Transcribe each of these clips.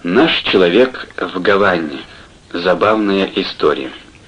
Наш человек в Гаване. Забавная история.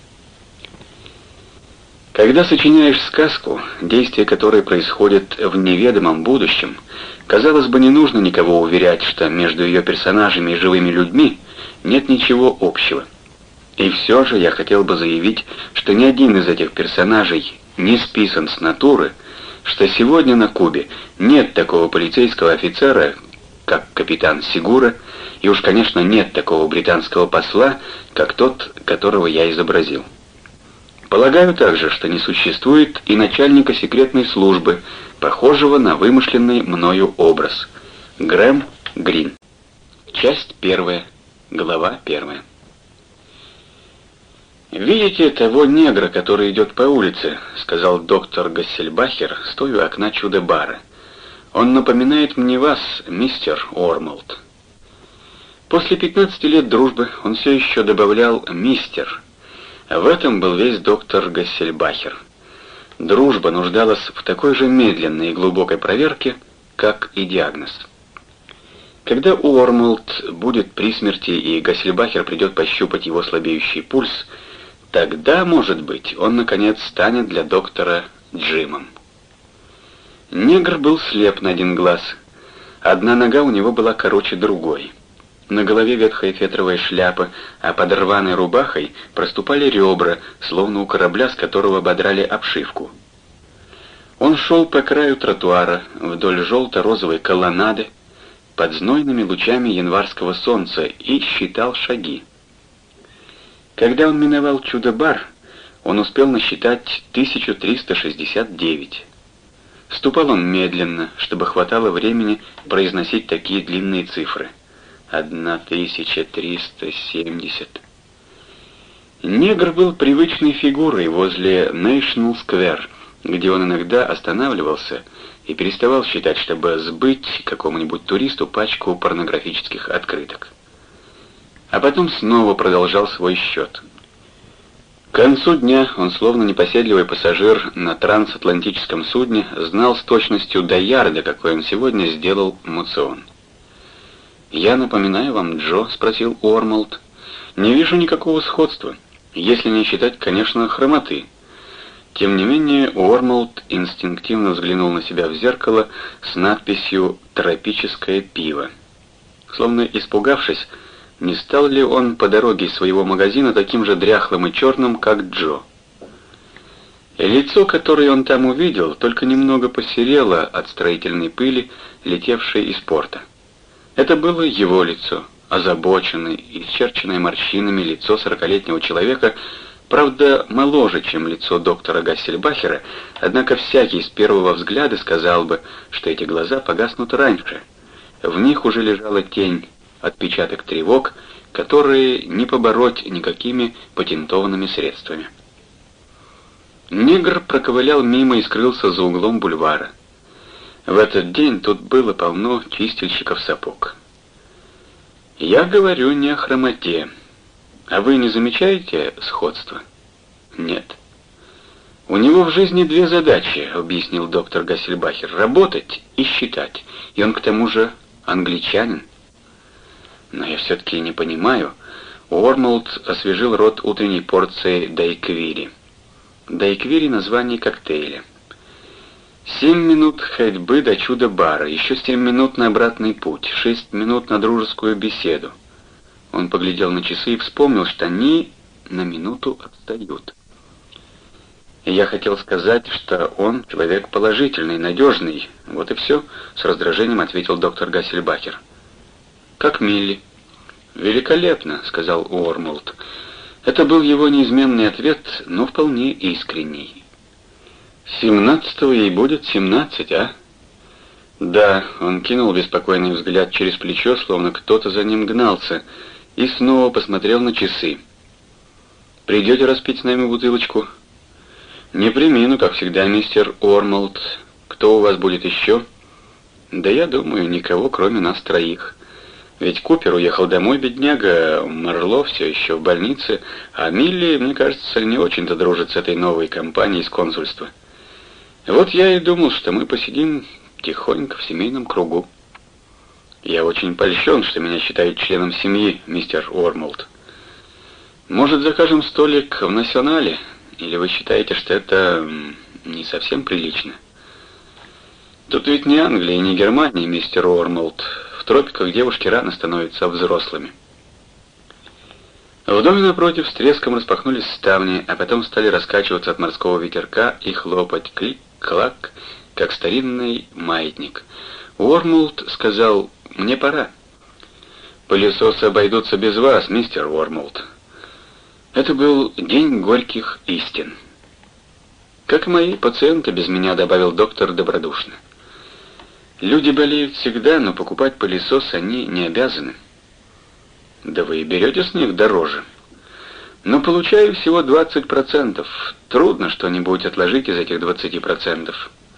Когда сочиняешь сказку, действие которой происходит в неведомом будущем, казалось бы, не нужно никого уверять, что между ее персонажами и живыми людьми нет ничего общего. И все же я хотел бы заявить, что ни один из этих персонажей не списан с натуры, что сегодня на Кубе нет такого полицейского офицера, как капитан Сигура, и уж, конечно, нет такого британского посла, как тот, которого я изобразил. Полагаю также, что не существует и начальника секретной службы, похожего на вымышленный мною образ. Грэм Грин. Часть 1. Глава 1. «Видите того негра, который идет по улице?» — сказал доктор Гассельбахер, стоя у окна чудо-бара. «Он напоминает мне вас, мистер Уормолд». После 15 лет дружбы он все еще добавлял «мистер». В этом был весь доктор Гассельбахер. Дружба нуждалась в такой же медленной и глубокой проверке, как и диагноз. Когда Уормолд будет при смерти и Гассельбахер придет пощупать его слабеющий пульс, тогда, может быть, он, наконец, станет для доктора Джимом. Негр был слеп на один глаз. Одна нога у него была короче другой. На голове ветхая фетровая шляпа, а под рваной рубахой проступали ребра, словно у корабля, с которого ободрали обшивку. Он шел по краю тротуара, вдоль желто-розовой колоннады, под знойными лучами январского солнца, и считал шаги. Когда он миновал чудо-бар, он успел насчитать 1369. Ступал он медленно, чтобы хватало времени произносить такие длинные цифры. 1370. Негр был привычной фигурой возле National Square, где он иногда останавливался и переставал считать, чтобы сбыть какому-нибудь туристу пачку порнографических открыток. А потом снова продолжал свой счет. К концу дня он, словно непоседливый пассажир на трансатлантическом судне, знал с точностью до ярда, какой он сегодня сделал моцион. «Я напоминаю вам, Джо?» — спросил Уормолд. «Не вижу никакого сходства, если не считать, конечно, хромоты». Тем не менее, Уормолд инстинктивно взглянул на себя в зеркало с надписью «Тропическое пиво». Словно испугавшись, не стал ли он по дороге из своего магазина таким же дряхлым и черным, как Джо. Лицо, которое он там увидел, только немного посерело от строительной пыли, летевшей из порта. Это было его лицо, озабоченное, исчерченное морщинами лицо 40-летнего человека, правда, моложе, чем лицо доктора Гассельбахера, однако всякий с первого взгляда сказал бы, что эти глаза погаснут раньше. В них уже лежала тень, отпечаток тревог, которые не побороть никакими патентованными средствами. Негр проковылял мимо и скрылся за углом бульвара. В этот день тут было полно чистильщиков сапог. Я говорю не о хромоте. А вы не замечаете сходства? Нет. У него в жизни две задачи, объяснил доктор Гассельбахер: работать и считать. И он к тому же англичанин. Но я все-таки не понимаю. Уормолд освежил рот утренней порцией дайквири. Дайквири — название коктейля. 7 минут ходьбы до чудо-бара, еще 7 минут на обратный путь, 6 минут на дружескую беседу. Он поглядел на часы и вспомнил, что они на минуту отстают. Я хотел сказать, что он человек положительный, надежный. Вот и все, с раздражением ответил доктор Гассельбахер. Как Милли? Великолепно, сказал Уормолд. Это был его неизменный ответ, но вполне искренний. 17-го ей будет 17, а? Да, он кинул беспокойный взгляд через плечо, словно кто-то за ним гнался, и снова посмотрел на часы. «Придете распить с нами бутылочку?» «Не премину, как всегда, мистер Уормолд. Кто у вас будет еще?» «Да я думаю, никого, кроме нас троих. Ведь Купер уехал домой, бедняга, Марло все еще в больнице, а Милли, мне кажется, не очень-то дружит с этой новой компанией из консульства. Вот я и думал, что мы посидим тихонько в семейном кругу». Я очень польщен, что меня считают членом семьи, мистер Уормолд. Может, закажем столик в Национале? Или вы считаете, что это не совсем прилично? Тут ведь не Англия и не Германия, мистер Уормолд. В тропиках девушки рано становятся взрослыми. В доме напротив с треском распахнулись ставни, а потом стали раскачиваться от морского ветерка и хлопать клик-клак, как старинный маятник. Уормолд сказал: «Мне пора». «Пылесосы обойдутся без вас, мистер Уормолд». Это был день горьких истин. «Как и мои пациенты без меня», — добавил доктор добродушно. «Люди болеют всегда, но покупать пылесос они не обязаны». «Да вы и берете с них дороже». «Но получаю всего 20%. Трудно что-нибудь отложить из этих 20%.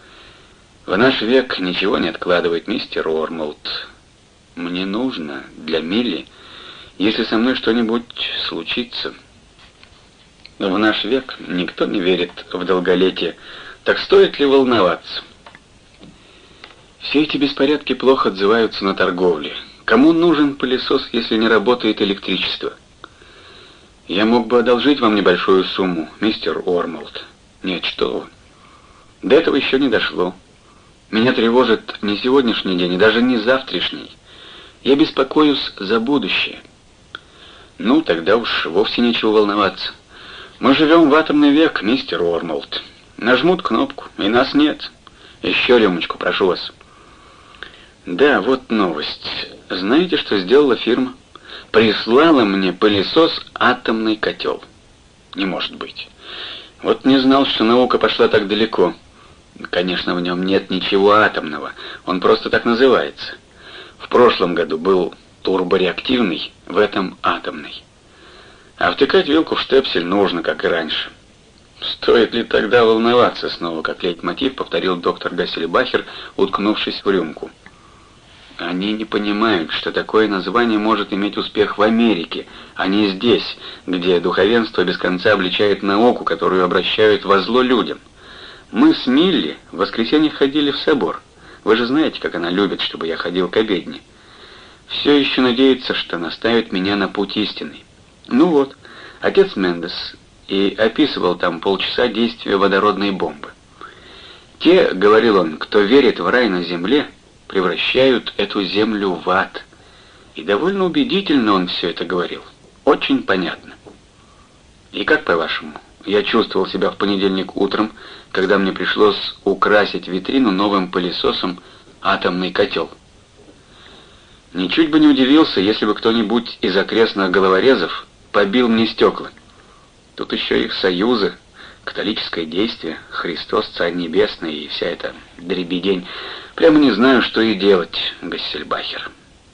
В наш век ничего не откладывает, мистер Уормолд. Мне нужно для Милли, если со мной что-нибудь случится». В наш век никто не верит в долголетие. Так стоит ли волноваться? Все эти беспорядки плохо отзываются на торговле. Кому нужен пылесос, если не работает электричество? Я мог бы одолжить вам небольшую сумму, мистер Уормолд. Нет, что вы. До этого еще не дошло. Меня тревожит не сегодняшний день, и даже не завтрашний. Я беспокоюсь за будущее. Ну, тогда уж вовсе нечего волноваться. Мы живем в атомный век, мистер Уормолд. Нажмут кнопку, и нас нет. Еще рюмочку, прошу вас. Да, вот новость. Знаете, что сделала фирма? Прислала мне пылесос «Атомный котел». Не может быть. Вот не знал, что наука пошла так далеко. Конечно, в нем нет ничего атомного. Он просто так называется. В прошлом году был турбореактивный, в этом атомный. А втыкать вилку в штепсель нужно, как и раньше. Стоит ли тогда волноваться снова, как лейтмотив повторил доктор Гассельбахер, уткнувшись в рюмку. Они не понимают, что такое название может иметь успех в Америке, а не здесь, где духовенство без конца обличает науку, которую обращают во зло людям. Мы с Милли в воскресенье ходили в собор. Вы же знаете, как она любит, чтобы я ходил к обедне. Все еще надеется, что наставит меня на путь истинный. Ну вот, отец Мендес и описывал там полчаса действия водородной бомбы. Те, говорил он, кто верит в рай на земле, превращают эту землю в ад. И довольно убедительно он все это говорил. Очень понятно. И как, по-вашему, я чувствовал себя в понедельник утром, когда мне пришлось украсить витрину новым пылесосом «Атомный котел»? Ничуть бы не удивился, если бы кто-нибудь из окрестных головорезов побил мне стекла. Тут еще их союзы, католическое действие, Христос, Царь Небесный и вся эта дребедень. Прямо не знаю, что и делать, Гассельбахер.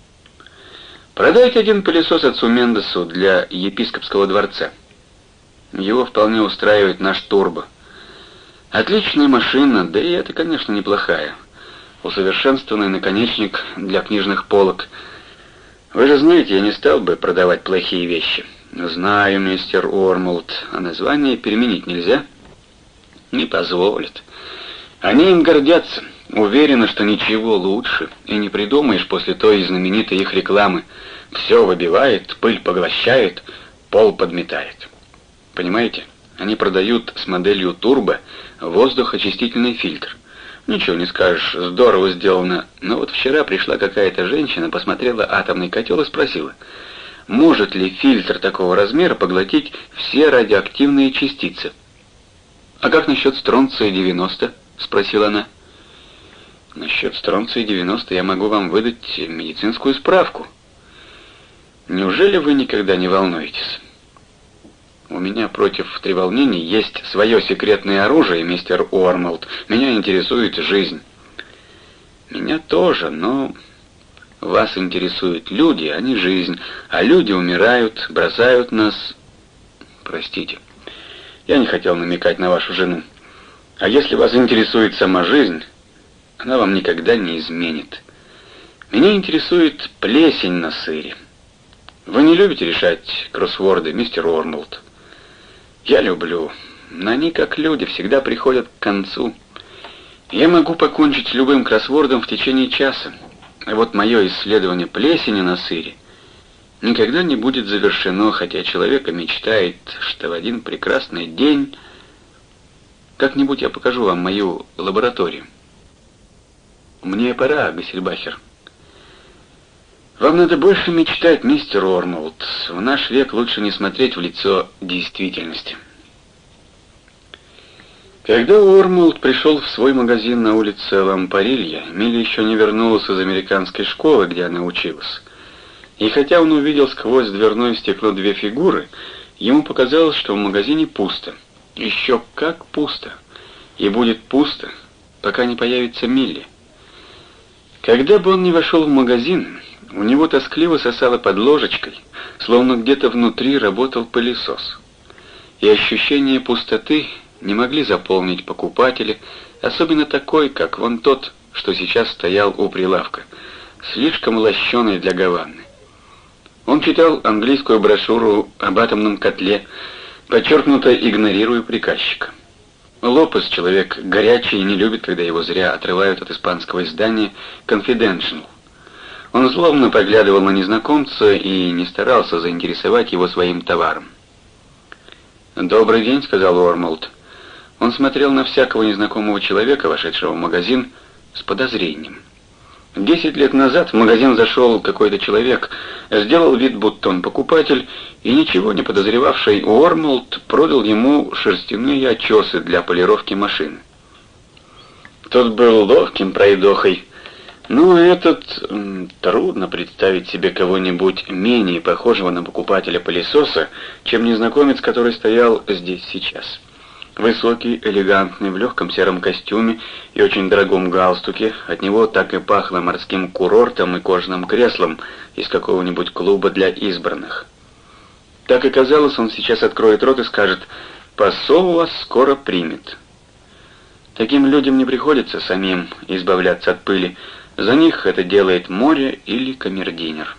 Продайте один пылесос отцу Мендесу для епископского дворца. Его вполне устраивает наш турбо. Отличная машина, да и это, конечно, неплохая. Усовершенствованный наконечник для книжных полок. Вы же знаете, я не стал бы продавать плохие вещи. Знаю, мистер Уормолд, а название переменить нельзя? Не позволят. Они им гордятся. Уверены, что ничего лучше и не придумаешь после той знаменитой их рекламы. Все выбивает, пыль поглощает, пол подметает. Понимаете? Они продают с моделью турбо воздухоочистительный фильтр. Ничего не скажешь, здорово сделано. Но вот вчера пришла какая-то женщина, посмотрела атомный котел и спросила, может ли фильтр такого размера поглотить все радиоактивные частицы. «А как насчет стронция-90?» — спросила она. «Насчет стронция-90 я могу вам выдать медицинскую справку. Неужели вы никогда не волнуетесь?» «У меня против треволнений есть свое секретное оружие, мистер Уормолд. Меня интересует жизнь». «Меня тоже, но вас интересуют люди, а не жизнь. А люди умирают, бросают нас...» «Простите, я не хотел намекать на вашу жену. А если вас интересует сама жизнь, она вам никогда не изменит. Меня интересует плесень на сыре. Вы не любите решать кроссворды, мистер Уормолд?» «Я люблю, но они, как люди, всегда приходят к концу. Я могу покончить с любым кроссвордом в течение часа. А вот мое исследование плесени на сыре никогда не будет завершено, хотя человек мечтает, что в один прекрасный день... Как-нибудь я покажу вам мою лабораторию. Мне пора, Гассельбахер. Вам надо больше мечтать, мистер Ормолд. В наш век лучше не смотреть в лицо действительности. Когда Ормолд пришел в свой магазин на улице Лампарилья, Милли еще не вернулась из американской школы, где она училась. И хотя он увидел сквозь дверное стекло две фигуры, ему показалось, что в магазине пусто. Еще как пусто. И будет пусто, пока не появится Милли. Когда бы он не вошел в магазин, у него тоскливо сосало под ложечкой, словно где-то внутри работал пылесос. И ощущение пустоты не могли заполнить покупатели, особенно такой, как вон тот, что сейчас стоял у прилавка, слишком лощеный для Гаваны. Он читал английскую брошюру об атомном котле, подчеркнуто игнорируя приказчика. Лопес, человек горячий и не любит, когда его зря отрывают от испанского издания «Confidential». Он злобно поглядывал на незнакомца и не старался заинтересовать его своим товаром. «Добрый день», — сказал Ормолд. Он смотрел на всякого незнакомого человека, вошедшего в магазин, с подозрением. 10 лет назад в магазин зашел какой-то человек, сделал вид, будто он покупатель, и ничего не подозревавший Ормолд продал ему шерстяные очесы для полировки машин. Тот был ловким пройдохой, но трудно представить себе кого-нибудь менее похожего на покупателя пылесоса, чем незнакомец, который стоял здесь сейчас. Высокий, элегантный, в легком сером костюме и очень дорогом галстуке, от него так и пахло морским курортом и кожаным креслом из какого-нибудь клуба для избранных. Так и казалось, он сейчас откроет рот и скажет: «Посол вас скоро примет». Таким людям не приходится самим избавляться от пыли, за них это делает море или камердинер.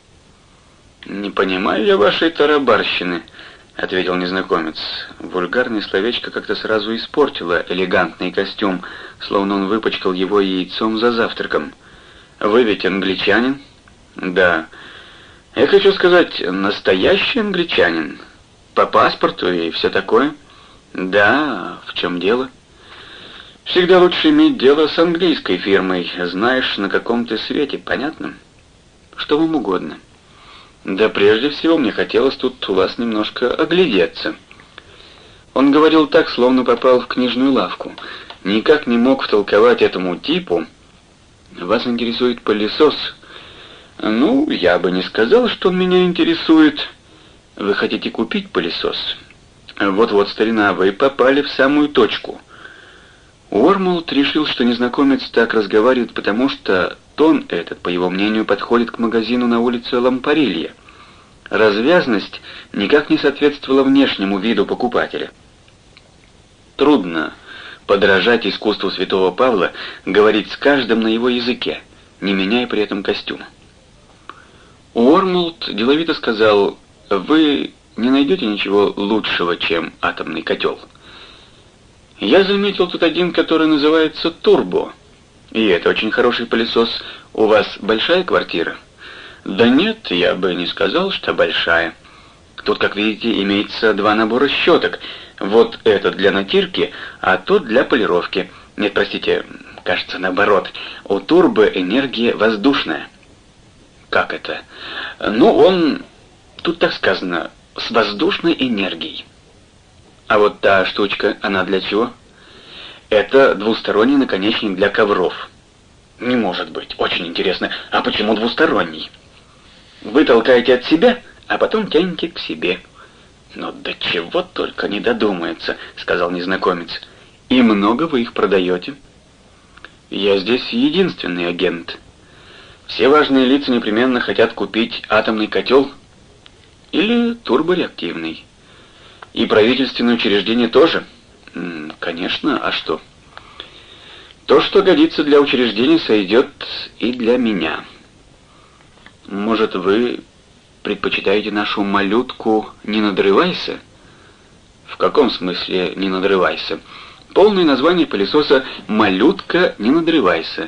«Не понимаю я вашей тарабарщины», — ответил незнакомец. Вульгарное словечко как-то сразу испортило элегантный костюм, словно он выпачкал его яйцом за завтраком. «Вы ведь англичанин?» «Да». «Я хочу сказать, настоящий англичанин? По паспорту и все такое?» «Да, в чем дело?» «Всегда лучше иметь дело с английской фирмой. Знаешь, на каком ты свете, понятно?» «Что вам угодно». «Да прежде всего мне хотелось тут у вас немножко оглядеться». Он говорил так, словно попал в книжную лавку. Никак не мог втолковать этому типу. «Вас интересует пылесос?» «Ну, я бы не сказал, что он меня интересует». «Вы хотите купить пылесос?» «Вот-вот, старина, вы попали в самую точку». Ормолд решил, что незнакомец так разговаривает, потому что тон этот, по его мнению, подходит к магазину на улице Лампарилья. Развязность никак не соответствовала внешнему виду покупателя. Трудно подражать искусству святого Павла, говорить с каждым на его языке, не меняя при этом костюма. Ормолд деловито сказал: «Вы не найдете ничего лучшего, чем атомный котел?» «Я заметил тут один, который называется «Турбо». И это очень хороший пылесос. У вас большая квартира?» «Да нет, я бы не сказал, что большая. Тут, как видите, имеется 2 набора щеток. Вот этот для натирки, а тот для полировки. Нет, простите, кажется, наоборот. У Турбо энергия воздушная». «Как это?» «Ну, тут так сказано, с воздушной энергией». «А вот та штучка, она для чего?» «Это двусторонний наконечник для ковров». «Не может быть. Очень интересно. А почему двусторонний?» «Вы толкаете от себя, а потом тянете к себе». «Но до чего только не додумается», — сказал незнакомец. «И много вы их продаете?» «Я здесь единственный агент. Все важные лица непременно хотят купить атомный котел или турбореактивный. И правительственные учреждения тоже?» «Конечно, а что?» «То, что годится для учреждений, сойдет и для меня. Может, вы предпочитаете нашу малютку «Не надрывайся»?» «В каком смысле «Не надрывайся»?» «Полное название пылесоса «Малютка, не надрывайся».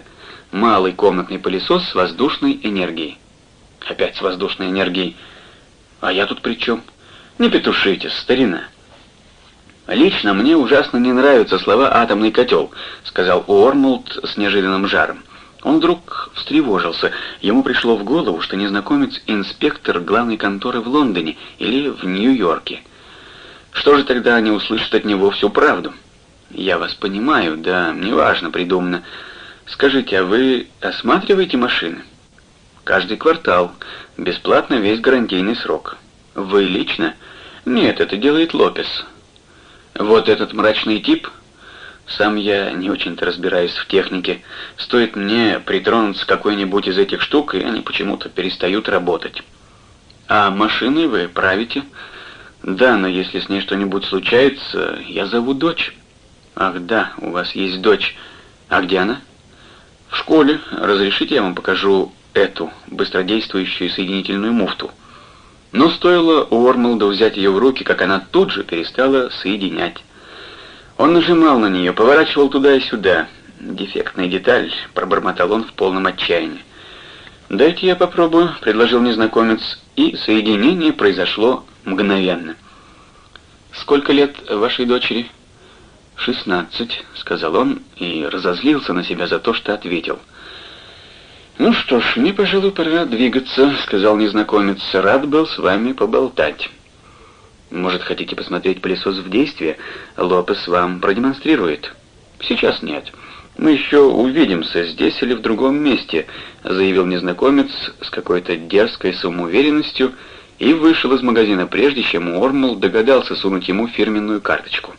малый комнатный пылесос с воздушной энергией. Опять с воздушной энергией. А я тут при чем? Не петушитесь, старина. «Лично мне ужасно не нравятся слова «атомный котел», — сказал Уормлд с неожиданным жаром. Он вдруг встревожился. Ему пришло в голову, что незнакомец — инспектор главной конторы в Лондоне или в Нью-Йорке. Что же тогда они услышат от него всю правду? «Я вас понимаю, да, неважно придумано. Скажите, а вы осматриваете машины?» «Каждый квартал. Бесплатно весь гарантийный срок». «Вы лично?» «Нет, это делает Лопес». «Вот этот мрачный тип?» «Сам я не очень-то разбираюсь в технике. Стоит мне притронуться к какой-нибудь из этих штук, и они почему-то перестают работать». «А машиной вы правите?» «Да, но если с ней что-нибудь случается, я зову дочь». «Ах да, у вас есть дочь. А где она?» «В школе. Разрешите, я вам покажу эту быстродействующую соединительную муфту». Но стоило Уормлду взять ее в руки, как она тут же перестала соединять. Он нажимал на нее, поворачивал туда и сюда. «Дефектная деталь», — пробормотал он в полном отчаянии. «Дайте я попробую», — предложил незнакомец, и соединение произошло мгновенно. «Сколько лет вашей дочери?» 16, — сказал он и разозлился на себя за то, что ответил. «Ну что ж, мне, пожалуй, пора двигаться», — сказал незнакомец. «Рад был с вами поболтать». «Может, хотите посмотреть пылесос в действии? Лопес вам продемонстрирует». «Сейчас нет. Мы еще увидимся здесь или в другом месте», — заявил незнакомец с какой-то дерзкой самоуверенностью и вышел из магазина, прежде чем Уормлд догадался сунуть ему фирменную карточку.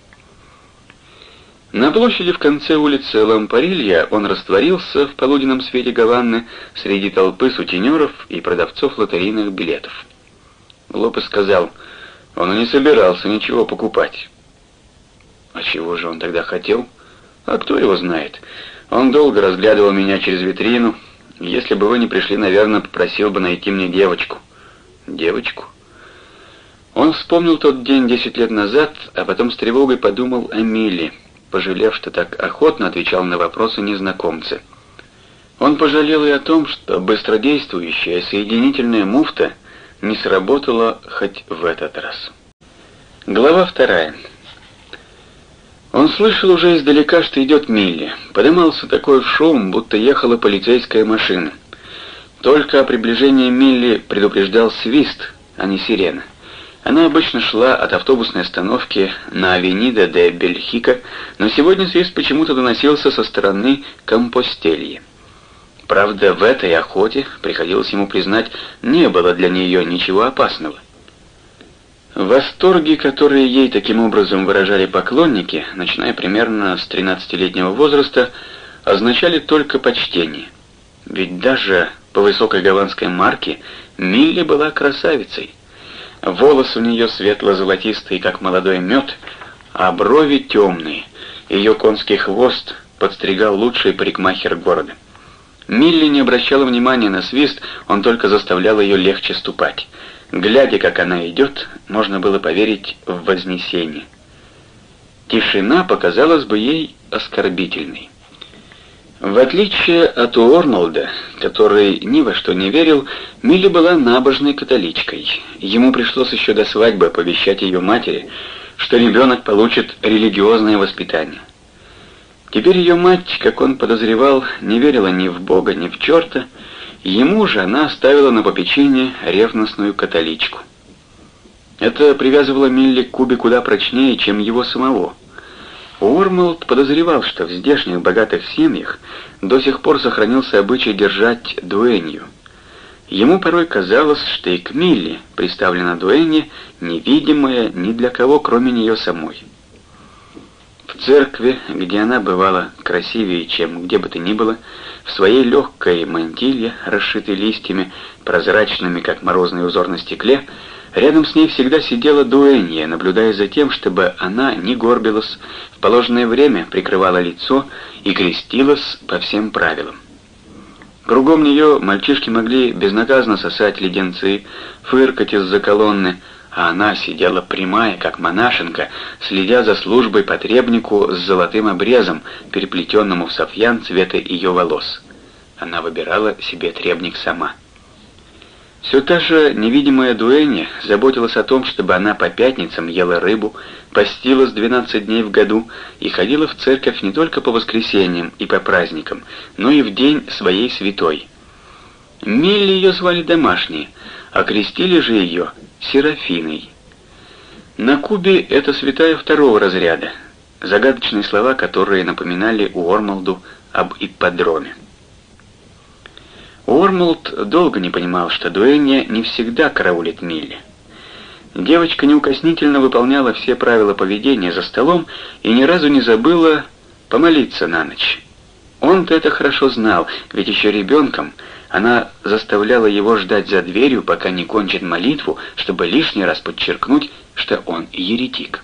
На площади в конце улицы Лампарилья он растворился в полуденном свете Гаваны среди толпы сутенеров и продавцов лотерейных билетов. Лопес сказал, он и не собирался ничего покупать. А чего же он тогда хотел? А кто его знает? Он долго разглядывал меня через витрину. Если бы вы не пришли, наверное, попросил бы найти мне девочку. Девочку? Он вспомнил тот день 10 лет назад, а потом с тревогой подумал о Милли, пожалев, что так охотно отвечал на вопросы незнакомца. Он пожалел и о том, что быстродействующая соединительная муфта не сработала хоть в этот раз. Глава 2. Он слышал уже издалека, что идет Милли. Подымался такой шум, будто ехала полицейская машина. Только о приближении Милли предупреждал свист, а не сирена. Она обычно шла от автобусной остановки на Авенида де Бельхика, но сегодня свист почему-то доносился со стороны Компостельи. Правда, в этой охоте, приходилось ему признать, не было для нее ничего опасного. Восторги, которые ей таким образом выражали поклонники, начиная примерно с 13-летнего возраста, означали только почтение. Ведь даже по высокой гаванской марке Милли была красавицей. Волосы у нее светло-золотистые, как молодой мед, а брови темные. Ее конский хвост подстригал лучший парикмахер города. Милли не обращала внимания на свист, он только заставлял ее легче ступать. Глядя, как она идет, можно было поверить в вознесение. Тишина показалась бы ей оскорбительной. В отличие от Уормлда, который ни во что не верил, Милли была набожной католичкой. Ему пришлось еще до свадьбы оповещать ее матери, что ребенок получит религиозное воспитание. Теперь ее мать, как он подозревал, не верила ни в Бога, ни в черта. Ему же она оставила на попечение ревностную католичку. Это привязывало Милли к Кубе куда прочнее, чем его самого. Уормлд подозревал, что в здешних богатых семьях до сих пор сохранился обычай держать дуэнью. Ему порой казалось, что и к Милли приставлена дуэнья, невидимая ни для кого, кроме нее самой. В церкви, где она бывала красивее, чем где бы то ни было, в своей легкой мантилье, расшитой листьями, прозрачными, как морозный узор на стекле, рядом с ней всегда сидела дуэнья, наблюдая за тем, чтобы она не горбилась, в положенное время прикрывала лицо и крестилась по всем правилам. Кругом нее мальчишки могли безнаказанно сосать леденцы, фыркать из-за колонны, а она сидела прямая, как монашенка, следя за службой потребнику с золотым обрезом, переплетенному в софьян цвета ее волос. Она выбирала себе требник сама. Все та же невидимая Дуэнни заботилась о том, чтобы она по пятницам ела рыбу, постилась 12 дней в году и ходила в церковь не только по воскресеньям и по праздникам, но и в день своей святой. Милли ее звали домашние, а крестили же ее Серафиной. На Кубе это святая второго разряда, загадочные слова, которые напоминали Уормолду об ипподроме. Уормолд долго не понимал, что Дуэнни не всегда караулит Милли. Девочка неукоснительно выполняла все правила поведения за столом и ни разу не забыла помолиться на ночь. Он-то это хорошо знал, ведь еще ребенком она заставляла его ждать за дверью, пока не кончит молитву, чтобы лишний раз подчеркнуть, что он еретик.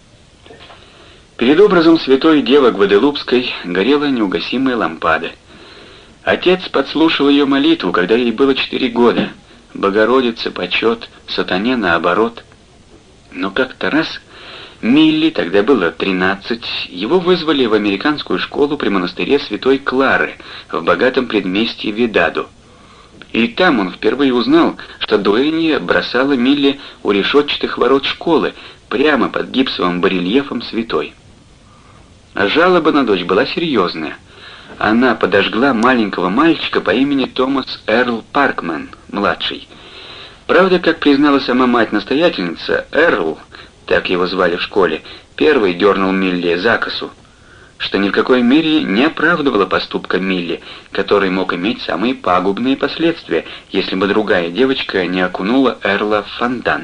Перед образом святой девы Гваделупской горела неугасимая лампада. Отец подслушал ее молитву, когда ей было 4 года. Богородице почет, сатане наоборот. Но как-то раз Милли, тогда было 13, его вызвали в американскую школу при монастыре Святой Клары в богатом предместье Видаду. И там он впервые узнал, что Дуэнни бросала Милли у решетчатых ворот школы, прямо под гипсовым барельефом святой. А жалоба на дочь была серьезная. Она подожгла маленького мальчика по имени Томас Эрл Паркман, младший. Правда, как признала сама мать-настоятельница, Эрл, так его звали в школе, первый дернул Милли за косу, что ни в какой мере не оправдывало поступка Милли, который мог иметь самые пагубные последствия, если бы другая девочка не окунула Эрла в фонтан.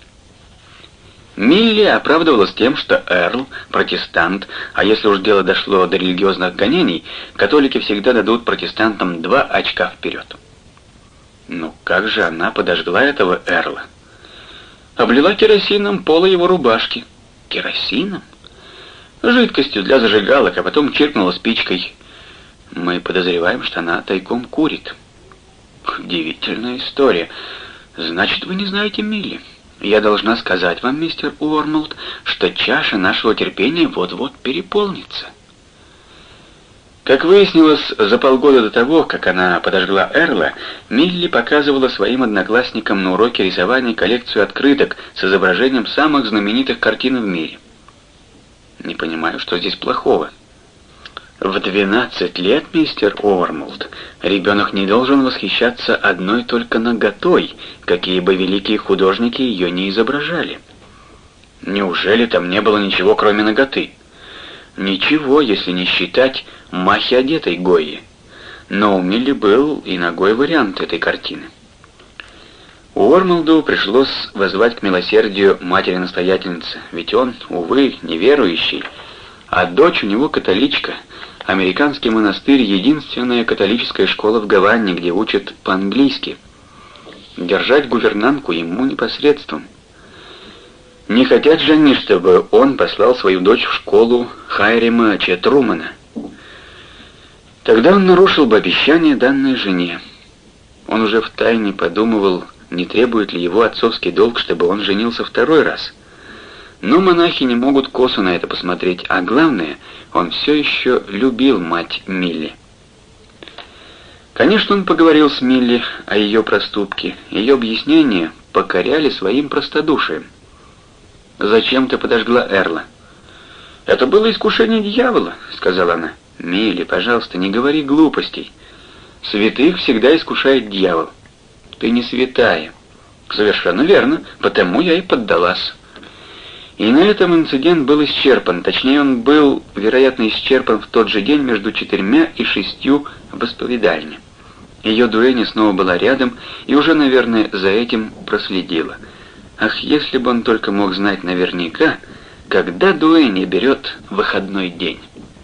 Милли оправдывалась тем, что Эрл — протестант, а если уж дело дошло до религиозных гонений, католики всегда дадут протестантам 2 очка вперед. Ну как же она подожгла этого Эрла? Облила керосином полы его рубашки. Керосином? Жидкостью для зажигалок, а потом чиркнула спичкой. Мы подозреваем, что она тайком курит. Удивительная история. Значит, вы не знаете Милли. Я должна сказать вам, мистер Уормолд, что чаша нашего терпения вот-вот переполнится. Как выяснилось, за полгода до того, как она подожгла Эрла, Милли показывала своим одноклассникам на уроке рисования коллекцию открыток с изображением самых знаменитых картин в мире. Не понимаю, что здесь плохого. В 12 лет, мистер Уормолд, ребенок не должен восхищаться одной только наготой, какие бы великие художники ее не изображали. Неужели там не было ничего, кроме наготы? Ничего, если не считать махи одетой Гойи. Но у Милли был и нагой вариант этой картины. Уормолду пришлось воззвать к милосердию матери-настоятельницы, ведь он, увы, неверующий, а дочь у него католичка. Американский монастырь — единственная католическая школа в Гаване, где учат по-английски. Держать гувернантку ему непосредством. Не хотят же они, чтобы он послал свою дочь в школу Хайрима Че Трумана. Тогда он нарушил бы обещание, данное жене. Он уже втайне подумывал, не требует ли его отцовский долг, чтобы он женился 2 раз. Но монахи не могут косо на это посмотреть, а главное, он все еще любил мать Милли. Конечно, он поговорил с Милли о ее проступке. Ее объяснения покоряли своим простодушием. «Зачем ты подожгла Эрла?» «Это было искушение дьявола», — сказала она. «Милли, пожалуйста, не говори глупостей. Святых всегда искушает дьявол». «Ты не святая». «Совершенно верно, потому я и поддалась». И на этом инцидент был исчерпан, точнее он был, вероятно, исчерпан в тот же день между 4 и 6 в исповедальне. Ее Дуэнни снова была рядом и уже, наверное, за этим проследила. Ах, если бы он только мог знать наверняка, когда Дуэнни берет выходной день.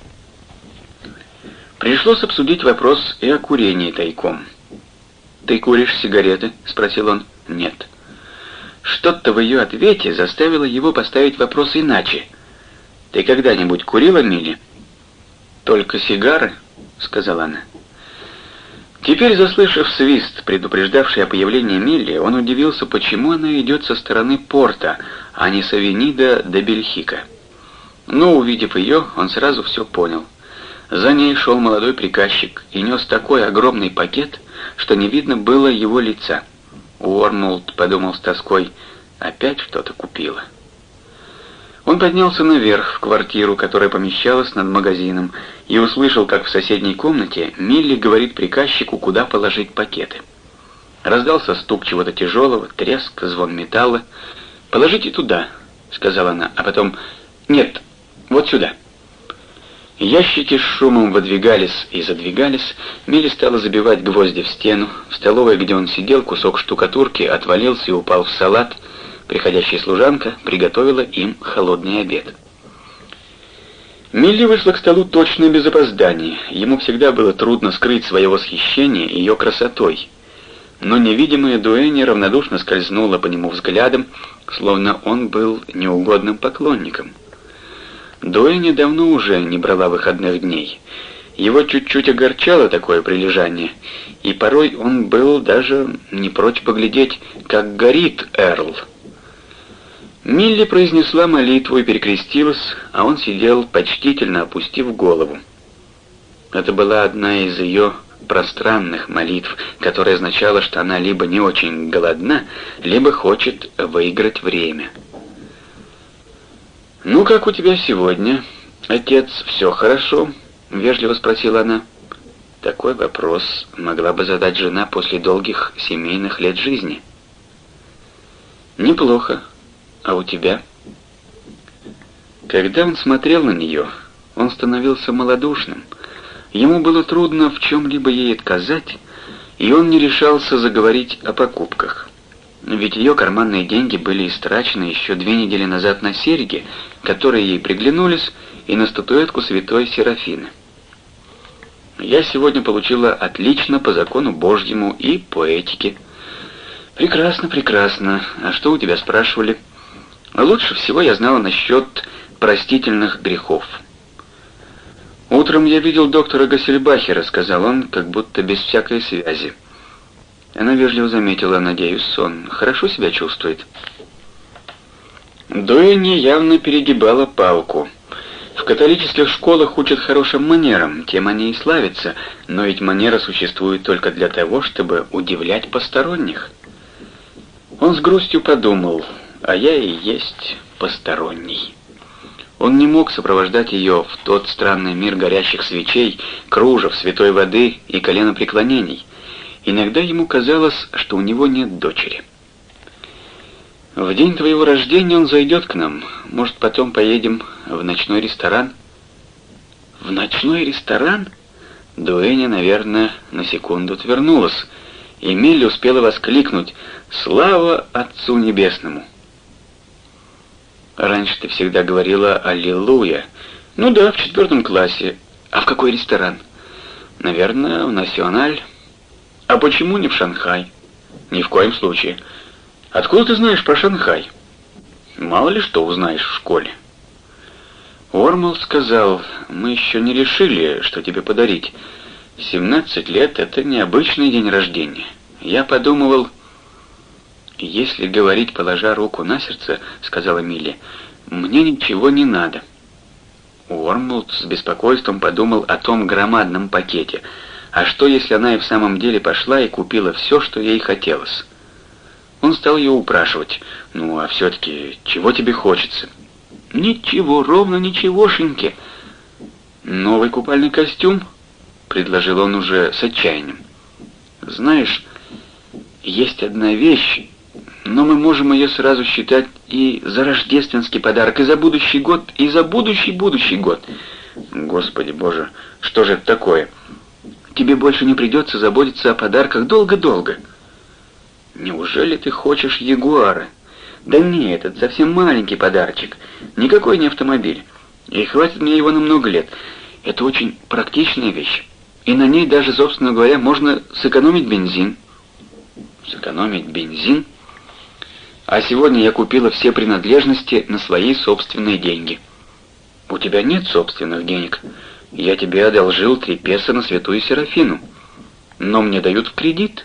Пришлось обсудить вопрос и о курении тайком. «Ты куришь сигареты?» — спросил он. «Нет». Что-то в ее ответе заставило его поставить вопрос иначе. «Ты когда-нибудь курила, Милли?» «Только сигары», — сказала она. Теперь, заслышав свист, предупреждавший о появлении Милли, он удивился, почему она идет со стороны порта, а не с Авенида до Бельхика. Но, увидев ее, он сразу все понял. За ней шел молодой приказчик и нес такой огромный пакет, что не видно было его лица. Уормлд подумал с тоской: опять что-то купила. Он поднялся наверх в квартиру, которая помещалась над магазином, и услышал, как в соседней комнате Милли говорит приказчику, куда положить пакеты. Раздался стук чего-то тяжелого, треск, звон металла. «Положите туда», — сказала она, а потом: «Нет, вот сюда». Ящики с шумом выдвигались и задвигались. Милли стала забивать гвозди в стену. В столовой, где он сидел, кусок штукатурки отвалился и упал в салат. Приходящая служанка приготовила им холодный обед. Милли вышла к столу точно без опоздания. Ему всегда было трудно скрыть свое восхищение ее красотой. Но невидимая Дуэнни равнодушно скользнула по нему взглядом, словно он был неугодным поклонником. Дуэнни давно уже не брала выходных дней. Его чуть-чуть огорчало такое прилежание, и порой он был даже не прочь поглядеть, как горит Эрл. Милли произнесла молитву и перекрестилась, а он сидел, почтительно опустив голову. Это была одна из ее пространных молитв, которая означала, что она либо не очень голодна, либо хочет выиграть время. «Ну, как у тебя сегодня, отец, все хорошо?» — вежливо спросила она. Такой вопрос могла бы задать жена после долгих семейных лет жизни. «Неплохо. А у тебя?» Когда он смотрел на нее, он становился малодушным. Ему было трудно в чем-либо ей отказать, и он не решался заговорить о покупках. Ведь ее карманные деньги были истрачены еще 2 недели назад на серьги, которые ей приглянулись, и на статуэтку святой Серафины. «Я сегодня получила отлично по закону Божьему и по этике». «Прекрасно, прекрасно. А что у тебя спрашивали?» «Лучше всего я знала насчет простительных грехов». «Утром я видел доктора Гассельбахера», — сказал он, как будто без всякой связи. Она вежливо заметила: «Надеюсь, сон хорошо себя чувствует». Дуэнни явно перегибала палку. В католических школах учат хорошим манерам, тем они и славятся, но ведь манера существует только для того, чтобы удивлять посторонних. Он с грустью подумал: а я и есть посторонний. Он не мог сопровождать ее в тот странный мир горящих свечей, кружев, святой воды и коленопреклонений. Иногда ему казалось, что у него нет дочери. «В день твоего рождения он зайдет к нам. Может, потом поедем в ночной ресторан?» «В ночной ресторан?» Дуэнни, наверное, на секунду отвернулась, и Милли успела воскликнуть: «Слава Отцу Небесному!» «Раньше ты всегда говорила «Аллилуйя». «Ну да, в 4 классе. А в какой ресторан?» «Наверное, в Националь». «А почему не в Шанхай?» «Ни в коем случае». «Откуда ты знаешь про Шанхай?» «Мало ли что узнаешь в школе». Уормлд сказал: «Мы еще не решили, что тебе подарить. 17 лет — это необычный день рождения. Я подумывал...» «Если говорить, положа руку на сердце, — сказала Милли, — мне ничего не надо». Уормлд с беспокойством подумал о том громадном пакете. А что, если она и в самом деле пошла и купила все, что ей хотелось? Он стал ее упрашивать: «Ну, а все-таки, чего тебе хочется?» «Ничего, ровно ничегошеньки». «Новый купальный костюм?» — предложил он уже с отчаянием. «Знаешь, есть одна вещь, но мы можем ее сразу считать и за рождественский подарок, и за будущий год, и за будущий год». «Господи Боже, что же это такое?» «Тебе больше не придется заботиться о подарках долго-долго». «Неужели ты хочешь ягуара?» «Да нет, это совсем маленький подарочек, никакой не автомобиль, и хватит мне его на много лет. Это очень практичная вещь, и на ней даже, собственно говоря, можно сэкономить бензин». «Сэкономить бензин?» «А сегодня я купила все принадлежности на свои собственные деньги». «У тебя нет собственных денег. Я тебе одолжил 3 песо на святую Серафину, но мне дают в кредит».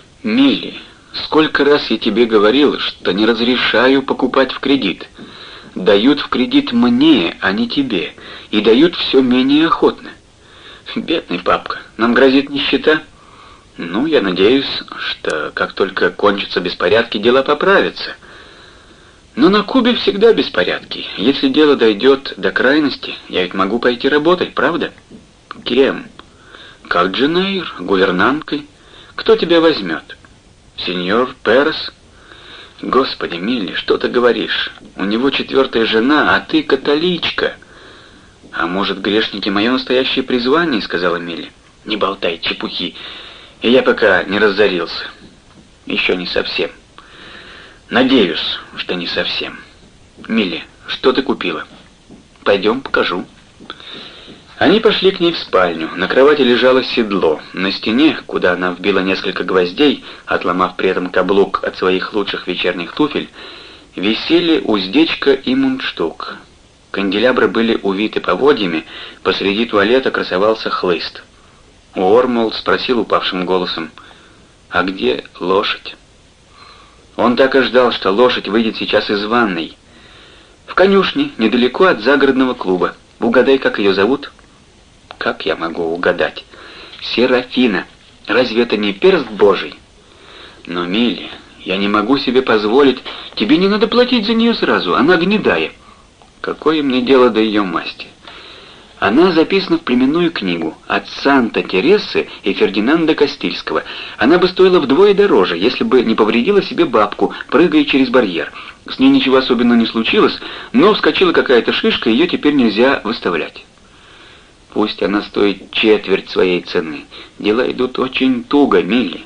«Милли, сколько раз я тебе говорил, что не разрешаю покупать в кредит. дают в кредит мне, а не тебе, и дают все менее охотно. Бедный папка, нам грозит нищета. Ну, я надеюсь, что как только кончатся беспорядки, дела поправятся. Но на Кубе всегда беспорядки. Если дело дойдет до крайности, я ведь могу пойти работать, правда? Кем? Как Дженейр, гувернанткой. Кто тебя возьмет? Сеньор Перес? Господи, Милли, что ты говоришь? У него 4-я жена, а ты католичка. А может, грешники, мое настоящее призвание, сказала Милли. Не болтай чепухи. И я пока не разорился. Еще не совсем. Надеюсь, что не совсем. Милли, что ты купила? Пойдем, покажу. Они пошли к ней в спальню. На кровати лежало седло. На стене, куда она вбила несколько гвоздей, отломав при этом каблук от своих лучших вечерних туфель, висели уздечка и мундштук. Канделябры были увиты поводьями, посреди туалета красовался хлыст. Уормолд спросил упавшим голосом: «А где лошадь?» Он так и ждал, что лошадь выйдет сейчас из ванной. «В конюшне, недалеко от загородного клуба. Угадай, как ее зовут?» «Как я могу угадать?» «Серафина. Разве это не перст Божий?» «Но, Милли, я не могу себе позволить. Тебе не надо платить за нее сразу, она гнедая». «Какое мне дело до ее масти?» Она записана в племенную книгу от Санта-Тересы и Фердинанда Кастильского. Она бы стоила вдвое дороже, если бы не повредила себе бабку, прыгая через барьер. С ней ничего особенного не случилось, но вскочила какая-то шишка, и ее теперь нельзя выставлять. Пусть она стоит 1/4 своей цены. Дела идут очень туго, Милли.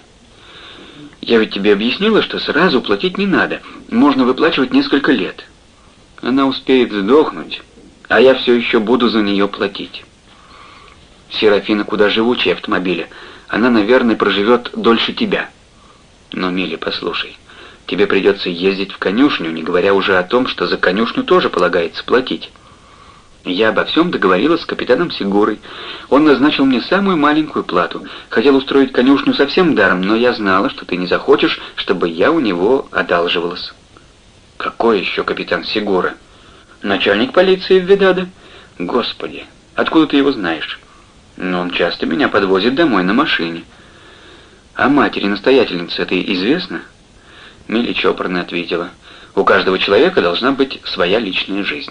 Я ведь тебе объяснила, что сразу платить не надо. Можно выплачивать несколько лет. Она успеет сдохнуть, а я все еще буду за нее платить. Серафина куда живучее автомобиля. Она, наверное, проживет дольше тебя. Но, Милли, послушай, тебе придется ездить в конюшню, не говоря уже о том, что за конюшню тоже полагается платить. Я обо всем договорилась с капитаном Сигурой. Он назначил мне самую маленькую плату. Хотел устроить конюшню совсем даром, но я знала, что ты не захочешь, чтобы я у него одалживалась. Какой еще капитан Сигура? Начальник полиции в Видадо. Господи, откуда ты его знаешь? Но он часто меня подвозит домой на машине. А матери-настоятельнице это известно? Милли чопорно ответила: у каждого человека должна быть своя личная жизнь.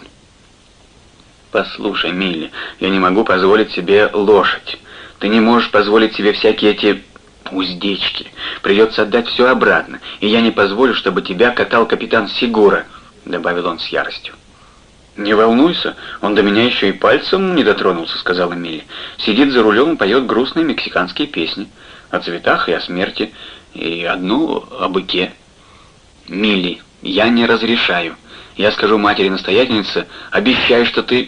Послушай, Милли, я не могу позволить себе лошадь. Ты не можешь позволить себе всякие эти уздечки. Придется отдать все обратно, и я не позволю, чтобы тебя катал капитан Сигура, добавил он с яростью. «Не волнуйся, он до меня еще и пальцем не дотронулся», — сказала Милли. «Сидит за рулем и поет грустные мексиканские песни. О цветах и о смерти, и одну о быке». «Милли, я не разрешаю. Я скажу матери-настоятельнице, обещаю, что ты...»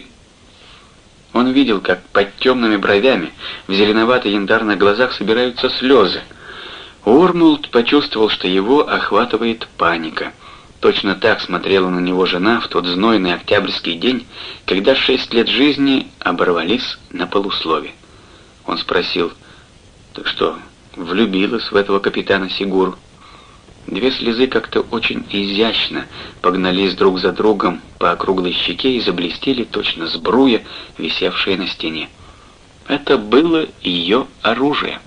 Он видел, как под темными бровями в зеленовато-янтарных глазах собираются слезы. Уормолд почувствовал, что его охватывает паника. Точно так смотрела на него жена в тот знойный октябрьский день, когда 6 лет жизни оборвались на полуслове. Он спросил: «Ты что, влюбилась в этого капитана Сигуру?» 2 слезы как-то очень изящно погнались друг за другом по округлой щеке и заблестели точно сбруя, висевшая на стене. Это было ее оружие.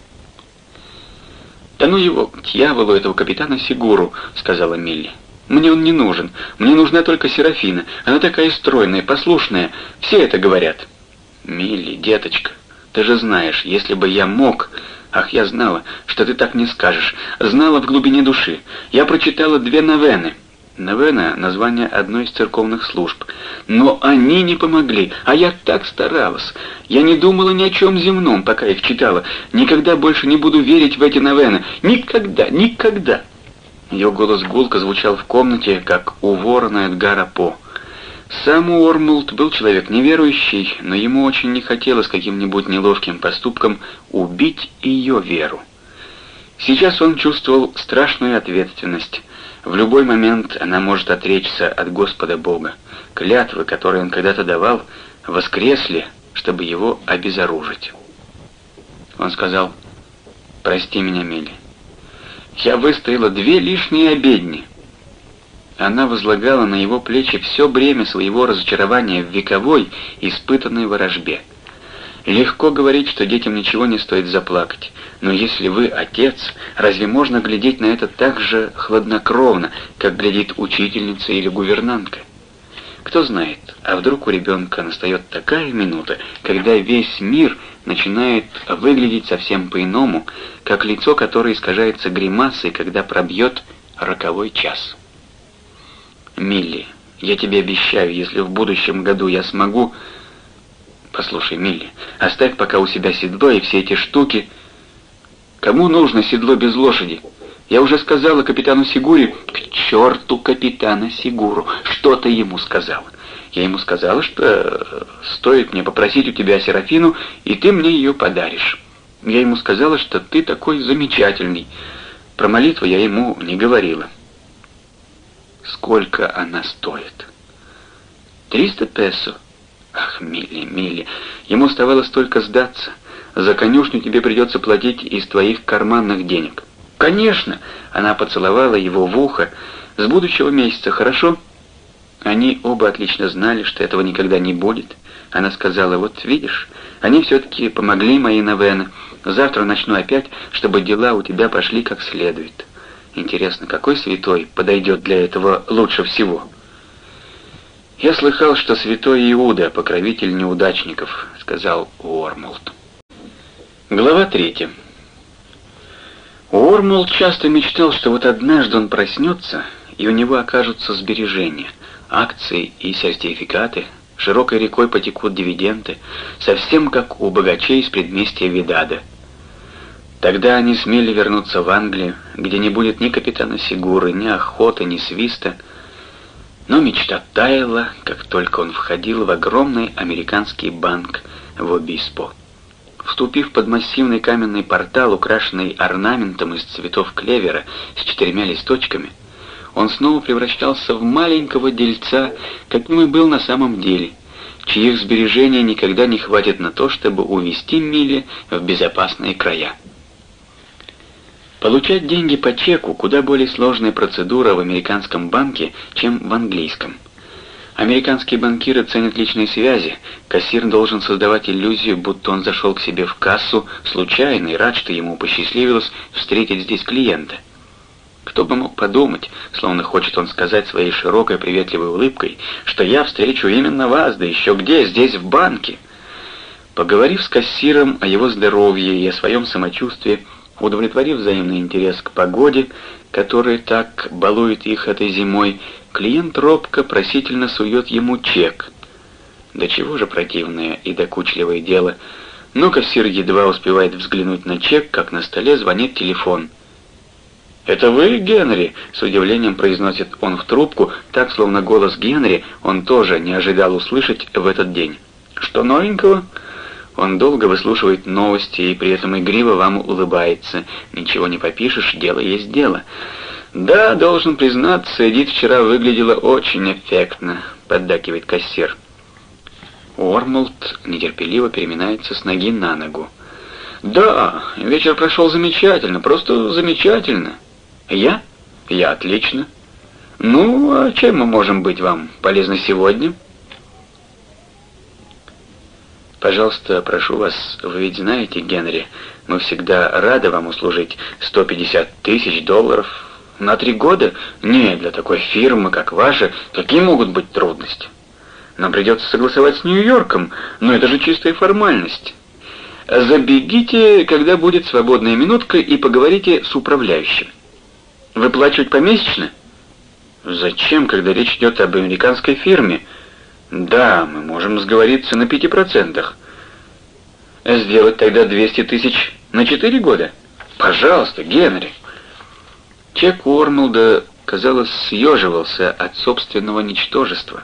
«Да ну его, к дьяволу, этого капитана Сигуру», — сказала Милли. «Мне он не нужен. Мне нужна только Серафина. Она такая стройная, послушная. Все это говорят». «Милли, деточка, ты же знаешь, если бы я мог...» «Ах, я знала, что ты так не скажешь. Знала в глубине души. Я прочитала 2 новены». Новена — название одной из церковных служб. Но они не помогли, а я так старалась. Я не думала ни о чем земном, пока их читала. Никогда больше не буду верить в эти новены. Никогда, никогда. Ее голос гулко звучал в комнате, как у ворона Эдгара По. Сам Уормолд был человек неверующий, но ему очень не хотелось каким-нибудь неловким поступком убить ее веру. Сейчас он чувствовал страшную ответственность. В любой момент она может отречься от Господа Бога. Клятвы, которые он когда-то давал, воскресли, чтобы его обезоружить. Он сказал: «Прости меня, Милли. Я выстояла 2 лишние обедни». Она возлагала на его плечи все бремя своего разочарования в вековой, испытанной ворожбе. Легко говорить, что детям ничего не стоит заплакать, но если вы отец, разве можно глядеть на это так же хладнокровно, как глядит учительница или гувернантка? Кто знает, а вдруг у ребенка настает такая минута, когда весь мир начинает выглядеть совсем по-иному, как лицо, которое искажается гримасой, когда пробьет роковой час. Милли, я тебе обещаю, если в будущем году я смогу... Послушай, Милли, оставь пока у себя седло и все эти штуки. Кому нужно седло без лошади? Я уже сказала капитану Сигуре... К черту капитана Сигуру! Что ты ему сказала? Я ему сказала, что стоит мне попросить у тебя Серафину, и ты мне ее подаришь. Я ему сказала, что ты такой замечательный. Про молитву я ему не говорила. Сколько она стоит? 300 песо. Ах, Милли, Милли, ему оставалось только сдаться. За конюшню тебе придется платить из твоих карманных денег. Конечно, она поцеловала его в ухо. С будущего месяца, хорошо? Они оба отлично знали, что этого никогда не будет. Она сказала: вот видишь, они все-таки помогли моей Новене. Завтра начну опять, чтобы дела у тебя пошли как следует. Интересно, какой святой подойдет для этого лучше всего? Я слыхал, что святой Иуда, покровитель неудачников, сказал Уормолд. Глава 3. Уормолд часто мечтал, что вот однажды он проснется, и у него окажутся сбережения, акции и сертификаты, широкой рекой потекут дивиденды, совсем как у богачей из предместья Видада. Тогда они смели вернуться в Англию, где не будет ни капитана Сигуры, ни охоты, ни свиста. Но мечта таяла, как только он входил в огромный американский банк в Обиспо. Вступив под массивный каменный портал, украшенный орнаментом из цветов клевера с 4 листочками, он снова превращался в маленького дельца, каким и был на самом деле, чьих сбережений никогда не хватит на то, чтобы увезти Милли в безопасные края. Получать деньги по чеку — куда более сложная процедура в американском банке, чем в английском. Американские банкиры ценят личные связи. Кассир должен создавать иллюзию, будто он зашел к себе в кассу случайно и рад, что ему посчастливилось встретить здесь клиента. Кто бы мог подумать, словно хочет он сказать своей широкой приветливой улыбкой, что я встречу именно вас, да еще где, здесь в банке. Поговорив с кассиром о его здоровье и о своем самочувствии, удовлетворив взаимный интерес к погоде, которая так балует их этой зимой, клиент робко просительно сует ему чек. Да чего же противное и докучливое дело. Но кассир едва успевает взглянуть на чек, как на столе звонит телефон. «Это вы, Генри?» — с удивлением произносит он в трубку, так, словно голос Генри он тоже не ожидал услышать в этот день. «Что новенького?» Он долго выслушивает новости и при этом игриво вам улыбается. Ничего не попишешь, дело есть дело. «Да, должен признаться, Эдит вчера выглядела очень эффектно», — поддакивает кассир. Уормолд нетерпеливо переминается с ноги на ногу. «Да, вечер прошел замечательно, просто замечательно». «Я? Я отлично. Ну, а чем мы можем быть вам полезны сегодня?» «Пожалуйста, прошу вас, вы ведь знаете, Генри, мы всегда рады вам услужить. 150 тысяч долларов на 3 года? Нет, для такой фирмы, как ваша, какие могут быть трудности? Нам придется согласовать с Нью-Йорком, но это же чистая формальность. Забегите, когда будет свободная минутка, и поговорите с управляющим. Выплачивать помесячно? Зачем, когда речь идет об американской фирме? Да, мы можем сговориться на 5%. Сделать тогда 200 тысяч на 4 года? Пожалуйста, Генри. Чек Уормолда, казалось, съеживался от собственного ничтожества.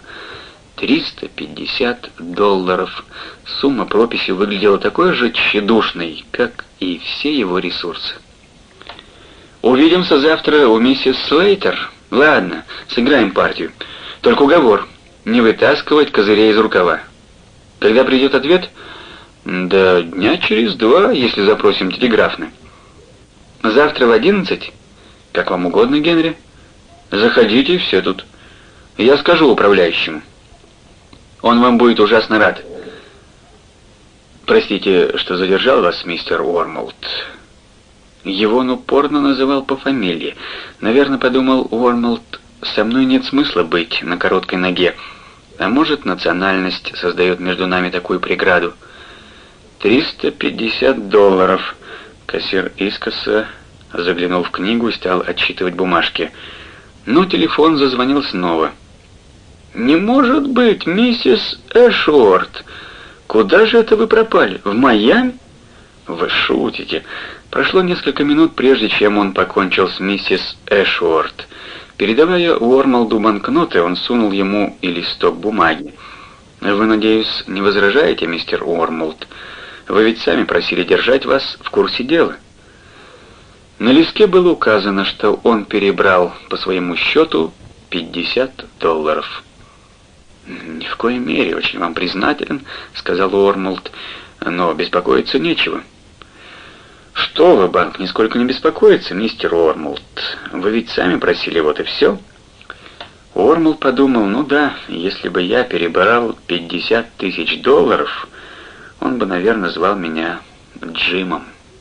350 долларов. Сумма прописи выглядела такой же тщедушной, как и все его ресурсы. «Увидимся завтра у миссис Слейтер. Ладно, сыграем партию. Только уговор. Не вытаскивать козырей из рукава. Когда придет ответ? Да дня через 2, если запросим телеграфно. Завтра в 11? Как вам угодно, Генри. Заходите, все тут. Я скажу управляющему. Он вам будет ужасно рад. Простите, что задержал вас, мистер Уормолд. Его он упорно называл по фамилии. Наверное, подумал Уормолд, со мной нет смысла быть на короткой ноге. А может, национальность создает между нами такую преграду. $350. Кассир искоса заглянул в книгу и стал отсчитывать бумажки. Но телефон зазвонил снова. «Не может быть, миссис Эшуорт! Куда же это вы пропали? В Майами?» «Вы шутите!» Прошло несколько минут, прежде чем он покончил с миссис Эшуорт. Передавая Уормолду банкноты, он сунул ему и листок бумаги. «Вы, надеюсь, не возражаете, мистер Уормолд? Вы ведь сами просили держать вас в курсе дела». На листке было указано, что он перебрал по своему счету $50. «Ни в коей мере, очень вам признателен», — сказал Уормолд, — «но беспокоиться нечего». «Что вы, банк нисколько не беспокоится, мистер Уормолд. Вы ведь сами просили, вот и все». Уормолд подумал, ну да, если бы я перебрал $50 000, он бы, наверное, звал меня Джимом.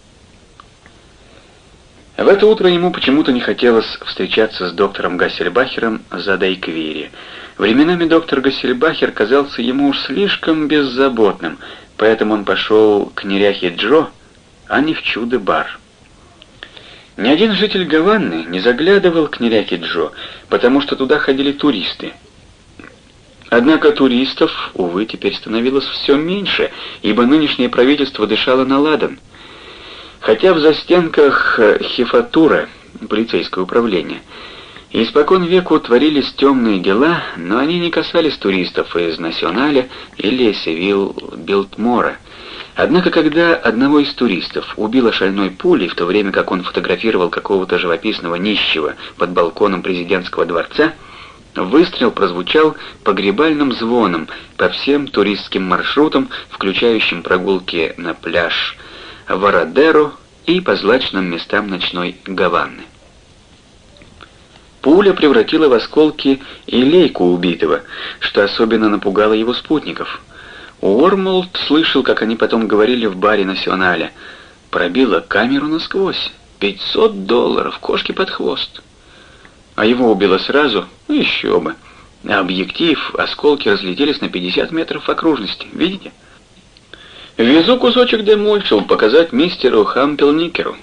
В это утро ему почему-то не хотелось встречаться с доктором Гассельбахером за дайквири. Временами доктор Гассельбахер казался ему уж слишком беззаботным, поэтому он пошел к неряхе Джо, а не в чудо-бар. Ни один житель Гаваны не заглядывал к неряхе Джо, потому что туда ходили туристы. Однако туристов, увы, теперь становилось все меньше, ибо нынешнее правительство дышало на ладан. Хотя в застенках Хефатура, полицейское управление, испокон веку творились темные дела, но они не касались туристов из Националя или Севилл-Билтмора. Однако, когда одного из туристов убило шальной пулей, в то время как он фотографировал какого-то живописного нищего под балконом президентского дворца, выстрел прозвучал погребальным звоном по всем туристским маршрутам, включающим прогулки на пляж Варадеро и по злачным местам ночной Гаваны. Пуля превратила в осколки и лейку убитого, что особенно напугало его спутников. Уормолд слышал, как они потом говорили в баре Националя. Пробила камеру насквозь. $500, кошки под хвост. А его убило сразу? Еще бы. А объектив, осколки разлетелись на 50 метров в окружности. Видите? Везу кусочек демульчил показать мистеру Хампелникеру.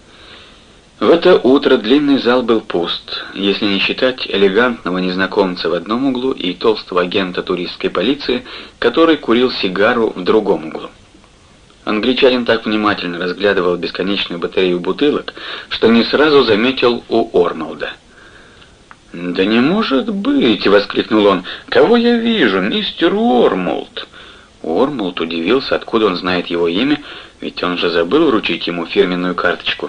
В это утро длинный зал был пуст, если не считать элегантного незнакомца в одном углу и толстого агента туристской полиции, который курил сигару в другом углу. Англичанин так внимательно разглядывал бесконечную батарею бутылок, что не сразу заметил у Уормолда. «Да не может быть!» — воскликнул он. «Кого я вижу, мистер Уормолд?» Уормолд удивился, откуда он знает его имя, ведь он же забыл вручить ему фирменную карточку.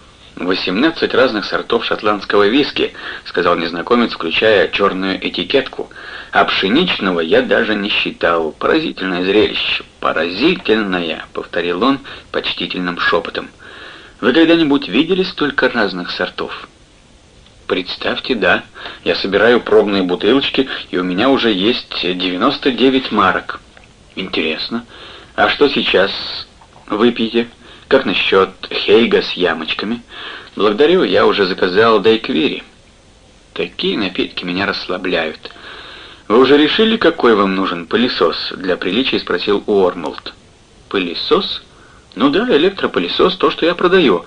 18 разных сортов шотландского виски, сказал незнакомец, включая черную этикетку. А пшеничного я даже не считал. Поразительное зрелище. Поразительное, повторил он почтительным шепотом. Вы когда-нибудь видели столько разных сортов? Представьте, да. Я собираю пробные бутылочки, и у меня уже есть 99 марок. Интересно. А что сейчас выпьете? Как насчет Хейга с ямочками? Благодарю, я уже заказал дайквири. Такие напитки меня расслабляют. Вы уже решили, какой вам нужен пылесос? Для приличия спросил Уормолд. Пылесос? Ну да, электропылесос, то, что я продаю.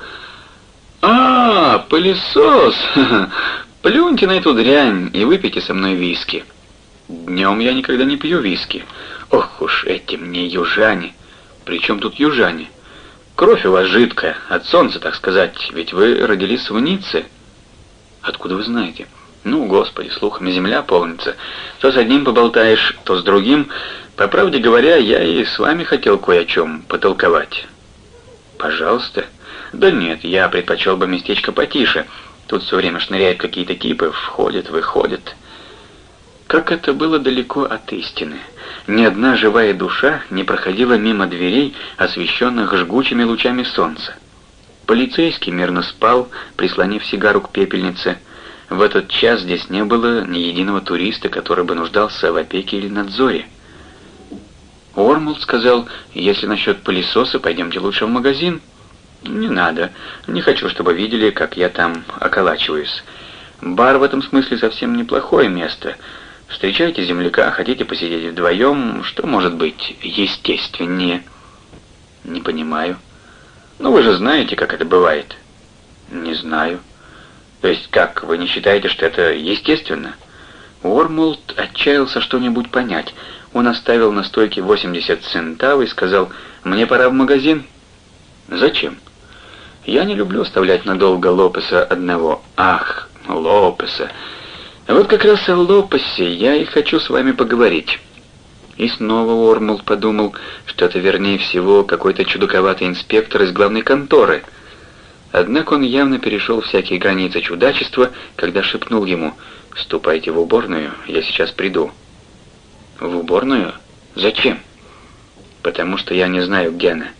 А, пылесос! Плюньте на эту дрянь и выпейте со мной виски. Днем я никогда не пью виски. Ох уж эти мне южане. Причем тут южане? Кровь у вас жидкая, от солнца, так сказать, ведь вы родились в Ницце. Откуда вы знаете? Ну, господи, слухами земля полнится. То с одним поболтаешь, то с другим. По правде говоря, я и с вами хотел кое о чем потолковать. Пожалуйста. Да нет, я предпочел бы местечко потише. Тут все время шныряют какие-то типы, входят, выходят. Как это было далеко от истины. Ни одна живая душа не проходила мимо дверей, освещенных жгучими лучами солнца. Полицейский мирно спал, прислонив сигару к пепельнице. В этот час здесь не было ни единого туриста, который бы нуждался в опеке или надзоре. Уормлд сказал: «Если насчет пылесоса, пойдемте лучше в магазин». «Не надо. Не хочу, чтобы видели, как я там околачиваюсь. Бар в этом смысле совсем неплохое место. Встречайте земляка, хотите посидеть вдвоем, что может быть естественнее?» «Не понимаю». «Ну, вы же знаете, как это бывает». «Не знаю». «То есть как, вы не считаете, что это естественно?» Уормлд отчаялся что-нибудь понять. Он оставил на стойке 80 центав и сказал: «Мне пора в магазин». «Зачем?» «Я не люблю оставлять надолго Лопеса одного». «Ах, Лопеса! Вот как раз о Лопесе я и хочу с вами поговорить». И снова Уормлд подумал, что это, вернее всего, какой-то чудаковатый инспектор из главной конторы. Однако он явно перешел всякие границы чудачества, когда шепнул ему: «Ступайте в уборную, я сейчас приду». «В уборную? Зачем?» «Потому что я не знаю, где она».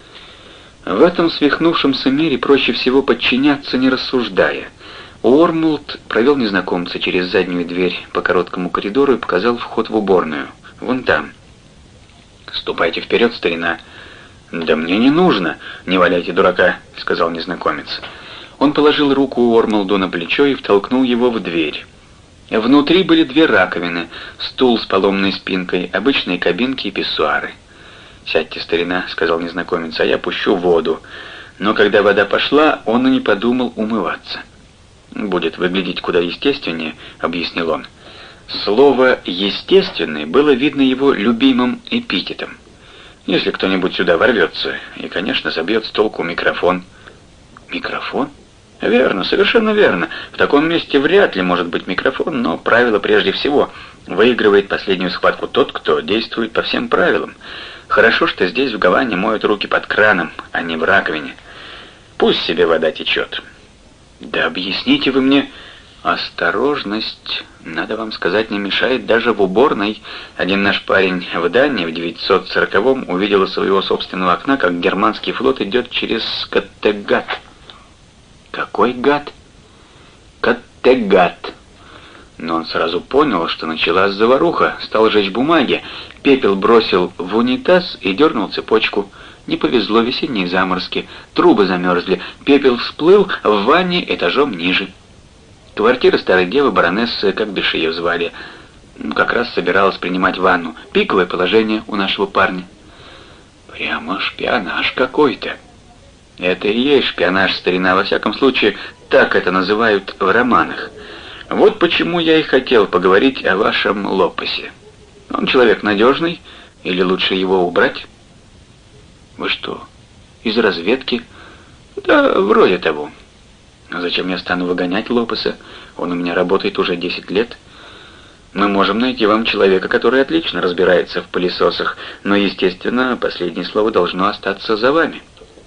В этом свихнувшемся мире проще всего подчиняться, не рассуждая. Уормлд провел незнакомца через заднюю дверь по короткому коридору и показал вход в уборную. «Вон там». «Ступайте вперед, старина». «Да мне не нужно, не валяйте дурака», — сказал незнакомец. Он положил руку Уормлду на плечо и втолкнул его в дверь. Внутри были две раковины, стул с поломной спинкой, обычные кабинки и писсуары. «Сядьте, старина», — сказал незнакомец, — «а я пущу воду». Но когда вода пошла, он и не подумал умываться. «Будет выглядеть куда естественнее», — объяснил он. Слово «естественный» было видно его любимым эпитетом. Если кто-нибудь сюда ворвется и, конечно, забьет с толку микрофон. Микрофон? Верно, совершенно верно. В таком месте вряд ли может быть микрофон, но правило прежде всего. Выигрывает последнюю схватку тот, кто действует по всем правилам. Хорошо, что здесь в Гаване моют руки под краном, а не в раковине. Пусть себе вода течет. Да объясните вы мне... Осторожность, надо вам сказать, не мешает даже в уборной. Один наш парень в Дании в 940-м увидел из своего собственного окна, как германский флот идет через Каттегат. Какой гад? Каттегат. Но он сразу понял, что началась заваруха, стал жечь бумаги, пепел бросил в унитаз и дернул цепочку. Не повезло, весенние заморозки, трубы замерзли, пепел всплыл в ванне этажом ниже. Квартира старой девы, баронессы, как бишь ее звали, как раз собиралась принимать ванну. Пиковое положение у нашего парня. Прямо шпионаж какой-то. Это и есть шпионаж, старина, во всяком случае, так это называют в романах. Вот почему я и хотел поговорить о вашем Лопесе. Он человек надежный, или лучше его убрать? Вы что, из разведки? Да, вроде того. А зачем я стану выгонять Лопеса? Он у меня работает уже 10 лет. Мы можем найти вам человека, который отлично разбирается в пылесосах, но, естественно, последнее слово должно остаться за вами.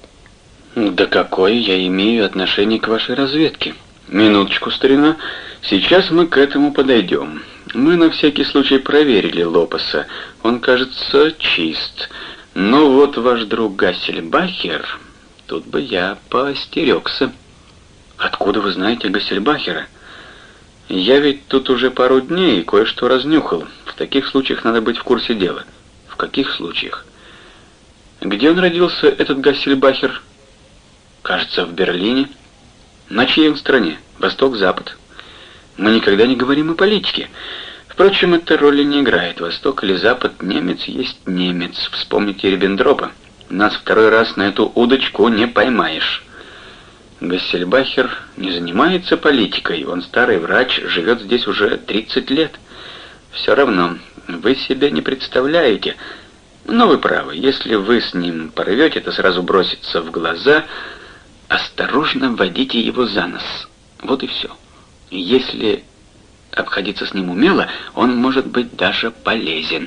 Да какое я имею отношение к вашей разведке? Минуточку, старина. Сейчас мы к этому подойдем. Мы на всякий случай проверили Лопеса. Он, кажется, чист. Но вот ваш друг Гассельбахер, тут бы я поостерегся. Откуда вы знаете Гассельбахера? Я ведь тут уже пару дней и кое-что разнюхал. В таких случаях надо быть в курсе дела. В каких случаях? Где он родился, этот Гассельбахер? Кажется, в Берлине. На чьей он стороне? Восток-запад. Мы никогда не говорим о политике. Впрочем, это роли не играет. Восток или запад, немец есть немец. Вспомните Риббентропа. Нас второй раз на эту удочку не поймаешь. Гассельбахер не занимается политикой, он старый врач, живет здесь уже 30 лет. Все равно, вы себе не представляете. Но вы правы, если вы с ним порвете, это сразу бросится в глаза. Осторожно вводите его за нос. Вот и все. Если обходиться с ним умело, он может быть даже полезен.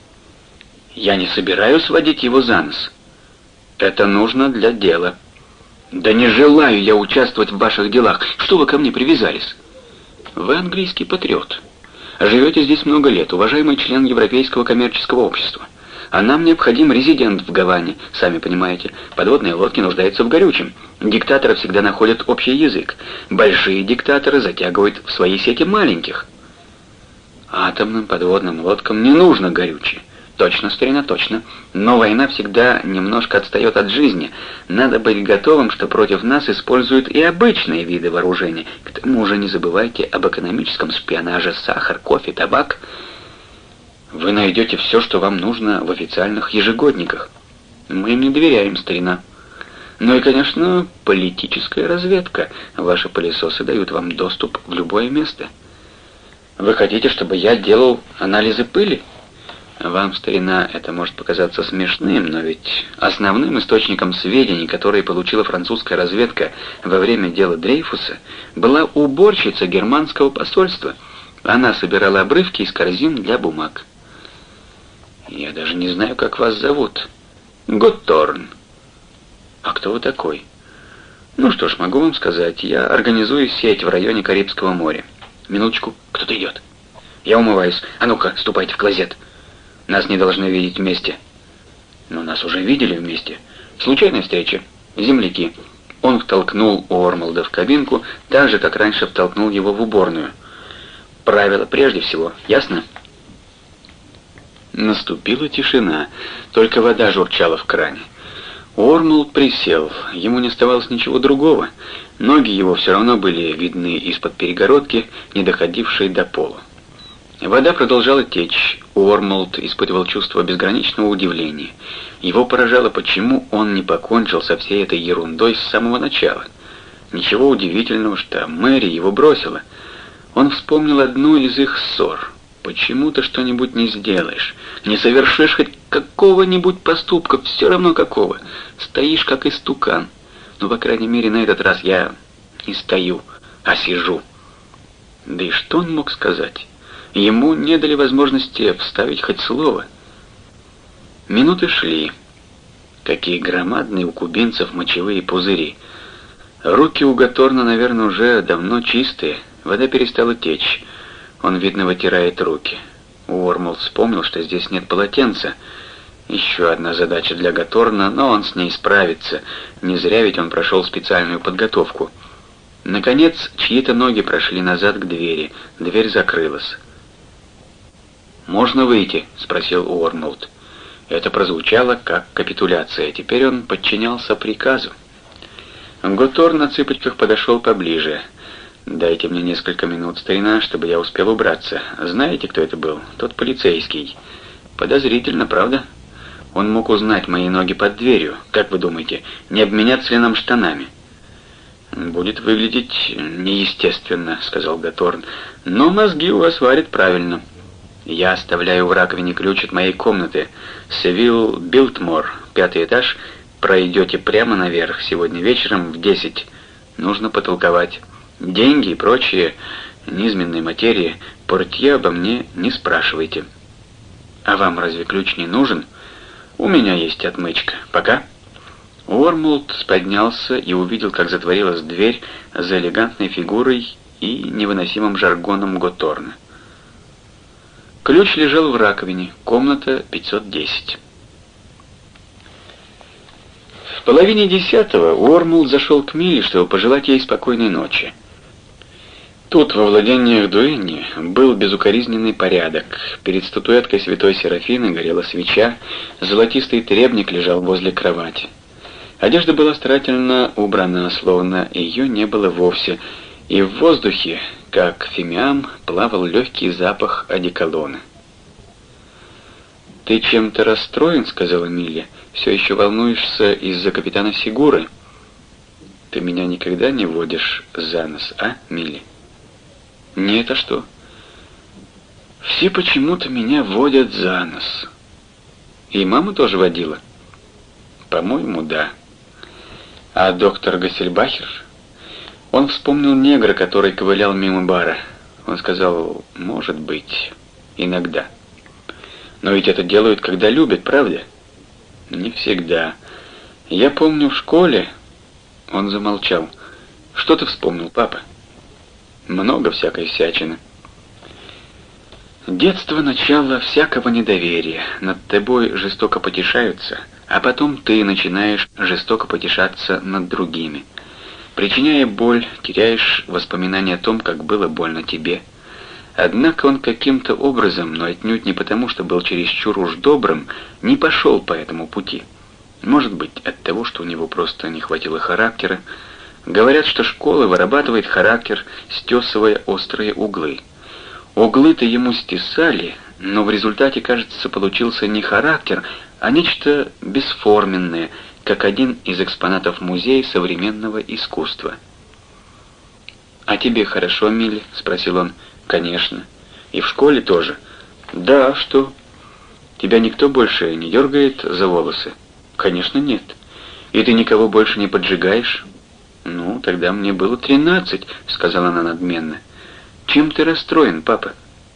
Я не собираюсь водить его за нос. Это нужно для дела. Да не желаю я участвовать в ваших делах. Что вы ко мне привязались? Вы английский патриот. Живете здесь много лет, уважаемый член Европейского коммерческого общества. А нам необходим резидент в Гаване, сами понимаете. Подводные лодки нуждаются в горючем. Диктаторы всегда находят общий язык. Большие диктаторы затягивают в свои сети маленьких. Атомным подводным лодкам не нужно горючее. Точно, старина, точно. Но война всегда немножко отстает от жизни. Надо быть готовым, что против нас используют и обычные виды вооружения. К тому же не забывайте об экономическом шпионаже: сахар, кофе, табак. Вы найдете все, что вам нужно в официальных ежегодниках. Мы им не доверяем, старина. Ну и, конечно, политическая разведка. Ваши пылесосы дают вам доступ в любое место. Вы хотите, чтобы я делал анализы пыли? Вам, старина, это может показаться смешным, но ведь основным источником сведений, которые получила французская разведка во время дела Дрейфуса, была уборщица германского посольства. Она собирала обрывки из корзин для бумаг. Я даже не знаю, как вас зовут. Готторн. А кто вы такой? Ну что ж, могу вам сказать, я организую сеть в районе Карибского моря. Минуточку, кто-то идет. Я умываюсь. А ну-ка, ступайте в клозет. Нас не должны видеть вместе. Но нас уже видели вместе. Случайная встреча. Земляки. Он втолкнул Уормлда в кабинку, так же, как раньше втолкнул его в уборную. Правило прежде всего, ясно? Наступила тишина, только вода журчала в кране. Уормлд присел, ему не оставалось ничего другого. Ноги его все равно были видны из-под перегородки, не доходившей до пола. Вода продолжала течь. Уормлд испытывал чувство безграничного удивления. Его поражало, почему он не покончил со всей этой ерундой с самого начала. Ничего удивительного, что Мэри его бросила. Он вспомнил одну из их ссор. Почему ты что-нибудь не сделаешь? Не совершишь хоть какого-нибудь поступка, все равно какого. Стоишь как истукан. Ну, по крайней мере, на этот раз я не стою, а сижу. Да и что он мог сказать? Ему не дали возможности вставить хоть слово. Минуты шли. Какие громадные у кубинцев мочевые пузыри. Руки у Готторна, наверное, уже давно чистые. Вода перестала течь. Он, видно, вытирает руки. Уормлд вспомнил, что здесь нет полотенца. Еще одна задача для Готторна, но он с ней справится. Не зря ведь он прошел специальную подготовку. Наконец, чьи-то ноги прошли назад к двери. Дверь закрылась. «Можно выйти?» — спросил Уормлд. Это прозвучало как капитуляция. Теперь он подчинялся приказу. Готторн на цыпочках подошел поближе. «Дайте мне несколько минут, старина, чтобы я успел убраться. Знаете, кто это был? Тот полицейский. Подозрительно, правда? Он мог узнать мои ноги под дверью. Как вы думаете, не обменяться ли нам штанами?» «Будет выглядеть неестественно», — сказал Готторн. «Но мозги у вас варят правильно. Я оставляю в раковине ключ от моей комнаты. Севилл Билтмор, 5-й этаж. Пройдете прямо наверх. Сегодня вечером в 10. Нужно потолковать. Деньги и прочие низменные материи портье обо мне не спрашивайте. А вам разве ключ не нужен? У меня есть отмычка. Пока». Уормлд поднялся и увидел, как затворилась дверь за элегантной фигурой и невыносимым жаргоном Готторна. Ключ лежал в раковине. Комната 510. В половине 10-го Уормлд зашел к Миле, чтобы пожелать ей спокойной ночи. Тут, во владениях Дуэнни, был безукоризненный порядок. Перед статуэткой святой Серафины горела свеча, золотистый требник лежал возле кровати. Одежда была старательно убрана, словно ее не было вовсе, и в воздухе, как фимиам, плавал легкий запах одеколона. «Ты чем-то расстроен?» — сказала Милли. «Все еще волнуешься из-за капитана Сигуры?» «Ты меня никогда не водишь за нос, а, Милли?» «Нет, а что?» «Все почему-то меня водят за нос». «И мама тоже водила?» «По-моему, да». «А доктор Гассельбахер?» Он вспомнил негра, который ковылял мимо бара. Он сказал: «Может быть, иногда». «Но ведь это делают, когда любят, правда?» «Не всегда. Я помню в школе...» Он замолчал. «Что ты вспомнил, папа?» «Много всякой всячины». Детство — начало всякого недоверия. Над тобой жестоко потешаются, а потом ты начинаешь жестоко потешаться над другими. Причиняя боль, теряешь воспоминания о том, как было больно тебе. Однако он каким-то образом, но отнюдь не потому, что был чересчур уж добрым, не пошел по этому пути. Может быть, от того, что у него просто не хватило характера. Говорят, что школа вырабатывает характер, стесывая острые углы. Углы-то ему стесали, но в результате, кажется, получился не характер, а нечто бесформенное, как один из экспонатов музея современного искусства. «А тебе хорошо, Милли?» — спросил он. «Конечно. И в школе тоже». «Да, а что? Тебя никто больше не дергает за волосы?» «Конечно, нет. И ты никого больше не поджигаешь?» «Ну, тогда мне было 13», — сказала она надменно. «Чем ты расстроен, папа?»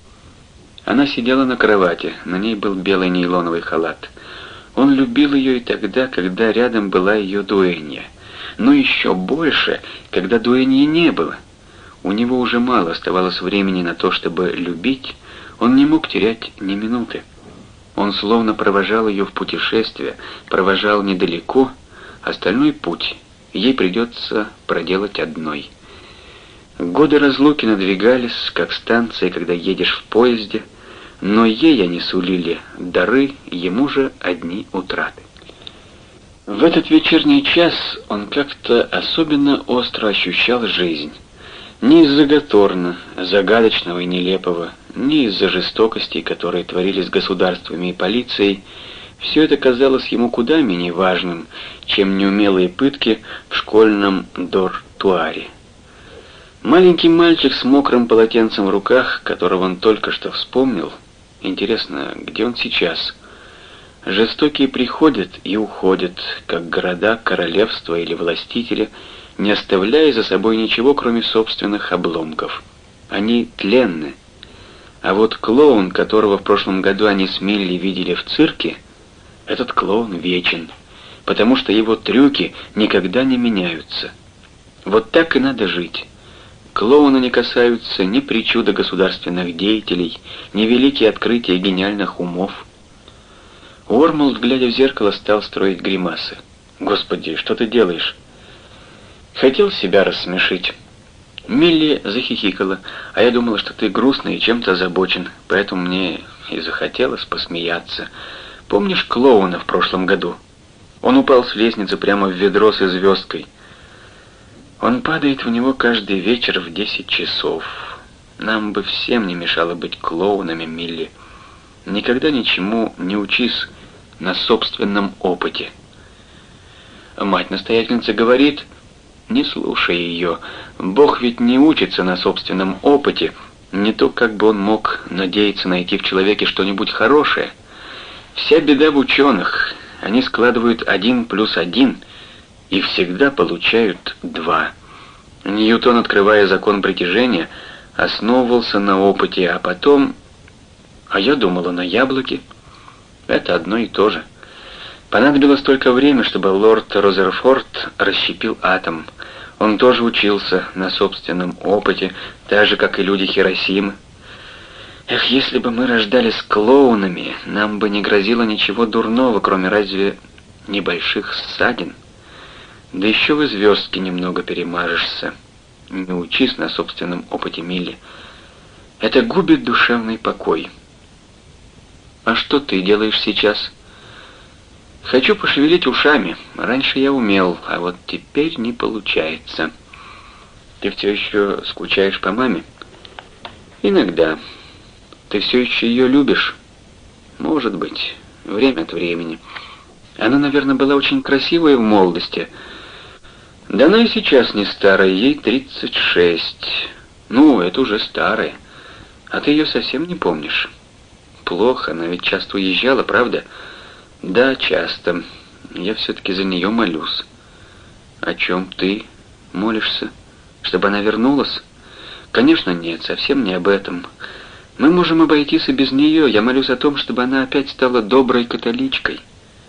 Она сидела на кровати, на ней был белый нейлоновый халат. Он любил ее и тогда, когда рядом была ее дуэнья. Но еще больше, когда дуэньи не было. У него уже мало оставалось времени на то, чтобы любить, он не мог терять ни минуты. Он словно провожал ее в путешествие, провожал недалеко, остальной путь ей придется проделать одной. Годы разлуки надвигались, как станция, когда едешь в поезде, но ей они сулили дары, ему же одни утраты. В этот вечерний час он как-то особенно остро ощущал жизнь. Не из-за Гаторна, загадочного и нелепого, не из-за жестокостей, которые творились государствами и полицией. Все это казалось ему куда менее важным, чем неумелые пытки в школьном дортуаре. Маленький мальчик с мокрым полотенцем в руках, которого он только что вспомнил. Интересно, где он сейчас? Жестокие приходят и уходят, как города, королевства или властители, не оставляя за собой ничего, кроме собственных обломков. Они тленны. А вот клоун, которого в прошлом году они с Милли видели в цирке, этот клоун вечен, потому что его трюки никогда не меняются. Вот так и надо жить. Клоуны не касаются ни причуда государственных деятелей, ни великие открытия гениальных умов. Уормлд, глядя в зеркало, стал строить гримасы. «Господи, что ты делаешь?» «Хотел себя рассмешить». Милли захихикала, а я думала, что ты грустный и чем-то озабочен, поэтому мне и захотелось посмеяться. Помнишь клоуна в прошлом году? Он упал с лестницы прямо в ведро с звездкой. Он падает в него каждый вечер в 10 часов. Нам бы всем не мешало быть клоунами, Милли. Никогда ничему не учись на собственном опыте. Мать-настоятельница говорит: не слушай ее. Бог ведь не учится на собственном опыте. Не то, как бы он мог надеяться найти в человеке что-нибудь хорошее. Вся беда в ученых. Они складывают 1 плюс 1 и всегда получают 2. Ньютон, открывая закон притяжения, основывался на опыте, а потом... А я думала, на яблоке. Это одно и то же. Понадобилось только время, чтобы лорд Розерфорд расщепил атом. Он тоже учился на собственном опыте, так же, как и люди Хиросимы. Эх, если бы мы рождались клоунами, нам бы не грозило ничего дурного, кроме разве небольших ссадин. Да еще в звездке немного перемажешься. Не учись на собственном опыте, Милли. Это губит душевный покой. А что ты делаешь сейчас? Хочу пошевелить ушами. Раньше я умел, а вот теперь не получается. Ты все еще скучаешь по маме? Иногда. Ты все еще ее любишь? Может быть, время от времени. Она, наверное, была очень красивая в молодости. Да она и сейчас не старая, ей 36. Ну, это уже старая. А ты ее совсем не помнишь? Плохо, она ведь часто уезжала, правда? Да, часто. Я все-таки за нее молюсь. О чем ты молишься? Чтобы она вернулась? Конечно, нет, совсем не об этом. Мы можем обойтись и без нее. Я молюсь о том, чтобы она опять стала доброй католичкой.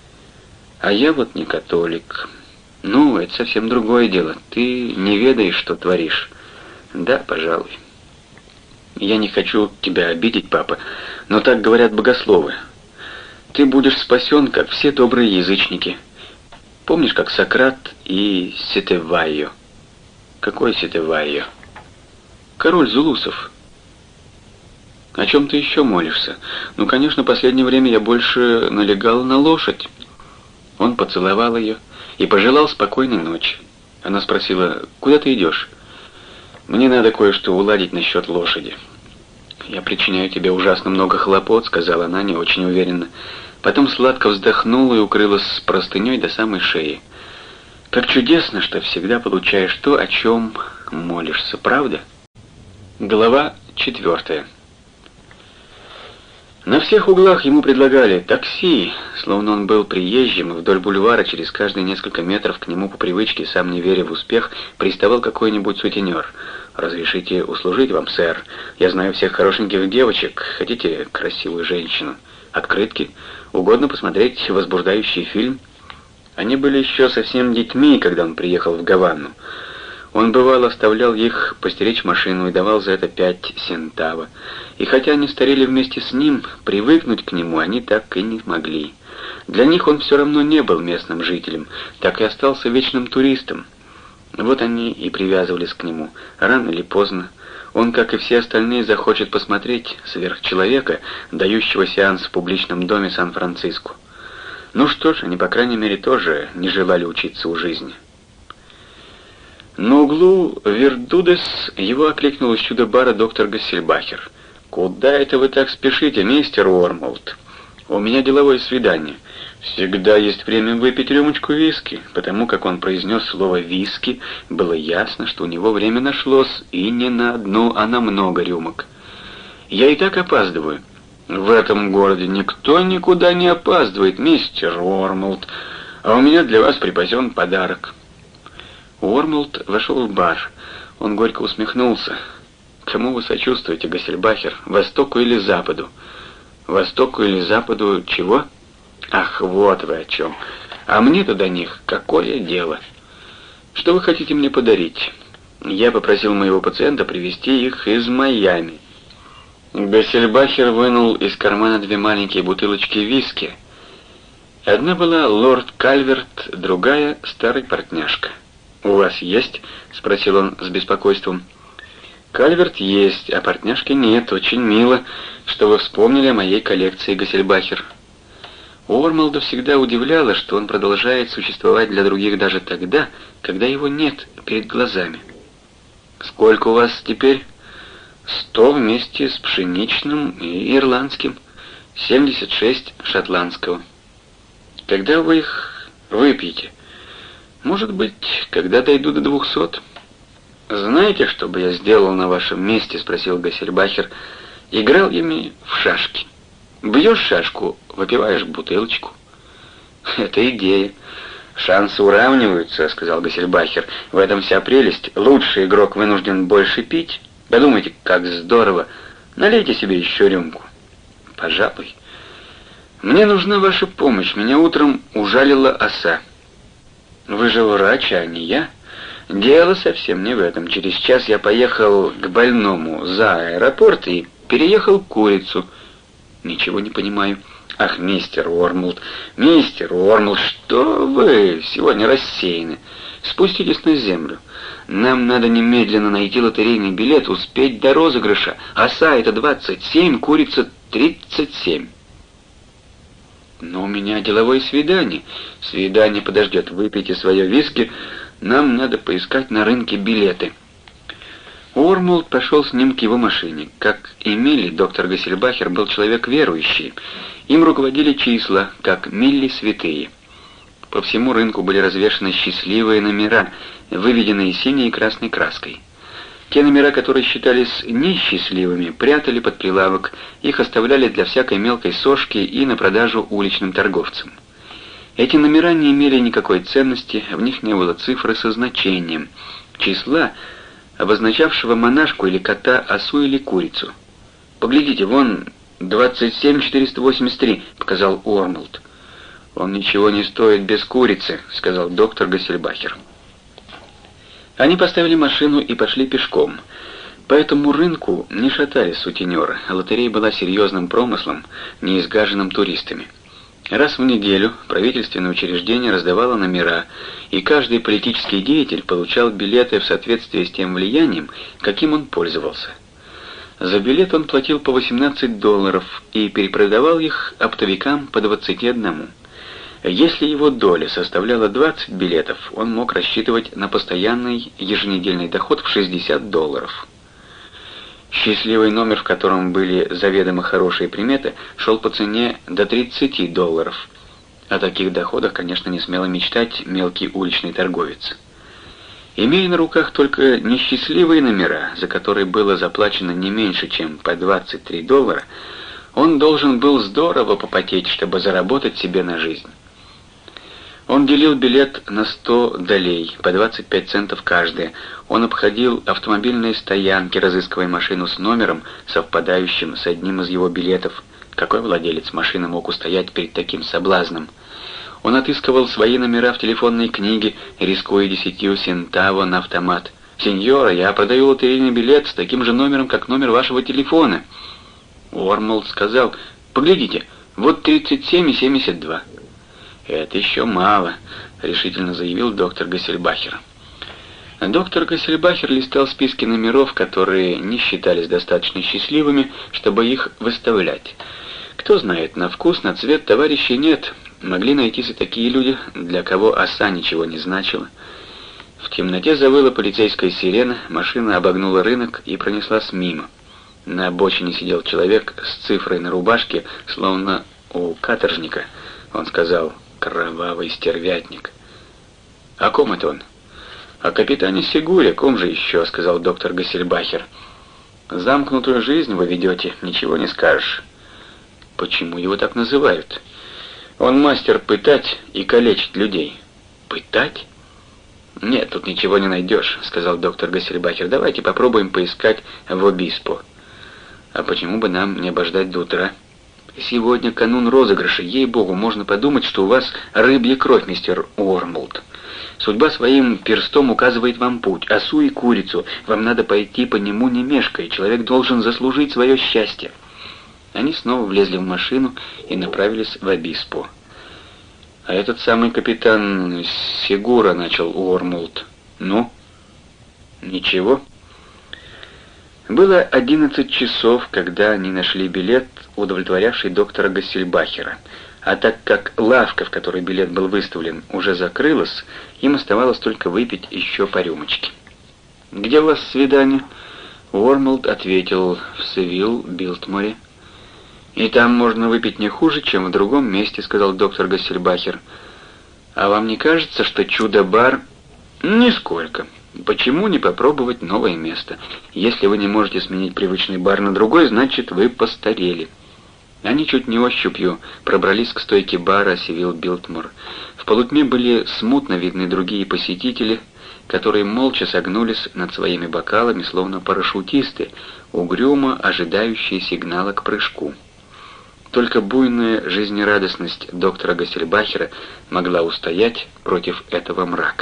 А я вот не католик. Ну, это совсем другое дело. Ты не ведаешь, что творишь. Да, пожалуй. Я не хочу тебя обидеть, папа, но так говорят богословы. Ты будешь спасен, как все добрые язычники. Помнишь, как Сократ и Сетевайо? Какой Сетевайо? Король зулусов. О чем ты еще молишься? Ну, конечно, в последнее время я больше налегал на лошадь. Он поцеловал ее и пожелал спокойной ночи. Она спросила: куда ты идешь? Мне надо кое-что уладить насчет лошади. Я причиняю тебе ужасно много хлопот, сказала она не очень уверенно. Потом сладко вздохнула и укрылась простыней до самой шеи. Как чудесно, что всегда получаешь то, о чем молишься, правда? Глава 4. На всех углах ему предлагали такси, словно он был приезжим, и вдоль бульвара через каждые несколько метров к нему по привычке, сам не веря в успех, приставал какой-нибудь сутенер. «Разрешите услужить вам, сэр? Я знаю всех хорошеньких девочек. Хотите красивую женщину? Открытки? Угодно посмотреть возбуждающий фильм?» Они были еще совсем детьми, когда он приехал в Гавану. Он, бывало, оставлял их постеречь машину и давал за это 5 сентаво. И хотя они старели вместе с ним, привыкнуть к нему они так и не могли. Для них он все равно не был местным жителем, так и остался вечным туристом. Вот они и привязывались к нему. Рано или поздно он, как и все остальные, захочет посмотреть сверхчеловека, дающего сеанс в публичном доме Сан-Франциско. Ну что ж, они, по крайней мере, тоже не желали учиться у жизни. На углу Вердудес его окликнул из чудо-бара доктор Гассельбахер. «Куда это вы так спешите, мистер Уормолд? У меня деловое свидание. Всегда есть время выпить рюмочку виски». Потому как он произнес слово «виски», было ясно, что у него время нашлось, и не на одну, а на много рюмок. «Я и так опаздываю». «В этом городе никто никуда не опаздывает, мистер Уормолд, а у меня для вас припасен подарок». Уормолд вошел в бар. Он горько усмехнулся. «Кому вы сочувствуете, Гассельбахер, Востоку или Западу?» «Востоку или Западу чего?» «Ах, вот вы о чем. А мне-то до них какое дело? Что вы хотите мне подарить?» «Я попросил моего пациента привезти их из Майами». Гассельбахер вынул из кармана 2 маленькие бутылочки виски. Одна была «Лорд Кальверт», другая — «Старый портняшка». «У вас есть?» — спросил он с беспокойством. «Кальверт есть, а портняшки нет. Очень мило, что вы вспомнили о моей коллекции, Гассельбахер». Уормолда всегда удивляло, что он продолжает существовать для других даже тогда, когда его нет перед глазами. «Сколько у вас теперь?» 100 вместе с пшеничным и ирландским, 76 шотландского. Когда вы их выпьете? Может быть, когда дойду до 200. «Знаете, что бы я сделал на вашем месте?» — спросил Гассельбахер. «Играл ими в шашки. Бьешь шашку, выпиваешь бутылочку». «Это идея. Шансы уравниваются», — сказал Гассельбахер. «В этом вся прелесть. Лучший игрок вынужден больше пить. Подумайте, как здорово. Налейте себе еще рюмку». «Пожалуй. Мне нужна ваша помощь. Меня утром ужалила оса». «Вы же врач, а не я?» «Дело совсем не в этом. Через час я поехал к больному за аэропорт и переехал курицу». «Ничего не понимаю». «Ах, мистер Уормолд, что вы сегодня рассеяны? Спуститесь на землю. Нам надо немедленно найти лотерейный билет, успеть до розыгрыша. Оса — это 27, курица — 37. «Но у меня деловое свидание». «Свидание подождет. Выпейте свое виски. Нам надо поискать на рынке билеты». Уормолд пошел с ним к его машине. Как и Милли, доктор Гассельбахер был человек верующий. Им руководили числа, как Милли святые. По всему рынку были развешаны счастливые номера, выведенные синей и красной краской. Те номера, которые считались несчастливыми, прятали под прилавок, их оставляли для всякой мелкой сошки и на продажу уличным торговцам. Эти номера не имели никакой ценности, в них не было цифры со значением, числа, обозначавшего монашку или кота, осу или курицу. «Поглядите, вон 27483», — показал Уормолд. «Он ничего не стоит без курицы», — сказал доктор Гассельбахер. Они поставили машину и пошли пешком. По этому рынку не шатались сутенеры, а лотерея была серьезным промыслом, не изгаженным туристами. Раз в неделю правительственное учреждение раздавало номера, и каждый политический деятель получал билеты в соответствии с тем влиянием, каким он пользовался. За билет он платил по $18 и перепродавал их оптовикам по 21. Если его доля составляла 20 билетов, он мог рассчитывать на постоянный еженедельный доход в $60. Счастливый номер, в котором были заведомо хорошие приметы, шел по цене до $30. О таких доходах, конечно, не смело мечтать мелкий уличный торговец. Имея на руках только несчастливые номера, за которые было заплачено не меньше, чем по $23, он должен был здорово попотеть, чтобы заработать себе на жизнь. Он делил билет на 100 долей, по 25 центов каждая. Он обходил автомобильные стоянки, разыскивая машину с номером, совпадающим с одним из его билетов. Какой владелец машины мог устоять перед таким соблазном? Он отыскивал свои номера в телефонной книге, рискуя 10 сентаво на автомат. «Сеньора, я продаю лотерейный билет с таким же номером, как номер вашего телефона». Уормолд сказал: «Поглядите, вот 37 и 72». «Это еще мало», — решительно заявил доктор Гассельбахер. Доктор Гассельбахер листал списки номеров, которые не считались достаточно счастливыми, чтобы их выставлять. Кто знает, на вкус, на цвет товарищей нет. Могли найтись и такие люди, для кого оса ничего не значила. В темноте завыла полицейская сирена, машина обогнула рынок и пронеслась мимо. На обочине сидел человек с цифрой на рубашке, словно у каторжника. Он сказал: «Кровавый стервятник». «О ком это он?» «О капитане Сегуре, о ком же еще?» — сказал доктор Гассельбахер. «Замкнутую жизнь вы ведете, ничего не скажешь». «Почему его так называют?» «Он мастер пытать и калечить людей». «Пытать?» «Нет, тут ничего не найдешь», — сказал доктор Гассельбахер. «Давайте попробуем поискать в Обиспо». «А почему бы нам не обождать до утра?» «Сегодня канун розыгрыша. Ей-богу, можно подумать, что у вас рыбья кровь, мистер Уормолд. Судьба своим перстом указывает вам путь, осу и курицу. Вам надо пойти по нему не мешкая. Человек должен заслужить свое счастье». Они снова влезли в машину и направились в Обиспо. «А этот самый капитан Сегура», — начал Уормолд. «Ну?» «Ничего». Было 11 часов, когда они нашли билет, удовлетворявший доктора Гассельбахера. А так как лавка, в которой билет был выставлен, уже закрылась, им оставалось только выпить еще по рюмочке. «Где у вас свидание?» Уормолд ответил: «В Севилл-Билтморе». «И там можно выпить не хуже, чем в другом месте», — сказал доктор Гассельбахер. «А вам не кажется, что чудо-бар...» «Нисколько. Почему не попробовать новое место? Если вы не можете сменить привычный бар на другой, значит, вы постарели». Они чуть не ощупью пробрались к стойке бара Севилл-Билтмор. В полутьме были смутно видны другие посетители, которые молча согнулись над своими бокалами, словно парашютисты, угрюмо ожидающие сигнала к прыжку. Только буйная жизнерадостность доктора Гассельбахера могла устоять против этого мрака.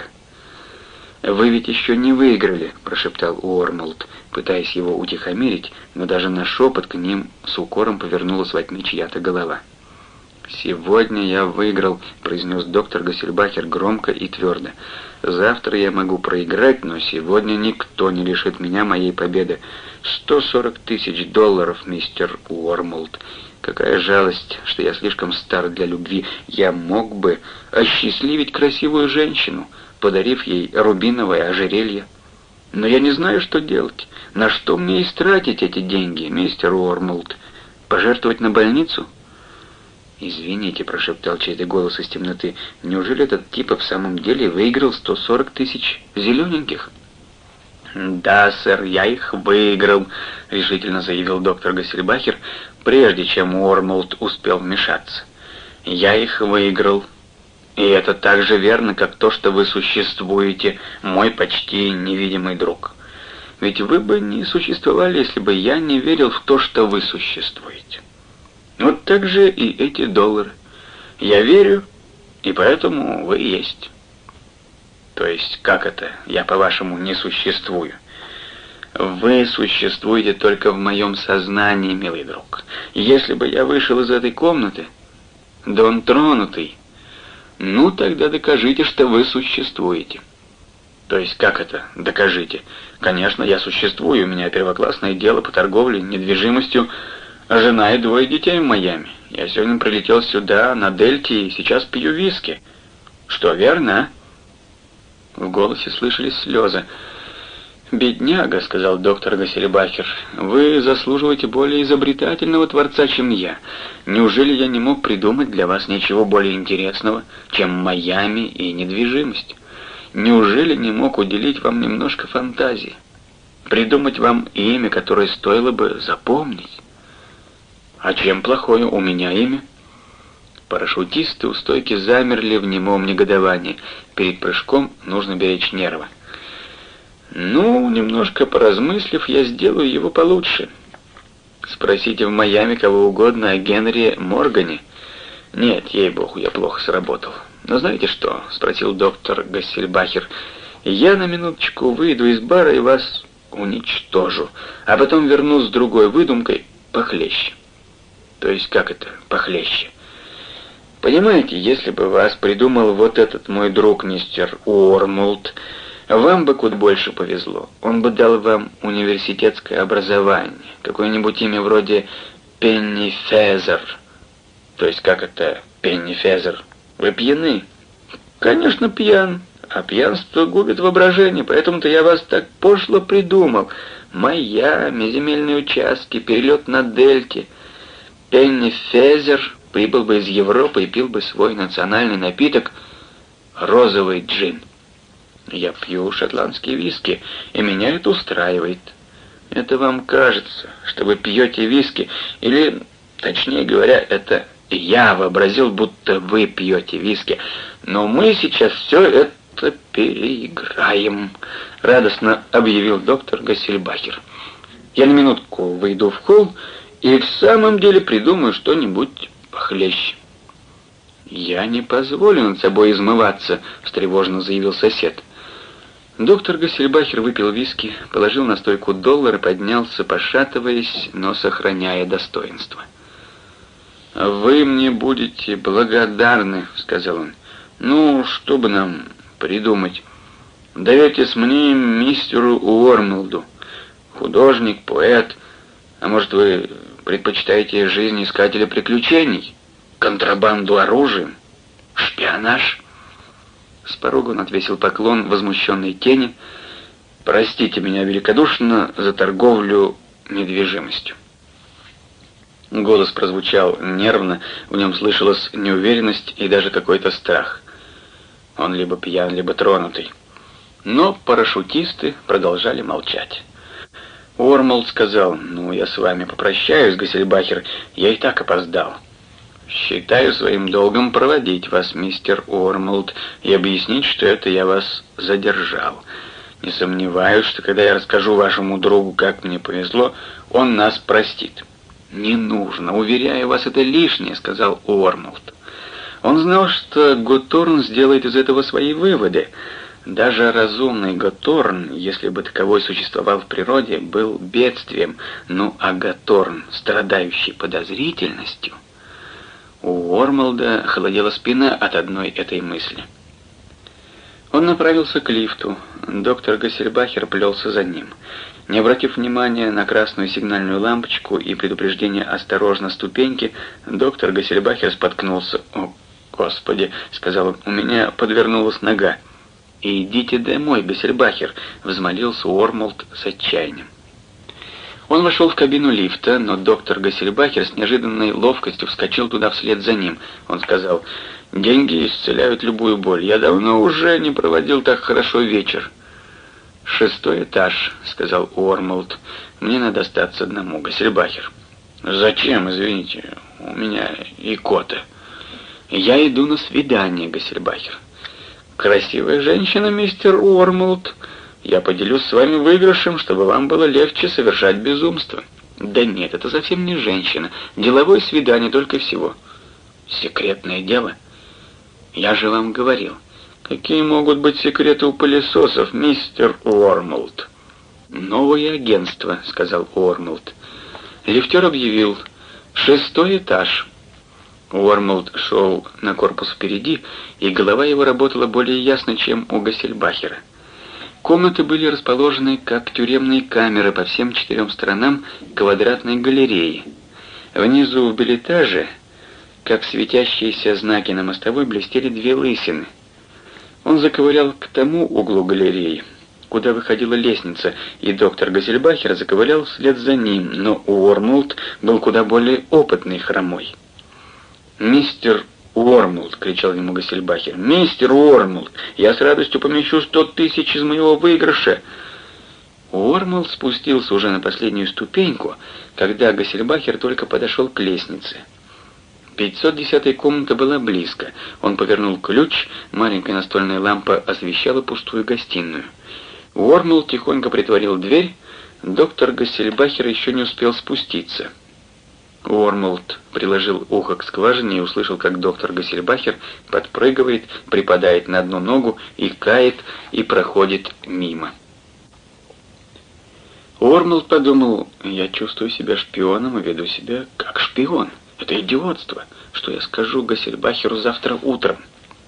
«Вы ведь еще не выиграли», — прошептал Уормолд, пытаясь его утихомирить, но даже на шепот к ним с укором повернулась во тьме чья-то голова. «Сегодня я выиграл», — произнес доктор Гассельбахер громко и твердо. «Завтра я могу проиграть, но сегодня никто не лишит меня моей победы. $140 000, мистер Уормолд. Какая жалость, что я слишком стар для любви. Я мог бы осчастливить красивую женщину, подарив ей рубиновое ожерелье. Но я не знаю, что делать. На что мне истратить эти деньги, мистер Уормолд? Пожертвовать на больницу?» «Извините», — прошептал чей-то голос из темноты. «Неужели этот тип в самом деле выиграл 140 000 зелененьких?» «Да, сэр, я их выиграл», — решительно заявил доктор Гассельбахер, прежде чем Уормолд успел вмешаться. «Я их выиграл. И это так же верно, как то, что вы существуете, мой почти невидимый друг. Ведь вы бы не существовали, если бы я не верил в то, что вы существуете. Вот так же и эти $. Я верю, и поэтому вы есть». «То есть как это? Я, по-вашему, не существую?» Вы существуете только в моем сознании, милый друг. Если бы я вышел из этой комнаты, да он тронутый, ну тогда докажите, что вы существуете. То есть как это докажите? Конечно, я существую, у меня первоклассное дело по торговле недвижимостью, жена и 2 детей в Майами. Я сегодня прилетел сюда, на Дельте, и сейчас пью виски. Что, верно, а? В голосе слышались слезы. «Бедняга», — сказал доктор Гассельбахер, — «вы заслуживаете более изобретательного творца, чем я. Неужели я не мог придумать для вас ничего более интересного, чем Майами и недвижимость? Неужели не мог уделить вам немножко фантазии? Придумать вам имя, которое стоило бы запомнить? А чем плохое у меня имя?» Парашютисты у стойки замерли в немом негодовании. Перед прыжком нужно беречь нервы. «Ну, немножко поразмыслив, я сделаю его получше. Спросите в Майами кого угодно о Генри Моргане. Нет, ей-богу, я плохо сработал. Но знаете что?» — спросил доктор Гассельбахер. «Я на минуточку выйду из бара и вас уничтожу, а потом вернусь с другой выдумкой похлеще». «То есть как это похлеще?» «Понимаете, если бы вас придумал вот этот мой друг мистер Уормолд, вам бы куда больше повезло. Он бы дал вам университетское образование, какое-нибудь имя вроде Пенни Фезер». «То есть как это Пенни Фезер? Вы пьяны?» «Конечно пьян, а пьянство губит воображение, поэтому-то я вас так пошло придумал. Майами, земельные участки, перелет на Дельте. Пенни Фезер прибыл бы из Европы и пил бы свой национальный напиток — розовый джин. Я пью шотландские виски, и меня это устраивает. Это вам кажется, что вы пьете виски, или, точнее говоря, это я вообразил, будто вы пьете виски. Но мы сейчас все это переиграем», — радостно объявил доктор Гассельбахер. «Я на минутку выйду в холл и в самом деле придумаю что-нибудь похлеще». «Я не позволю над собой измываться», — встревоженно заявил сосед. Доктор Гассельбахер выпил виски, положил на стойку $1 и поднялся, пошатываясь, но сохраняя достоинство. «Вы мне будете благодарны», — сказал он. «Ну, что бы нам придумать? Доверьтесь мне, мистеру Уормолду. Художник, поэт. А может, вы предпочитаете жизнь искателя приключений? Контрабанду оружием? Шпионаж?» С порога он отвесил поклон возмущенной тени. «Простите меня великодушно за торговлю недвижимостью». Голос прозвучал нервно, в нем слышалась неуверенность и даже какой-то страх. Он либо пьян, либо тронутый. Но парашютисты продолжали молчать. Уормолд сказал: «Ну, я с вами попрощаюсь, Гассельбахер, я и так опоздал. Считаю своим долгом проводить вас, мистер Уормолд, и объяснить, что это я вас задержал. Не сомневаюсь, что когда я расскажу вашему другу, как мне повезло, он нас простит». «Не нужно, уверяю вас, это лишнее», — сказал Уормолд. Он знал, что Готорн сделает из этого свои выводы. Даже разумный Готорн, если бы таковой существовал в природе, был бедствием, а Готорн, страдающий подозрительностью... У Уормолда холодела спина от одной этой мысли. Он направился к лифту. Доктор Гассельбахер плелся за ним. Не обратив внимания на красную сигнальную лампочку и предупреждение «осторожно, ступеньки», доктор Гассельбахер споткнулся. «О, Господи!» — сказал он, — «у меня подвернулась нога». «Идите домой, Гассельбахер!» — взмолился Уормолд с отчаянием. Он вошел в кабину лифта, но доктор Гассельбахер с неожиданной ловкостью вскочил туда вслед за ним. Он сказал: «Деньги исцеляют любую боль. Я давно уже не проводил так хорошо вечер». «6-й этаж», — сказал Уормолд. «Мне надо остаться одному, Гассельбахер». «Зачем, извините? У меня икота». «Я иду на свидание, Гассельбахер». «Красивая женщина, мистер Уормолд. Я поделюсь с вами выигрышем, чтобы вам было легче совершать безумство». «Да нет, это совсем не женщина. Деловое свидание только всего». «Секретное дело?» «Я же вам говорил». «Какие могут быть секреты у пылесосов, мистер Уормолд?» «Новое агентство», — сказал Уормлд. Лифтер объявил: «6-й этаж». Уормлд шел на корпус впереди, и голова его работала более ясно, чем у Гассельбахера. Комнаты были расположены, как тюремные камеры, по всем 4 сторонам квадратной галереи. Внизу в бельэтаже, как светящиеся знаки на мостовой, блестели 2 лысины. Он заковылял к тому углу галереи, куда выходила лестница, и доктор Гассельбахер заковылял вслед за ним, но Уормлд был куда более опытный хромой. «Мистер Уормлд!» — кричал ему Гассельбахер. «Мистер Уормлд! Я с радостью помещу 100 тысяч из моего выигрыша!» Уормлд спустился уже на последнюю ступеньку, когда Гассельбахер только подошел к лестнице. 510-я комната была близко. Он повернул ключ, маленькая настольная лампа освещала пустую гостиную. Уормлд тихонько притворил дверь, доктор Гассельбахер еще не успел спуститься. Уормлд приложил ухо к скважине и услышал, как доктор Гассельбахер подпрыгивает, припадает на одну ногу, икает и проходит мимо. Уормлд подумал: «Я чувствую себя шпионом и веду себя как шпион. Это идиотство. Что я скажу Гассельбахеру завтра утром?»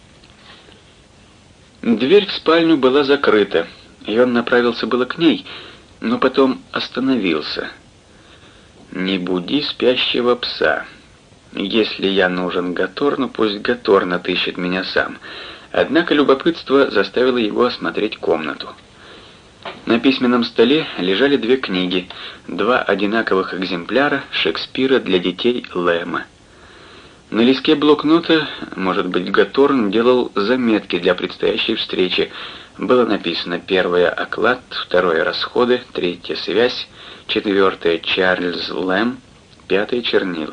Дверь в спальню была закрыта, и он направился было к ней, но потом остановился. «Не буди спящего пса. Если я нужен Гаторну, пусть Гаторн отыщет меня сам». Однако любопытство заставило его осмотреть комнату. На письменном столе лежали 2 книги, 2 одинаковых экземпляра Шекспира для детей Лэма. На листке блокнота, может быть, Гаторн делал заметки для предстоящей встречи. Было написано: 1-е оклад, 2-е расходы, 3-я связь, 4-е Чарльз Лэм, 5-е чернила.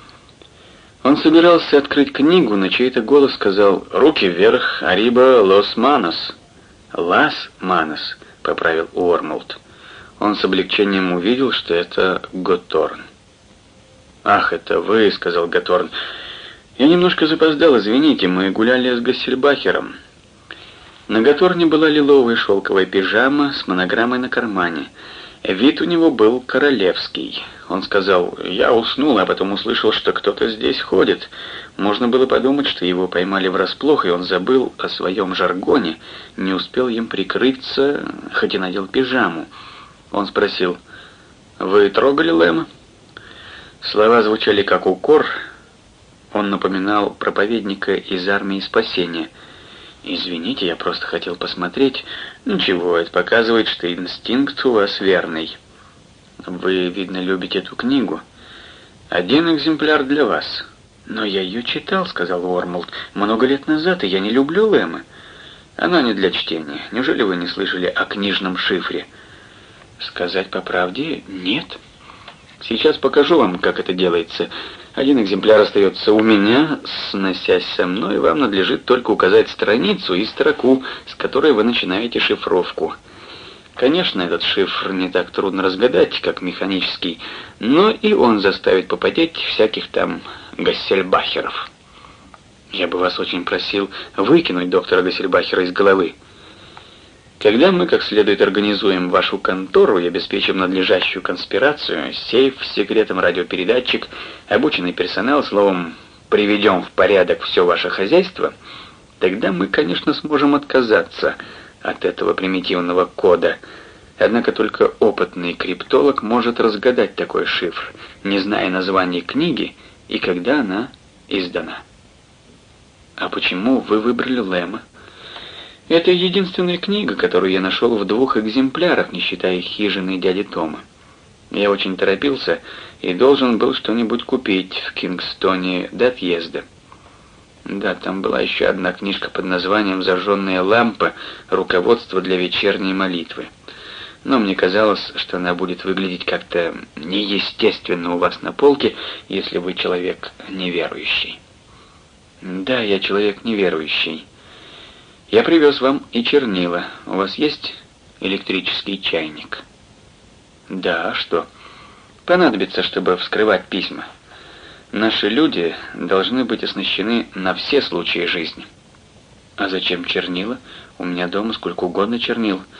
Он собирался открыть книгу, но чей-то голос сказал: «Руки вверх, ариба лос манос». «Лас манос», — поправил Уормлд. Он с облегчением увидел, что это Гаторн. «Ах, это вы», — сказал Гаторн. «Я немножко запоздал, извините, мы гуляли с Гассельбахером». На Гаторне была лиловая шелковая пижама с монограммой на кармане. Вид у него был королевский. Он сказал: «Я уснул, а потом услышал, что кто-то здесь ходит». Можно было подумать, что его поймали врасплох, и он забыл о своем жаргоне, не успел им прикрыться, хоть и надел пижаму. Он спросил: «Вы трогали Лэма?» Слова звучали как укор. Он напоминал проповедника из армии спасения. «Извините, я просто хотел посмотреть». «Ничего, это показывает, что инстинкт у вас верный. Вы, видно, любите эту книгу. 1 экземпляр для вас». «Но я ее читал», — сказал Уормлд, — «много лет назад, и я не люблю Лэма». «Она не для чтения. Неужели вы не слышали о книжном шифре?» «Сказать по правде, нет». «Сейчас покажу вам, как это делается. 1 экземпляр остается у меня, сносясь со мной, вам надлежит только указать страницу и строку, с которой вы начинаете шифровку. Конечно, этот шифр не так трудно разгадать, как механический, но и он заставит попадеть всяких там Гассельбахеров. Я бы вас очень просил выкинуть доктора Гассельбахера из головы. Когда мы как следует организуем вашу контору и обеспечим надлежащую конспирацию, сейф с секретом, радиопередатчик, обученный персонал, словом, приведем в порядок все ваше хозяйство, тогда мы, конечно, сможем отказаться от этого примитивного кода. Однако только опытный криптолог может разгадать такой шифр, не зная названия книги и когда она издана». «А почему вы выбрали Лэма?» «Это единственная книга, которую я нашел в 2 экземплярах, не считая хижины дяди Тома. Я очень торопился и должен был что-нибудь купить в Кингстоне до отъезда. Да, там была еще одна книжка под названием «Зажженная лампа. Руководство для вечерней молитвы». Но мне казалось, что она будет выглядеть как-то неестественно у вас на полке, если вы человек неверующий». «Да, я человек неверующий. Я привез вам и чернила. У вас есть электрический чайник?» «Да, что?» «Понадобится, чтобы вскрывать письма. Наши люди должны быть оснащены на все случаи жизни». «А зачем чернила? У меня дома сколько угодно чернил».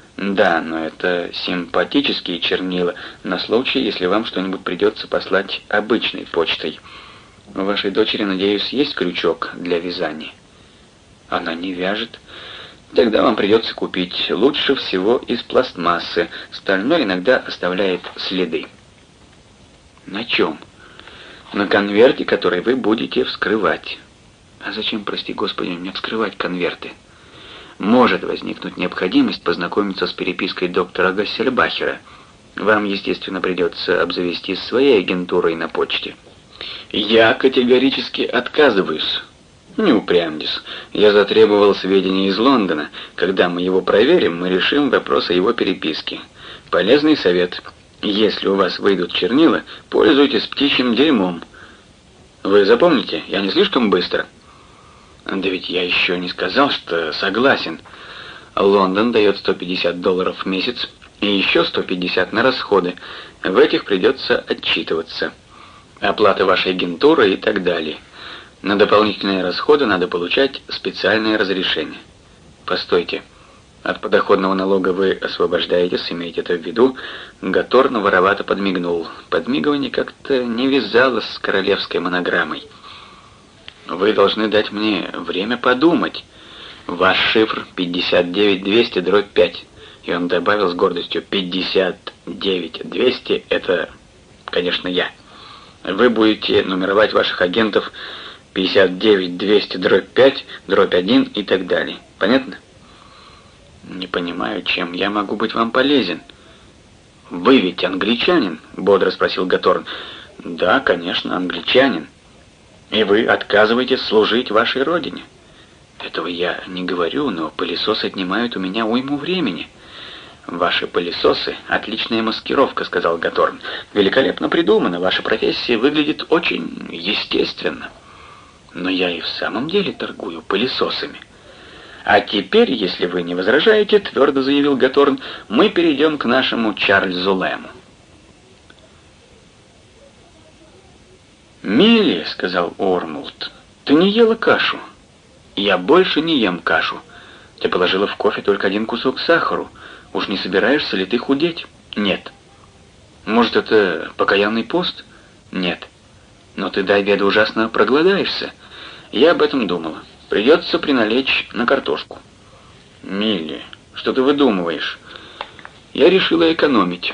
Да, но это симпатические чернила, на случай, если вам что-нибудь придется послать обычной почтой. У вашей дочери, надеюсь, есть крючок для вязания? Она не вяжет. Тогда вам придется купить, лучше всего из пластмассы. Стальной иногда оставляет следы. На чем? На конверте, который вы будете вскрывать. А зачем, прости господи, мне вскрывать конверты? Может возникнуть необходимость познакомиться с перепиской доктора Гассельбахера. Вам, естественно, придется обзавестись своей агентурой на почте. Я категорически отказываюсь. Не упрямьтесь. Я затребовал сведения из Лондона. Когда мы его проверим, мы решим вопрос о его переписке. Полезный совет. Если у вас выйдут чернила, пользуйтесь птичьим дерьмом. Вы запомните, я не слишком быстро? Да ведь я еще не сказал, что согласен. Лондон дает $150 в месяц и еще 150 на расходы. В этих придется отчитываться. Оплата вашей агентуры и так далее. На дополнительные расходы надо получать специальное разрешение. Постойте. От подоходного налога вы освобождаетесь, имейте это в виду. Гаторн воровато подмигнул. Подмигивание как-то не вязалось с королевской монограммой. Вы должны дать мне время подумать. Ваш шифр 59200-5. И он добавил с гордостью: 59200 это, конечно, я. Вы будете нумеровать ваших агентов 59200-5-1 и так далее. Понятно? Не понимаю, чем я могу быть вам полезен. Вы ведь англичанин? Бодро спросил Гаторн. Да, конечно, англичанин. И вы отказываетесь служить вашей родине. Этого я не говорю, но пылесосы отнимают у меня уйму времени. Ваши пылесосы — отличная маскировка, сказал Гаторн. Великолепно придумано, ваша профессия выглядит очень естественно. Но я и в самом деле торгую пылесосами. А теперь, если вы не возражаете, твердо заявил Гаторн, мы перейдем к нашему Чарльзу Лэму. «Милли», — сказал Ормулд, — «ты не ела кашу?» «Я больше не ем кашу. Ты положила в кофе только 1 кусок сахару. Уж не собираешься ли ты худеть?» «Нет». «Может, это покаянный пост?» «Нет». «Но ты до обеда ужасно проголодаешься. Я об этом думала. Придется приналечь на картошку». «Милли, что ты выдумываешь?» «Я решила экономить».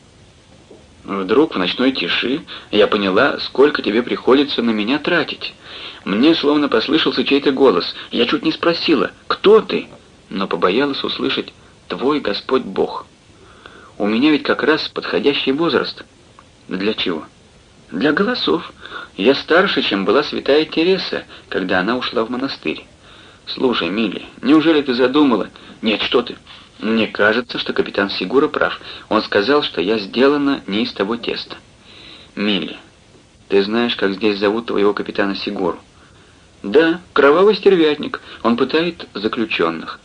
Вдруг в ночной тиши я поняла, сколько тебе приходится на меня тратить. Мне словно послышался чей-то голос. Я чуть не спросила: «Кто ты?» Но побоялась услышать: «Твой Господь Бог». У меня ведь как раз подходящий возраст. Для чего? Для голосов. Я старше, чем была святая Тереса, когда она ушла в монастырь. Слушай, Милли, неужели ты задумала? Нет, что ты? Мне кажется, что капитан Сигура прав. Он сказал, что я сделана не из того теста. Милли, ты знаешь, как здесь зовут твоего капитана Сигуру? Да, кровавый стервятник. Он пытает заключенных.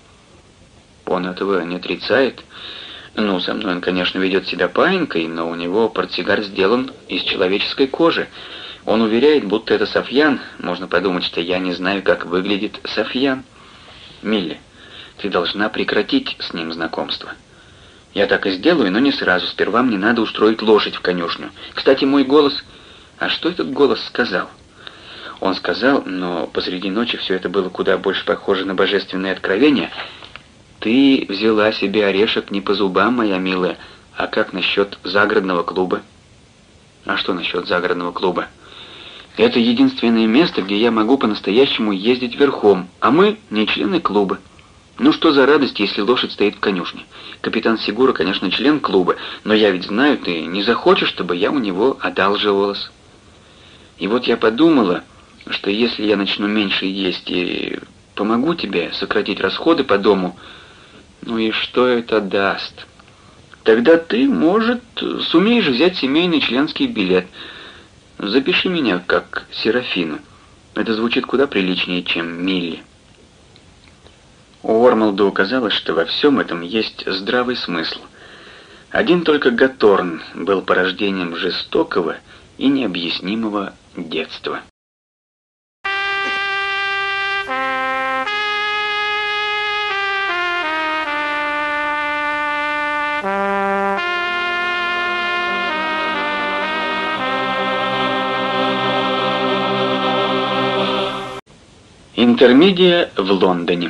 Он этого не отрицает. Ну, со мной он, конечно, ведет себя паинькой, но у него портсигар сделан из человеческой кожи. Он уверяет, будто это софьян. Можно подумать, что я не знаю, как выглядит софьян. Милли, ты должна прекратить с ним знакомство. Я так и сделаю, но не сразу. Сперва мне надо устроить лошадь в конюшню. Кстати, мой голос... А что этот голос сказал? Он сказал, но посреди ночи все это было куда больше похоже на божественное откровение. Ты взяла себе орешек не по зубам, моя милая. А как насчет загородного клуба? А что насчет загородного клуба? Это единственное место, где я могу по-настоящему ездить верхом, а мы не члены клуба. Ну что за радость, если лошадь стоит в конюшне? Капитан Сигура, конечно, член клуба, но я ведь знаю, ты не захочешь, чтобы я у него одалживалась. И вот я подумала, что если я начну меньше есть и помогу тебе сократить расходы по дому, ну и что это даст? Тогда ты, может, сумеешь взять семейный членский билет. Запиши меня как Серафину. Это звучит куда приличнее, чем Милли. Уормолду казалось, что во всем этом есть здравый смысл. Один только Гаторн был порождением жестокого и необъяснимого детства. Интермедия в Лондоне.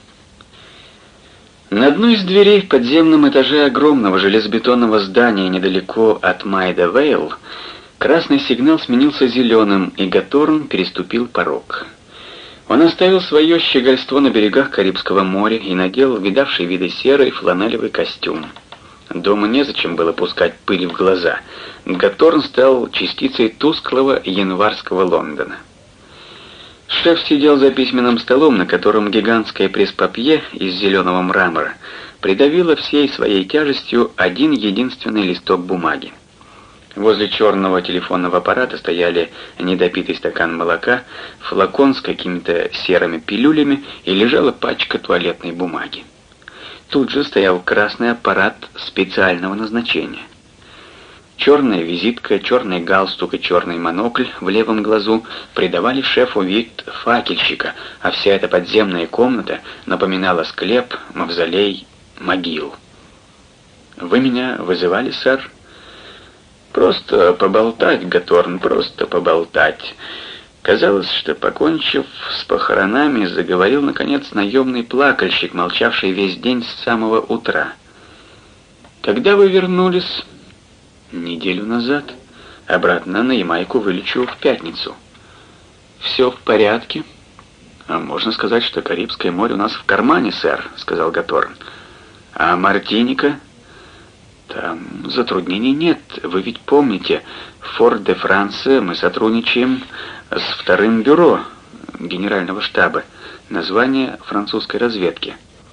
На одной из дверей в подземном этаже огромного железобетонного здания недалеко от Майда-Вейл красный сигнал сменился зеленым, и Гаторн переступил порог. Он оставил свое щегольство на берегах Карибского моря и надел видавший виды серый фланелевый костюм. Дома незачем было пускать пыль в глаза. Гаторн стал частицей тусклого январского Лондона. Шеф сидел за письменным столом, на котором гигантское пресс-папье из зеленого мрамора придавило всей своей тяжестью один единственный листок бумаги. Возле черного телефонного аппарата стояли недопитый стакан молока, флакон с какими-то серыми пилюлями и лежала пачка туалетной бумаги. Тут же стоял красный аппарат специального назначения. Черная визитка, черный галстук и черный монокль в левом глазу придавали шефу вид факельщика, а вся эта подземная комната напоминала склеп, мавзолей, могилу. «Вы меня вызывали, сэр?» «Просто поболтать, Гаторн, просто поболтать». Казалось, что, покончив с похоронами, заговорил, наконец, наемный плакальщик, молчавший весь день с самого утра. «Когда вы вернулись?» «Неделю назад. Обратно на Ямайку вылечу в пятницу». «Все в порядке?» «А можно сказать, что Карибское море у нас в кармане, сэр», — сказал Гаторн. «А Мартиника?» «Там затруднений нет. Вы ведь помните, в Форт-де-Франце мы сотрудничаем с вторым бюро генерального штаба, название французской разведки».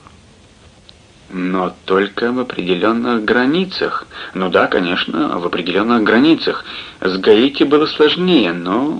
«Но только в определенных границах». «Ну да, конечно, в определенных границах. С Гаити было сложнее, но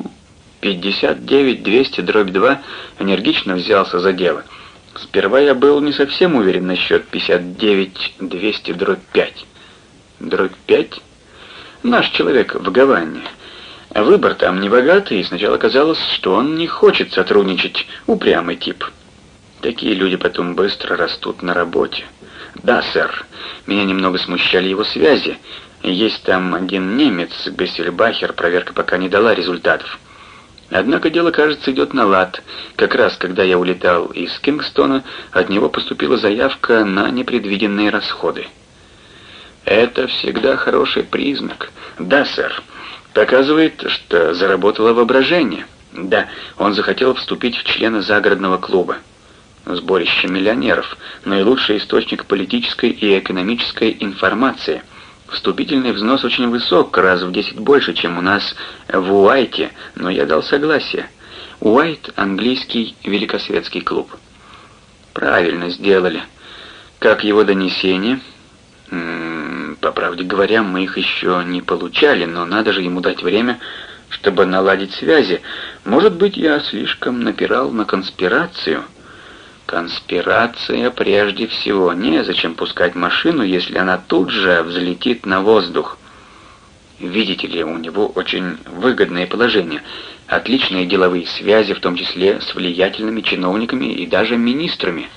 59-200-2 энергично взялся за дело. Сперва я был не совсем уверен насчет 59-200-5. Дробь 5? Наш человек в Гаване. Выбор там небогатый, и сначала казалось, что он не хочет сотрудничать, упрямый тип. Такие люди потом быстро растут на работе. Да, сэр, меня немного смущали его связи. Есть там один немец, Бессельбахер, проверка пока не дала результатов. Однако дело, кажется, идет на лад. Как раз, когда я улетал из Кингстона, от него поступила заявка на непредвиденные расходы. Это всегда хороший признак. Да, сэр. Показывает, что заработало воображение. Да, он захотел вступить в члены загородного клуба. Сборище миллионеров, наилучший источник политической и экономической информации. Вступительный взнос очень высок, раз в 10 больше, чем у нас в Уайте, но я дал согласие. Уайт — английский великосветский клуб. Правильно сделали. Как его донесение? По правде говоря, мы их еще не получали, но надо же ему дать время, чтобы наладить связи. Может быть, я слишком напирал на конспирацию? Конспирация прежде всего. Незачем пускать машину, если она тут же взлетит на воздух. Видите ли, у него очень выгодное положение. Отличные деловые связи, в том числе с влиятельными чиновниками и даже министрами.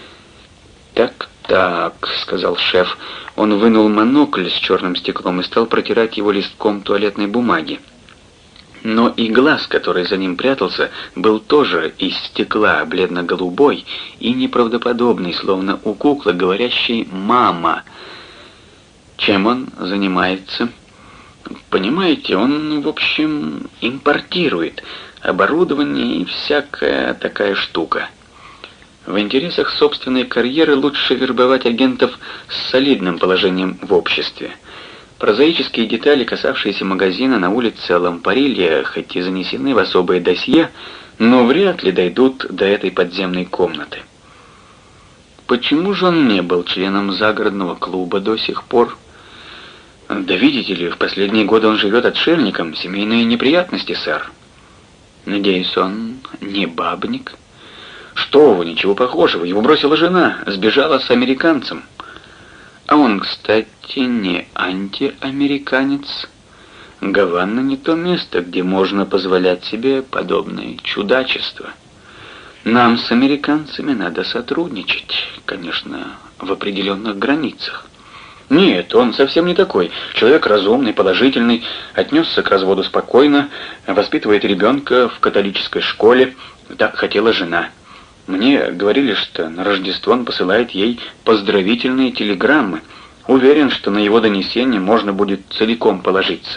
«Так», — сказал шеф. Он вынул монокль с черным стеклом и стал протирать его листком туалетной бумаги. Но и глаз, который за ним прятался, был тоже из стекла, бледно-голубой и неправдоподобный, словно у куклы, говорящей «мама». Чем он занимается? Понимаете, он, в общем, импортирует оборудование и всякая такая штука. В интересах собственной карьеры лучше вербовать агентов с солидным положением в обществе. Прозаические детали, касавшиеся магазина на улице Лампарилья, хоть и занесены в особое досье, но вряд ли дойдут до этой подземной комнаты. Почему же он не был членом загородного клуба до сих пор? Да видите ли, в последние годы он живет отшельником, семейные неприятности, сэр. Надеюсь, он не бабник? Что вы, ничего похожего, его бросила жена, сбежала с американцем. А он, кстати, не антиамериканец. Гавана не то место, где можно позволять себе подобные чудачества. Нам с американцами надо сотрудничать, конечно, в определенных границах. Нет, он совсем не такой. Человек разумный, положительный, отнесся к разводу спокойно, воспитывает ребенка в католической школе. Так хотела жена. Мне говорили, что на Рождество он посылает ей поздравительные телеграммы. Уверен, что на его донесение можно будет целиком положиться.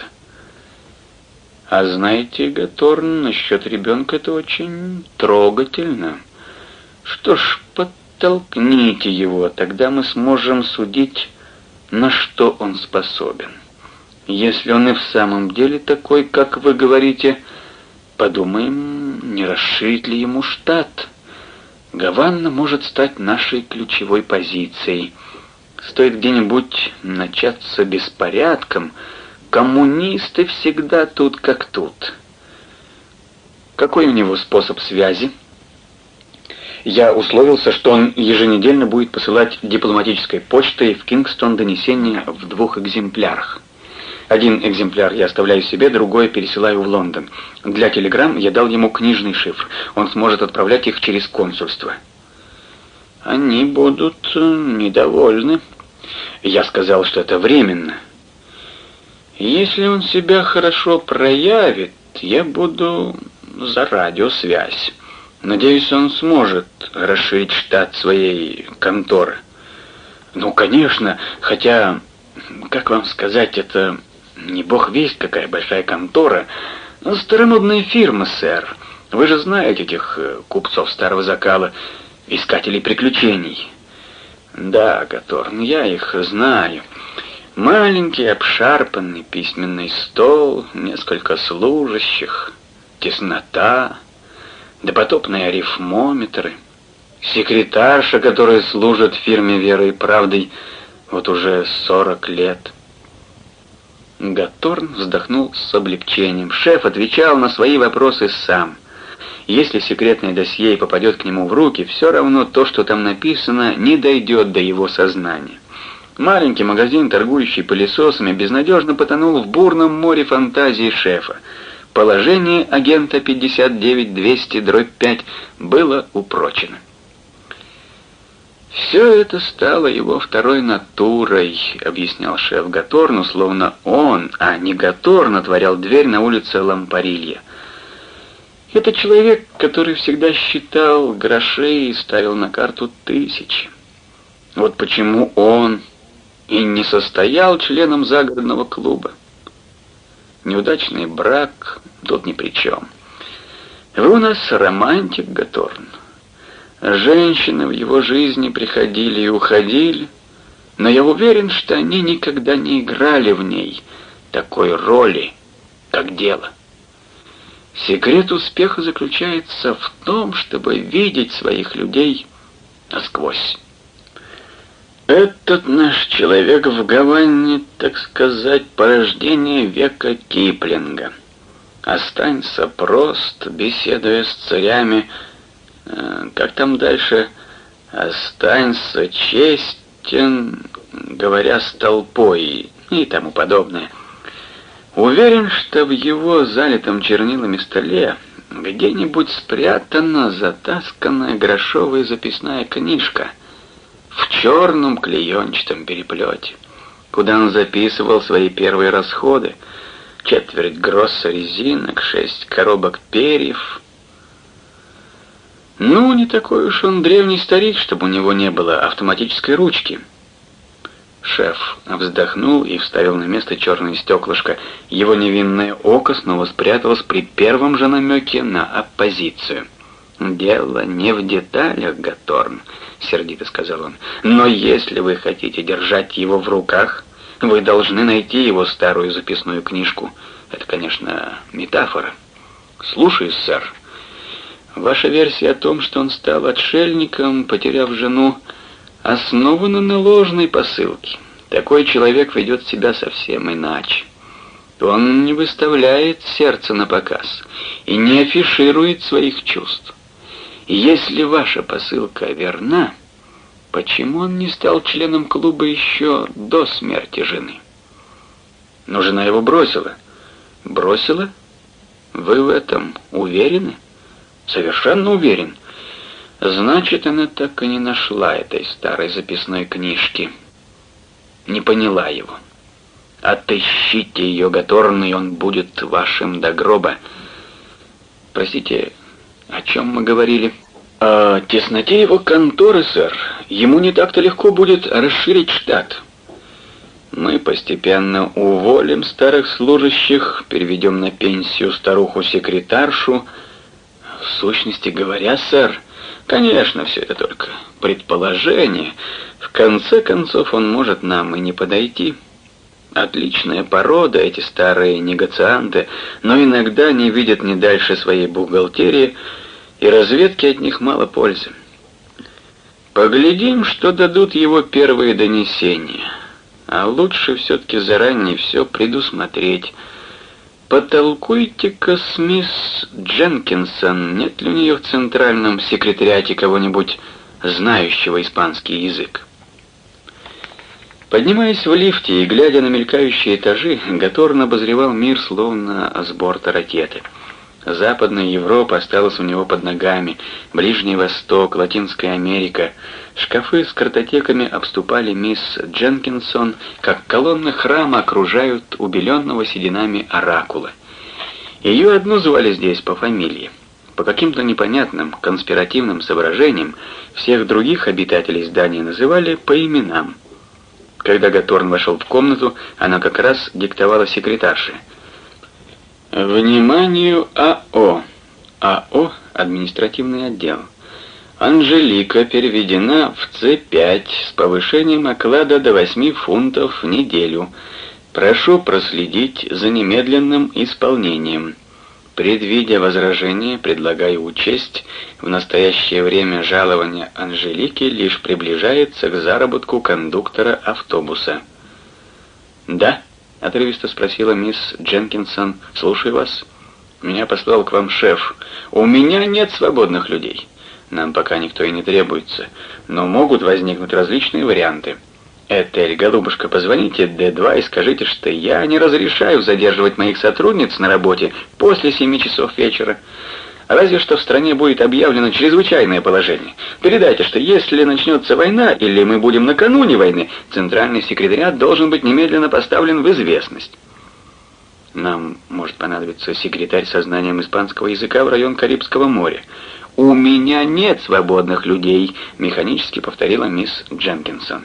А знаете, Гаторн, насчет ребенка это очень трогательно. Что ж, подтолкните его, тогда мы сможем судить, на что он способен. Если он и в самом деле такой, как вы говорите, подумаем, не расширить ли ему штат. Гавана может стать нашей ключевой позицией. Стоит где-нибудь начаться беспорядком, коммунисты всегда тут как тут. Какой у него способ связи? Я условился, что он еженедельно будет посылать дипломатической почтой в Кингстон донесения в 2 экземплярах. Один экземпляр я оставляю себе, другой пересылаю в Лондон. Для телеграмм я дал ему книжный шифр. Он сможет отправлять их через консульство. Они будут недовольны. Я сказал, что это временно. Если он себя хорошо проявит, я буду за радиосвязь. Надеюсь, он сможет расширить штат своей конторы. Ну, конечно, хотя, как вам сказать, это не бог весть какая большая контора. Старомодная фирма, сэр. Вы же знаете этих купцов старого закала, искателей приключений. Да, Гаторн, я их знаю. Маленький обшарпанный письменный стол, несколько служащих, теснота, допотопные арифмометры, секретарша, которая служит фирме «Верой и правдой» вот уже 40 лет. Гаторн вздохнул с облегчением. Шеф отвечал на свои вопросы сам. Если секретное досье и попадет к нему в руки, все равно то, что там написано, не дойдет до его сознания. Маленький магазин, торгующий пылесосами, безнадежно потонул в бурном море фантазии шефа. Положение агента 59200-5 было упрочено. «Все это стало его второй натурой», — объяснял шеф Гаторну, словно он, а не Гаторн, отворял дверь на улице Лампарилья. «Это человек, который всегда считал гроши и ставил на карту тысячи. Вот почему он и не состоял членом загородного клуба. Неудачный брак тут ни при чем. Вы у нас романтик, Гаторн. Женщины в его жизни приходили и уходили, но я уверен, что они никогда не играли в ней такой роли, как дело. Секрет успеха заключается в том, чтобы видеть своих людей насквозь. Этот наш человек в Гаване, так сказать, порождение века Киплинга. Останься прост, беседуя с царями, как там дальше, останься честен, говоря с толпой и тому подобное. Уверен, что в его залитом чернилами столе где-нибудь спрятана затасканная грошовая записная книжка в черном клеенчатом переплете, куда он записывал свои первые расходы: 1/4 гросса резинок, 6 коробок перьев. Ну, не такой уж он древний старик, чтобы у него не было автоматической ручки. Шеф вздохнул и вставил на место черное стеклышко. Его невинное око снова спряталось при первом же намеке на оппозицию. «Дело не в деталях, Гаторн», — сердито сказал он. «Но если вы хотите держать его в руках, вы должны найти его старую записную книжку. Это, конечно, метафора. Слушаюсь, сэр. Ваша версия о том, что он стал отшельником, потеряв жену, основана на ложной посылке. Такой человек ведет себя совсем иначе. Он не выставляет сердце на показ и не афиширует своих чувств. Если ваша посылка верна, почему он не стал членом клуба еще до смерти жены? Но жена его бросила. Бросила? Вы в этом уверены? Совершенно уверен. Значит, она так и не нашла этой старой записной книжки. не поняла его. Отыщите ее, Гаторн, и он будет вашим до гроба. Простите, о чем мы говорили? О тесноте его конторы, сэр. Ему не так-то легко будет расширить штат. Мы постепенно уволим старых служащих, переведем на пенсию старуху-секретаршу. В сущности говоря, сэр, конечно, все это только предположение. В конце концов, он может нам и не подойти. Отличная порода, эти старые негацианты, но иногда не видят ни дальше своей бухгалтерии, и разведке от них мало пользы. Поглядим, что дадут его первые донесения. А лучше все-таки заранее все предусмотреть. Потолкуйте-ка с мисс Дженкинсон, нет ли у нее в центральном секретариате кого-нибудь знающего испанский язык? Поднимаясь в лифте и глядя на мелькающие этажи, Гаторн обозревал мир словно с борта ракеты. Западная Европа осталась у него под ногами, Ближний Восток, Латинская Америка. Шкафы с картотеками обступали мисс Дженкинсон, как колонны храма окружают убеленного сединами оракула. Ее одну звали здесь по фамилии. По каким-то непонятным конспиративным соображениям всех других обитателей здания называли по именам. Когда Гаторн вошел в комнату, она как раз диктовала секретарше. «Вниманию АО». АО — административный отдел. Анжелика переведена в С5 с повышением оклада до 8 фунтов в неделю. Прошу проследить за немедленным исполнением. Предвидя возражение, предлагаю учесть, в настоящее время жалование Анжелики лишь приближается к заработку кондуктора автобуса. «Да?» — отрывисто спросила мисс Дженкинсон. «Слушаю вас. Меня послал к вам шеф. У меня нет свободных людей. Нам пока никто и не требуется, но могут возникнуть различные варианты. Этель, голубушка, позвоните Д2 и скажите, что я не разрешаю задерживать моих сотрудниц на работе после 7 часов вечера. Разве что в стране будет объявлено чрезвычайное положение. Передайте, что если начнется война или мы будем накануне войны, центральный секретариат должен быть немедленно поставлен в известность. Нам может понадобиться секретарь со знанием испанского языка в район Карибского моря. «У меня нет свободных людей», — механически повторила мисс Дженкинсон.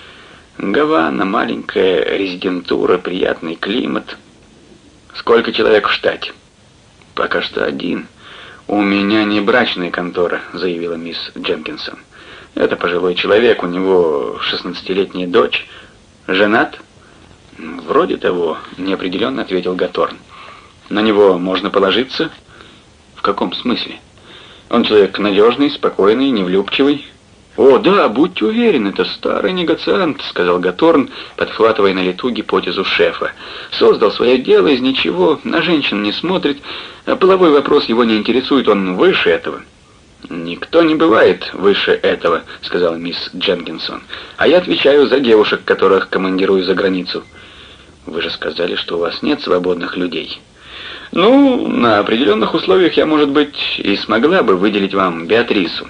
«Гавана, маленькая резидентура, приятный климат. Сколько человек в штате?» «Пока что один». «У меня не брачная контора», — заявила мисс Дженкинсон. «Это пожилой человек, у него 16-летняя дочь. Женат?» «Вроде того», — неопределенно ответил Гаторн. «На него можно положиться?» «В каком смысле?» «Он человек надежный, спокойный, невлюбчивый». «О, да, будьте уверены, это старый негациант», — сказал Гаторн, подхватывая на лету гипотезу шефа. «Создал свое дело из ничего, на женщин не смотрит, а половой вопрос его не интересует, он выше этого». «Никто не бывает выше этого», — сказала мисс Дженкинсон. «А я отвечаю за девушек, которых командирую за границу». «Вы же сказали, что у вас нет свободных людей». «Ну, на определенных условиях я, может быть, и смогла бы выделить вам Беатрису».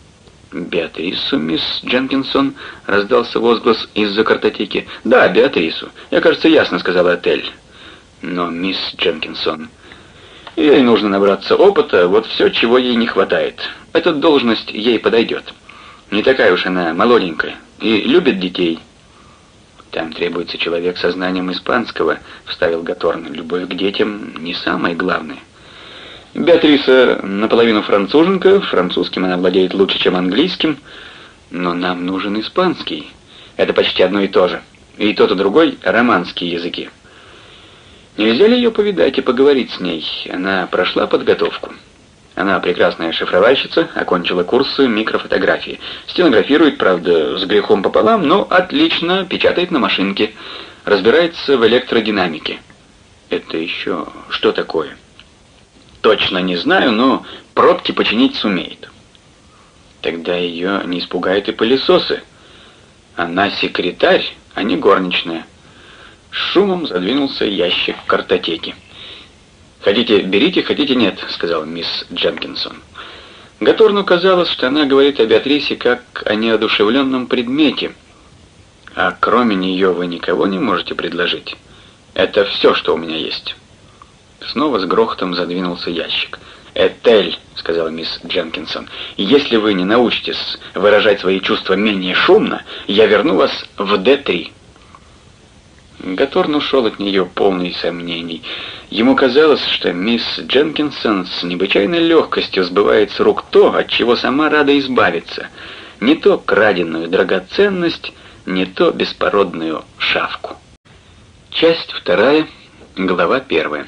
«Беатрису, мисс Дженкинсон?» — раздался возглас из-за картотеки. «Да, Беатрису. Я, кажется, ясно сказала Этель». «Но, мисс Дженкинсон, ей нужно набраться опыта, вот все, чего ей не хватает. Эта должность ей подойдет. Не такая уж она молоденькая и любит детей». «Там требуется человек со знанием испанского», — вставил Гаторн. «Любовь к детям не самое главное». «Беатриса наполовину француженка, французским она владеет лучше, чем английским, но нам нужен испанский. Это почти одно и то же. И тот, и другой — романские языки. Нельзя ли ее повидать и поговорить с ней? Она прошла подготовку. Она прекрасная шифровальщица, окончила курсы микрофотографии. Стенографирует, правда, с грехом пополам, но отлично печатает на машинке. Разбирается в электродинамике». «Это еще что такое?» «Точно не знаю, но пробки починить сумеет». «Тогда ее не испугают и пылесосы. Она секретарь, а не горничная». С шумом задвинулся ящик картотеки. «Хотите, берите, хотите, нет», — сказала мисс Дженкинсон. Гаторну казалось, что она говорит о Беатрисе как о неодушевленном предмете. А кроме нее вы никого не можете предложить? Это все, что у меня есть». Снова с грохотом задвинулся ящик. «Этель», — сказала мисс Дженкинсон, — «если вы не научитесь выражать свои чувства менее шумно, я верну вас в Д3». Гаторн ушел от нее полный сомнений. Ему казалось, что мисс Дженкинсон с необычайной легкостью сбывает с рук то, от чего сама рада избавиться. Не то краденую драгоценность, не то беспородную шавку. Часть 2, глава 1.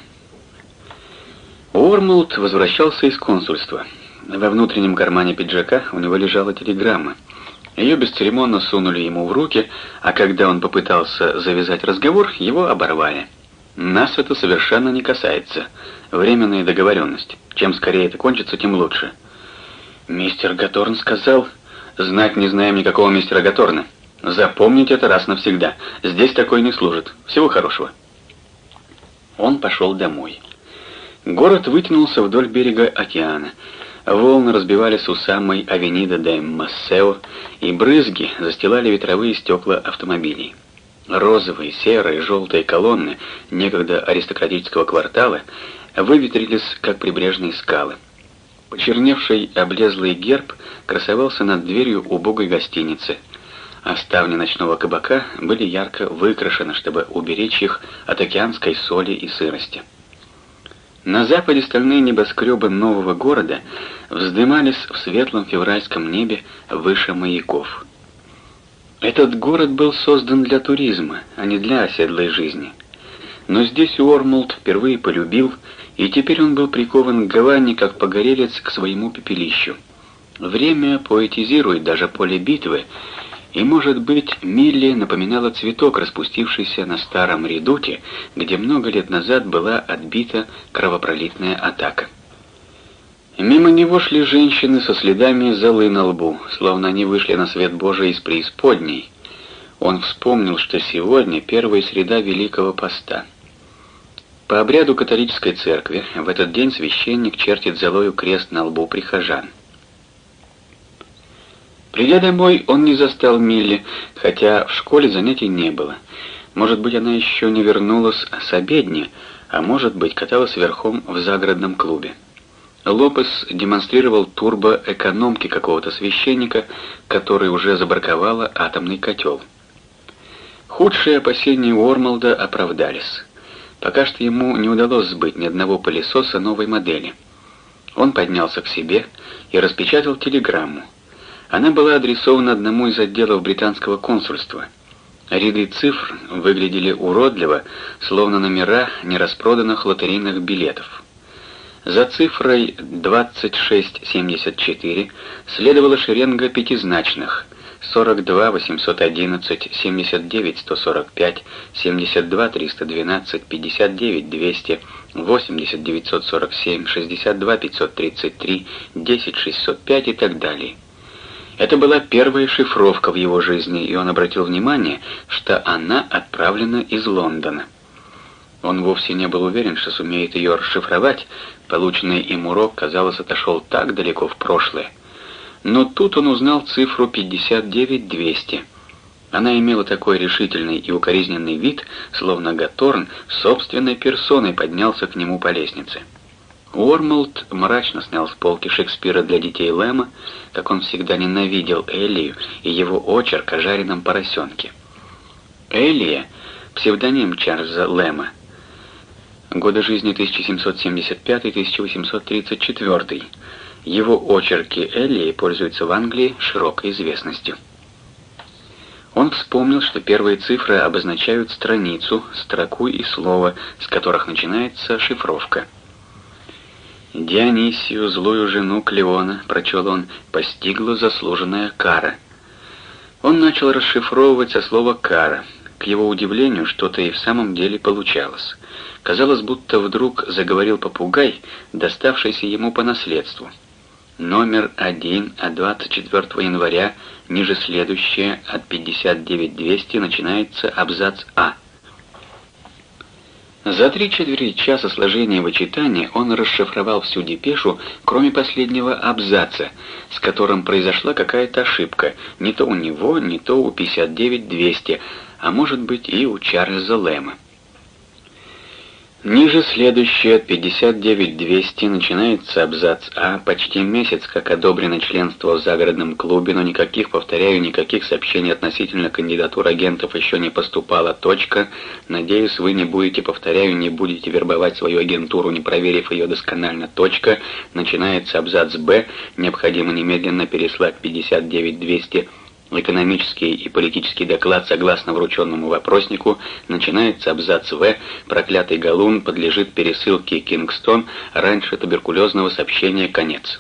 Уормлд возвращался из консульства. Во внутреннем кармане пиджака у него лежала телеграмма. Ее бесцеремонно сунули ему в руки, а когда он попытался завязать разговор, его оборвали. «Нас это совершенно не касается. Временная договоренность. Чем скорее это кончится, тем лучше». «Мистер Гаторн сказал...» «Знать не знаем никакого мистера Гаторна. Запомните это раз навсегда. Здесь такой не служит. Всего хорошего». Он пошел домой. Город вытянулся вдоль берега океана. Волны разбивались у самой Авенида де Массео, и брызги застилали ветровые стекла автомобилей. Розовые, серые, желтые колонны некогда аристократического квартала выветрились, как прибрежные скалы. Почерневший облезлый герб красовался над дверью убогой гостиницы, а ставни ночного кабака были ярко выкрашены, чтобы уберечь их от океанской соли и сырости. На западе стальные небоскребы нового города вздымались в светлом февральском небе выше маяков. Этот город был создан для туризма, а не для оседлой жизни. Но здесь Уормлд впервые полюбил, и теперь он был прикован к Гаване, как погорелец к своему пепелищу. Время поэтизирует даже поле битвы, и, может быть, Милли напоминала цветок, распустившийся на старом редуте, где много лет назад была отбита кровопролитная атака. Мимо него шли женщины со следами золы на лбу, словно они вышли на свет Божий из преисподней. Он вспомнил, что сегодня первая среда Великого Поста. По обряду католической церкви в этот день священник чертит золою крест на лбу прихожан. Придя домой, он не застал Милли, хотя в школе занятий не было. Может быть, она еще не вернулась с обедни, а может быть, каталась верхом в загородном клубе. Лопес демонстрировал турбоэкономки какого-то священника, который уже забраковала атомный котел. Худшие опасения Уормлда оправдались. Пока что ему не удалось сбыть ни одного пылесоса новой модели. Он поднялся к себе и распечатал телеграмму. Она была адресована одному из отделов британского консульства. Ряды цифр выглядели уродливо, словно номера нераспроданных лотерейных билетов. За цифрой 2674 следовала шеренга пятизначных: 42 811, 79 145, 72 312, 59 200, 80 947, 62 533, 10 605 и так далее. Это была первая шифровка в его жизни, и он обратил внимание, что она отправлена из Лондона. Он вовсе не был уверен, что сумеет ее расшифровать. Полученный им урок, казалось, отошел так далеко в прошлое. Но тут он узнал цифру 59 200. Она имела такой решительный и укоризненный вид, словно Гаторн собственной персоной поднялся к нему по лестнице. Уормлд мрачно снял с полки Шекспира для детей Лэма, как он всегда ненавидел Эллию и его очерк о жареном поросенке. Эллия — псевдоним Чарльза Лэма. Годы жизни 1775-1834. Его очерки Эллии пользуются в Англии широкой известностью. Он вспомнил, что первые цифры обозначают страницу, строку и слово, с которых начинается шифровка. «Дионисию, злую жену Клеона, — прочел он, — постигла заслуженная кара». Он начал расшифровывать со слова «кара». К его удивлению, что-то и в самом деле получалось. Казалось, будто вдруг заговорил попугай, доставшийся ему по наследству. Номер 1 от 24 января, ниже следующее, от 59 200, начинается абзац А. За 3/4 часа сложения и вычитания он расшифровал всю депешу, кроме последнего абзаца, с которым произошла какая-то ошибка, не то у него, не то у 59-200, а может быть и у Чарльза Лэма. Ниже следующее от 59-200 начинается абзац А. Почти месяц, как одобрено членство в загородном клубе, но никаких, повторяю, никаких сообщений относительно кандидатур агентов еще не поступало. Точка. Надеюсь, вы не будете, повторяю, не будете вербовать свою агентуру, не проверив ее досконально. Точка. Начинается абзац Б. Необходимо немедленно переслать 59-200 экономический и политический доклад согласно врученному вопроснику. Начинается абзац В. Проклятый галун подлежит пересылке Кингстон раньше туберкулезного сообщения. Конец.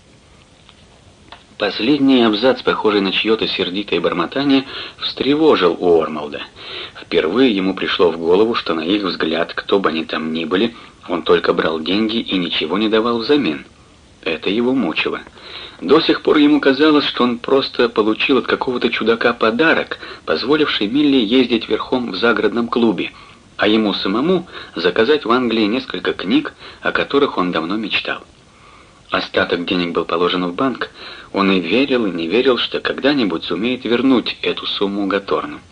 Последний абзац, похожий на чье-то сердитое бормотание, встревожил Уормолда. Впервые ему пришло в голову, что на их взгляд, кто бы они там ни были, он только брал деньги и ничего не давал взамен. Это его мучило. До сих пор ему казалось, что он просто получил от какого-то чудака подарок, позволивший Милли ездить верхом в загородном клубе, а ему самому заказать в Англии несколько книг, о которых он давно мечтал. Остаток денег был положен в банк, он и верил, и не верил, что когда-нибудь сумеет вернуть эту сумму Гаторну.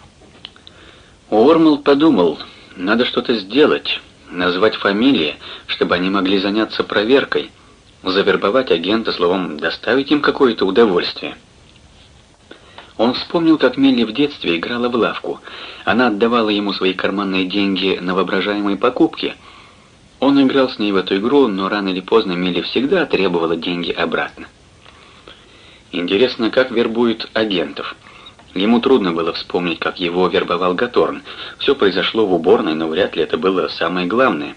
Уормолд подумал, надо что-то сделать, назвать фамилии, чтобы они могли заняться проверкой, завербовать агента, словом, доставить им какое-то удовольствие. Он вспомнил, как Милли в детстве играла в лавку. Она отдавала ему свои карманные деньги на воображаемые покупки. Он играл с ней в эту игру, но рано или поздно Милли всегда требовала деньги обратно. Интересно, как вербуют агентов? Ему трудно было вспомнить, как его вербовал Гаторн. Все произошло в уборной, но вряд ли это было самое главное.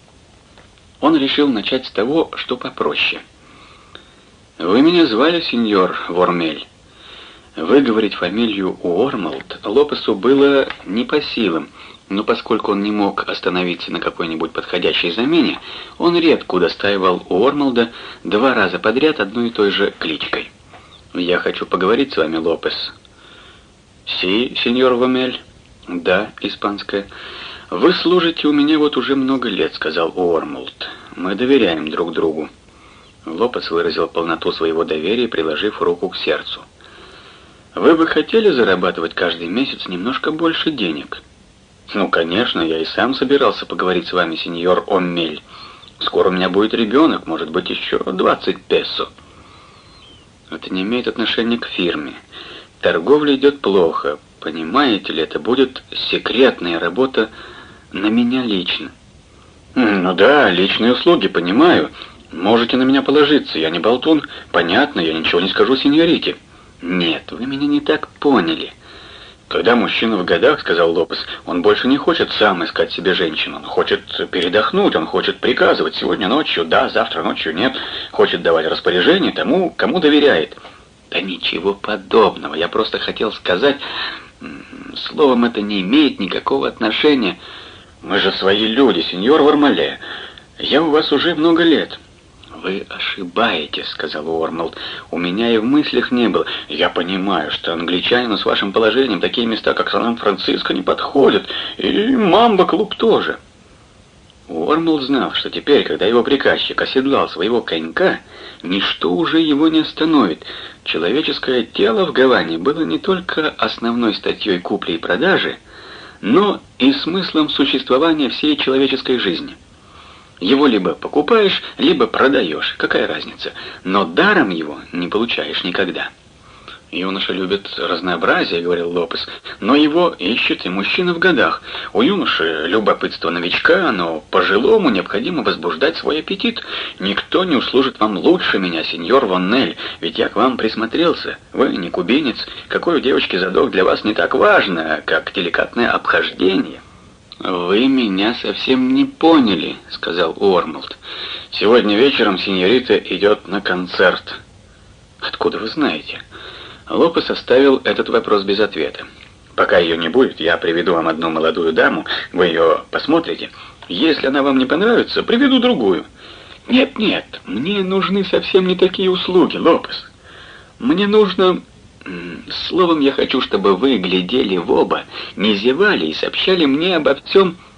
Он решил начать с того, что попроще. «Вы меня звали, сеньор Вормель?» Выговорить фамилию Уормолд Лопесу было не по силам, но поскольку он не мог остановиться на какой-нибудь подходящей замене, он редко удостаивал Уормолда 2 раза подряд одной и той же кличкой. «Я хочу поговорить с вами, Лопес». «Си, сеньор Вормель?» «Да, испанская». «Вы служите у меня вот уже много лет», — сказал Уормолд. «Мы доверяем друг другу». Лопес выразил полноту своего доверия, приложив руку к сердцу. «Вы бы хотели зарабатывать каждый месяц немножко больше денег?» «Ну, конечно, я и сам собирался поговорить с вами, сеньор Оммель. Скоро у меня будет ребенок, может быть, еще 20 песо». «Это не имеет отношения к фирме. Торговля идет плохо. Понимаете ли, это будет секретная работа на меня лично». «Ну да, личные услуги, понимаю. Можете на меня положиться, я не болтун. Понятно, я ничего не скажу сеньорите». «Нет, вы меня не так поняли». «Когда мужчина в годах, — сказал Лопес, — он больше не хочет сам искать себе женщину. Он хочет передохнуть, он хочет приказывать сегодня ночью да, завтра ночью нет. Хочет давать распоряжение тому, кому доверяет». «Да ничего подобного, я просто хотел сказать... Словом, это не имеет никакого отношения...» «Мы же свои люди, сеньор Вормеле. Я у вас уже много лет». «Вы ошибаетесь», — сказал Уормолд. «У меня и в мыслях не было. Я понимаю, что англичанину с вашим положением такие места, как Сан-Франциско, не подходят. И Мамба-клуб тоже». Уормолд знал, что теперь, когда его приказчик оседлал своего конька, ничто уже его не остановит. Человеческое тело в Гаване было не только основной статьей купли и продажи, но и смыслом существования всей человеческой жизни. Его либо покупаешь, либо продаешь, какая разница, но даром его не получаешь никогда. «Юноша любит разнообразие, — говорил Лопес, — но его ищет и мужчина в годах. У юноши любопытство новичка, но пожилому необходимо возбуждать свой аппетит. Никто не услужит вам лучше меня, сеньор Воннель, ведь я к вам присмотрелся. Вы не кубинец, какой у девочки задок для вас не так важно, как деликатное обхождение». «Вы меня совсем не поняли, — сказал Уормолд. — Сегодня вечером сеньорита идет на концерт». «Откуда вы знаете?» Лопес оставил этот вопрос без ответа. «Пока ее не будет, я приведу вам одну молодую даму, вы ее посмотрите. Если она вам не понравится, приведу другую». «Нет, мне нужны совсем не такие услуги, Лопес. Мне нужно... Словом, я хочу, чтобы вы глядели в оба, не зевали и сообщали мне обо всем...»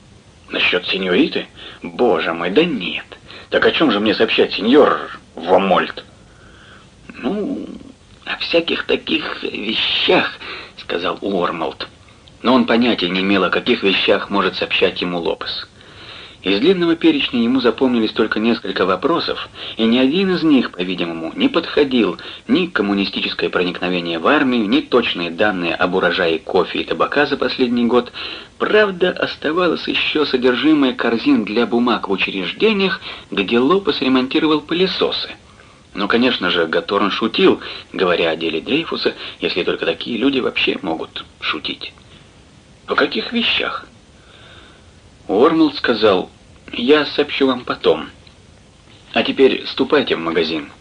Насчет сеньориты? Боже мой, да нет. Так о чем же мне сообщать, сеньор Вомольт? Ну, о всяких таких вещах, сказал Уормолд. Но он понятия не имел, о каких вещах может сообщать ему Лопес. Из длинного перечня ему запомнились только несколько вопросов, и ни один из них, по-видимому, не подходил ни к коммунистическое проникновение в армию, ни точные данные об урожае кофе и табака за последний год. Правда, оставалось еще содержимое корзин для бумаг в учреждениях, где Лопес ремонтировал пылесосы. Но, конечно же, Гаторн шутил, говоря о деле Дрейфуса, если только такие люди вообще могут шутить. О каких вещах? Уормолд сказал: «Я сообщу вам потом. А теперь ступайте в магазин».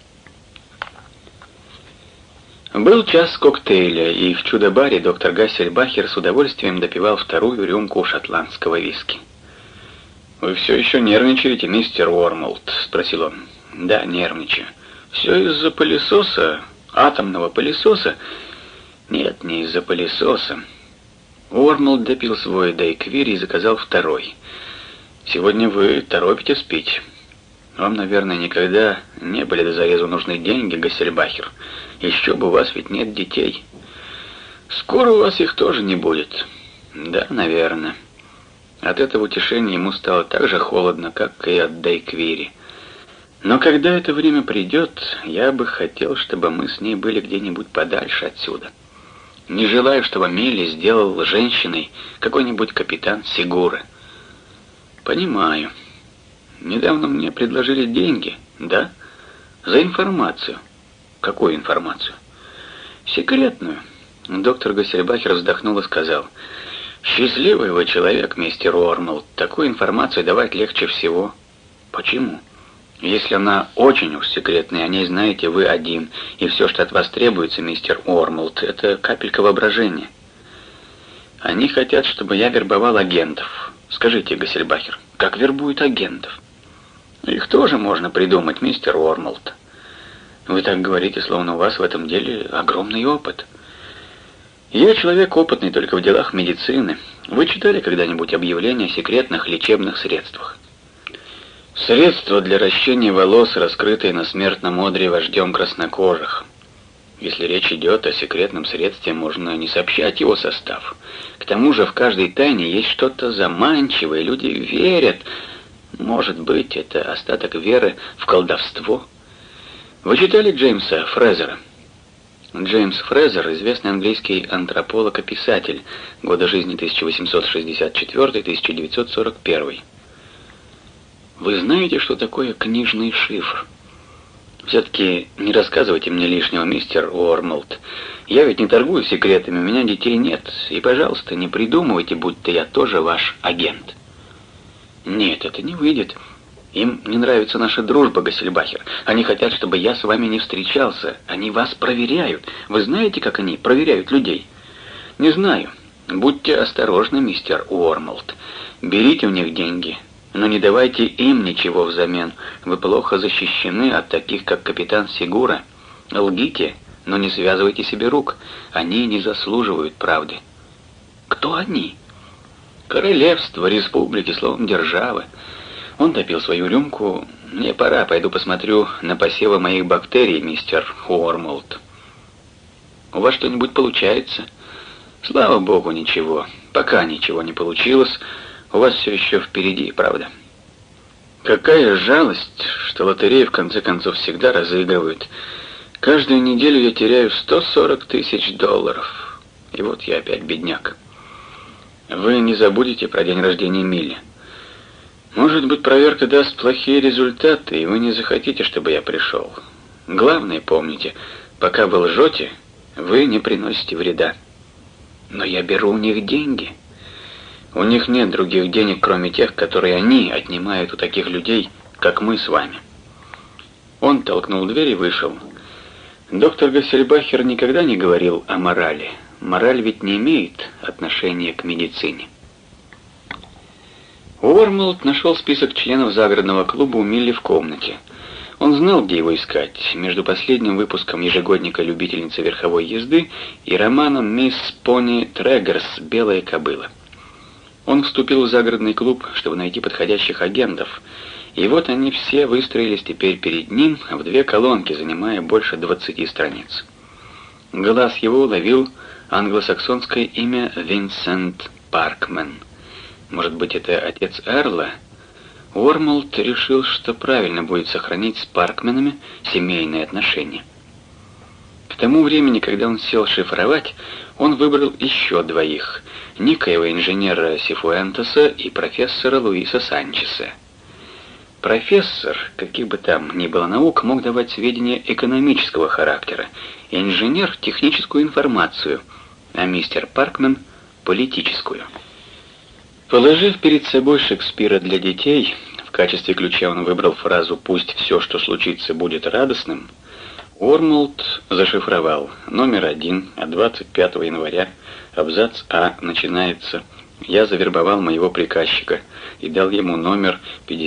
Был час коктейля, и в чудо-баре доктор Гассельбахер с удовольствием допивал вторую рюмку шотландского виски. «Вы все еще нервничаете, мистер Уормолд?» — спросил он. «Да, нервничаю. Все из-за пылесоса, атомного пылесоса?» «Нет, не из-за пылесоса». Уормолд допил свой дайквiri и заказал второй. «Сегодня вы торопитесь пить. Вам, наверное, никогда не были до зарезу нужны деньги, Гассельбахер. Еще бы, у вас ведь нет детей. Скоро у вас их тоже не будет». «Да, наверное». От этого утешения ему стало так же холодно, как и от дайквiri. «Но когда это время придет, я бы хотел, чтобы мы с ней были где-нибудь подальше отсюда. Не желаю, чтобы Милли сделал женщиной какой-нибудь капитан Сигура». «Понимаю. Недавно мне предложили деньги, да? За информацию». «Какую информацию?» «Секретную». Доктор Гассельбахер вздохнул и сказал: «Счастливый вы человек, мистер Уормолд. Такую информацию давать легче всего». «Почему?» «Если она очень уж секретная, о ней знаете вы один, и все, что от вас требуется, мистер Уормолд, это капелька воображения». «Они хотят, чтобы я вербовал агентов. Скажите, Гассельбахер, как вербуют агентов?» «Их тоже можно придумать, мистер Уормолд». «Вы так говорите, словно у вас в этом деле огромный опыт». «Я человек опытный только в делах медицины. Вы читали когда-нибудь объявления о секретных лечебных средствах?» «Средства для ращения волос, раскрытые на смертном одре вождем краснокожих». Если речь идет о секретном средстве, можно не сообщать его состав. К тому же в каждой тайне есть что-то заманчивое, люди верят. Может быть, это остаток веры в колдовство. Вы читали Джеймса Фрезера? Джеймс Фрезер — известный английский антрополог и писатель, годы жизни 1864-1941. Вы знаете, что такое книжный шифр? Все-таки не рассказывайте мне лишнего, мистер Уормолд. Я ведь не торгую секретами, у меня детей нет. И, пожалуйста, не придумывайте, будто я тоже ваш агент. Нет, это не выйдет. Им не нравится наша дружба, Гассельбахер. Они хотят, чтобы я с вами не встречался. Они вас проверяют. Вы знаете, как они проверяют людей? Не знаю. Будьте осторожны, мистер Уормолд. Берите у них деньги, но не давайте им ничего взамен. Вы плохо защищены от таких, как капитан Сигура. Лгите, но не связывайте себе рук. Они не заслуживают правды». «Кто они?» «Королевство, республики, словом, державы». Он допил свою рюмку. «Мне пора, пойду посмотрю на посевы моих бактерий, мистер Уормолд». «У вас что-нибудь получается?» «Слава богу, ничего. Пока ничего не получилось. У вас все еще впереди, правда?» «Какая жалость, что лотереи в конце концов всегда разыгрывают. Каждую неделю я теряю 140 тысяч долларов. И вот я опять бедняк». «Вы не забудете про день рождения Милли? Может быть, проверка даст плохие результаты, и вы не захотите, чтобы я пришел. Главное, помните, пока вы лжете, вы не приносите вреда». «Но я беру у них деньги». «У них нет других денег, кроме тех, которые они отнимают у таких людей, как мы с вами». Он толкнул дверь и вышел. Доктор Гассельбахер никогда не говорил о морали. Мораль ведь не имеет отношения к медицине. Уормолд нашел список членов загородного клуба у Милли в комнате. Он знал, где его искать, между последним выпуском ежегодника «Любительница верховой езды» и романом «Мисс Пони Трегерс. Белая кобыла». Он вступил в загородный клуб, чтобы найти подходящих агентов, и вот они все выстроились теперь перед ним в две колонки, занимая больше 20 страниц. Глаз его уловил англосаксонское имя Винсент Паркмен. Может быть, это отец Эрла? Уормолд решил, что правильно будет сохранить с Паркменами семейные отношения. К тому времени, когда он сел шифровать, он выбрал еще двоих, некоего инженера Сифуэнтеса и профессора Луиса Санчеса. Профессор, каких бы там ни было наук, мог давать сведения экономического характера, инженер — техническую информацию, а мистер Паркмен — политическую. Положив перед собой Шекспира для детей, в качестве ключа он выбрал фразу «Пусть все, что случится, будет радостным», Уормолд зашифровал номер 1 от 25 января, абзац А начинается «Я завербовал моего приказчика» и дал ему номер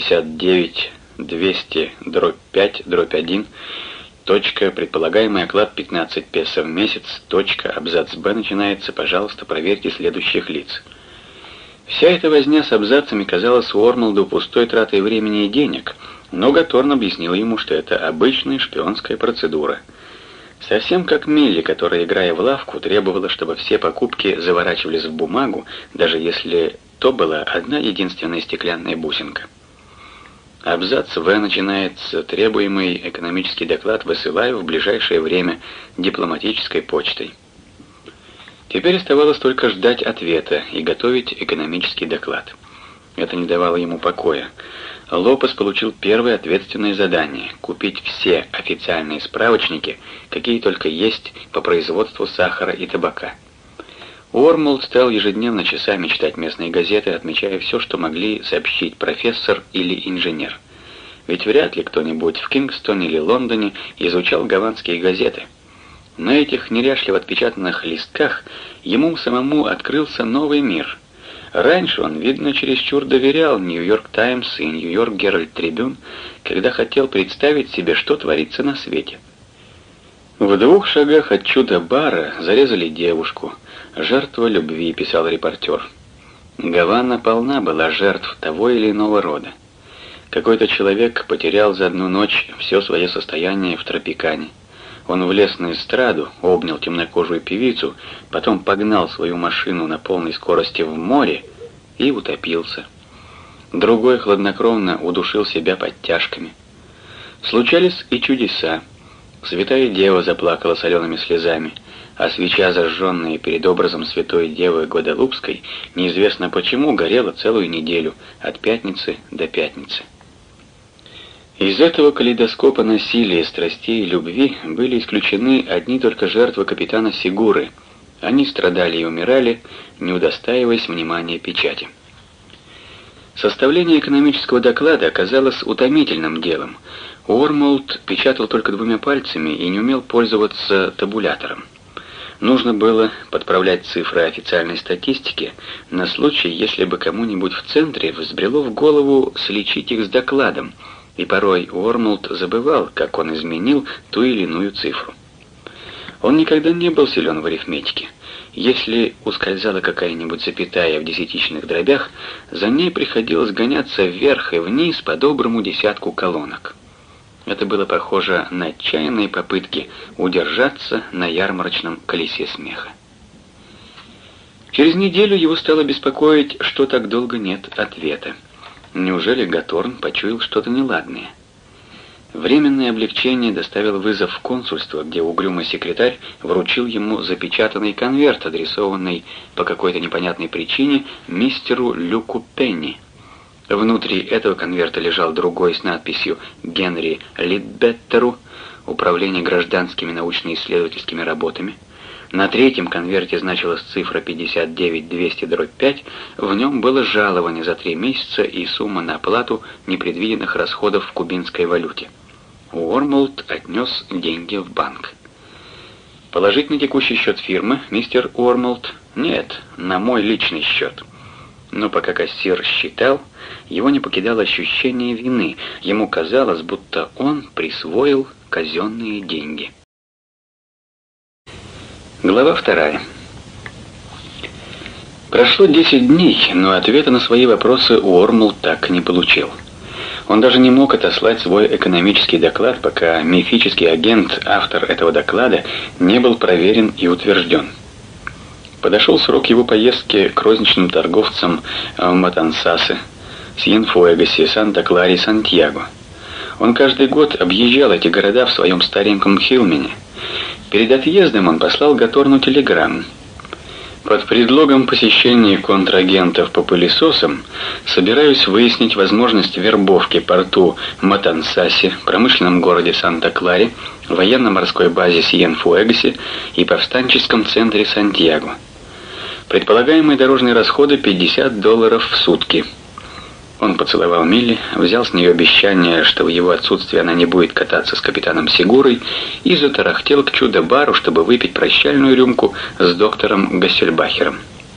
59-200-5-1, точка, предполагаемый оклад 15 песо в месяц, точка, абзац Б начинается «Пожалуйста, проверьте следующих лиц». Вся эта возня с абзацами казалась Уормолду пустой тратой времени и денег, но Гаторн объяснил ему, что это обычная шпионская процедура. Совсем как Милли, которая, играя в лавку, требовала, чтобы все покупки заворачивались в бумагу, даже если то была одна единственная стеклянная бусинка. Абзац В начинается «Требуемый экономический доклад высылаю в ближайшее время дипломатической почтой». Теперь оставалось только ждать ответа и готовить экономический доклад. Это не давало ему покоя. Лопес получил первое ответственное задание — купить все официальные справочники, какие только есть по производству сахара и табака. Уормолд стал ежедневно часами читать местные газеты, отмечая все, что могли сообщить профессор или инженер. Ведь вряд ли кто-нибудь в Кингстоне или Лондоне изучал гаванские газеты. На этих неряшливо отпечатанных листках ему самому открылся новый мир. Раньше он, видно, чересчур доверял «Нью-Йорк Таймс» и «Нью-Йорк Геральд Трибюн», когда хотел представить себе, что творится на свете. В 2 шагах от чудо-бара зарезали девушку. «Жертва любви», — писал репортер. Гавана полна была жертв того или иного рода. Какой-то человек потерял за одну ночь все свое состояние в Тропикане. Он влез на эстраду, обнял темнокожую певицу, потом погнал свою машину на полной скорости в море и утопился. Другой хладнокровно удушил себя подтяжками. Случались и чудеса. Святая Дева заплакала солеными слезами, а свеча, зажженная перед образом Святой Девы Гваделупской, неизвестно почему, горела целую неделю, от пятницы до пятницы. Из этого калейдоскопа насилия, страстей и любви были исключены одни только жертвы капитана Сигуры. Они страдали и умирали, не удостаиваясь внимания печати. Составление экономического доклада оказалось утомительным делом. Уормолд печатал только 2 пальцами и не умел пользоваться табулятором. Нужно было подправлять цифры официальной статистики на случай, если бы кому-нибудь в центре взбрело в голову сличить их с докладом, и порой Уормолд забывал, как он изменил ту или иную цифру. Он никогда не был силен в арифметике. Если ускользала какая-нибудь запятая в десятичных дробях, за ней приходилось гоняться вверх и вниз по доброму десятку колонок. Это было похоже на отчаянные попытки удержаться на ярмарочном колесе смеха. Через неделю его стало беспокоить, что так долго нет ответа. Неужели Гаторн почуял что-то неладное? Временное облегчение доставил вызов в консульство, где угрюмый секретарь вручил ему запечатанный конверт, адресованный по какой-то непонятной причине мистеру Люку Пенни. Внутри этого конверта лежал другой с надписью «Генри Лидбеттеру, Управление гражданскими научно-исследовательскими работами». На 3-м конверте значилась цифра 59-200-5, в нем было жалование за 3 месяца и сумма на оплату непредвиденных расходов в кубинской валюте. Уормолд отнес деньги в банк. «Положить на текущий счет фирмы, мистер Уормолд?» «Нет, на мой личный счет». Но пока кассир считал, его не покидало ощущение вины. Ему казалось, будто он присвоил казенные деньги. Глава 2. Прошло 10 дней, но ответа на свои вопросы Уормл так и не получил. Он даже не мог отослать свой экономический доклад, пока мифический агент, автор этого доклада, не был проверен и утвержден. Подошел срок его поездки к розничным торговцам в Матансасе, Сьенфуэгасе, Санта-Кларе и Сантьяго. Он каждый год объезжал эти города в своем стареньком Хилмене. Перед отъездом он послал Гаторну телеграмму. Под предлогом посещения контрагентов по пылесосам собираюсь выяснить возможность вербовки в порту Матансасе, промышленном городе Санта-Кларе, военно-морской базе Сьенфуэгасе и повстанческом центре Сантьяго. Предполагаемые дорожные расходы $50 в сутки. Он поцеловал Милли, взял с нее обещание, что в его отсутствие она не будет кататься с капитаном Сигурой, и затарахтел к чудо-бару, чтобы выпить прощальную рюмку с доктором Гассельбахером.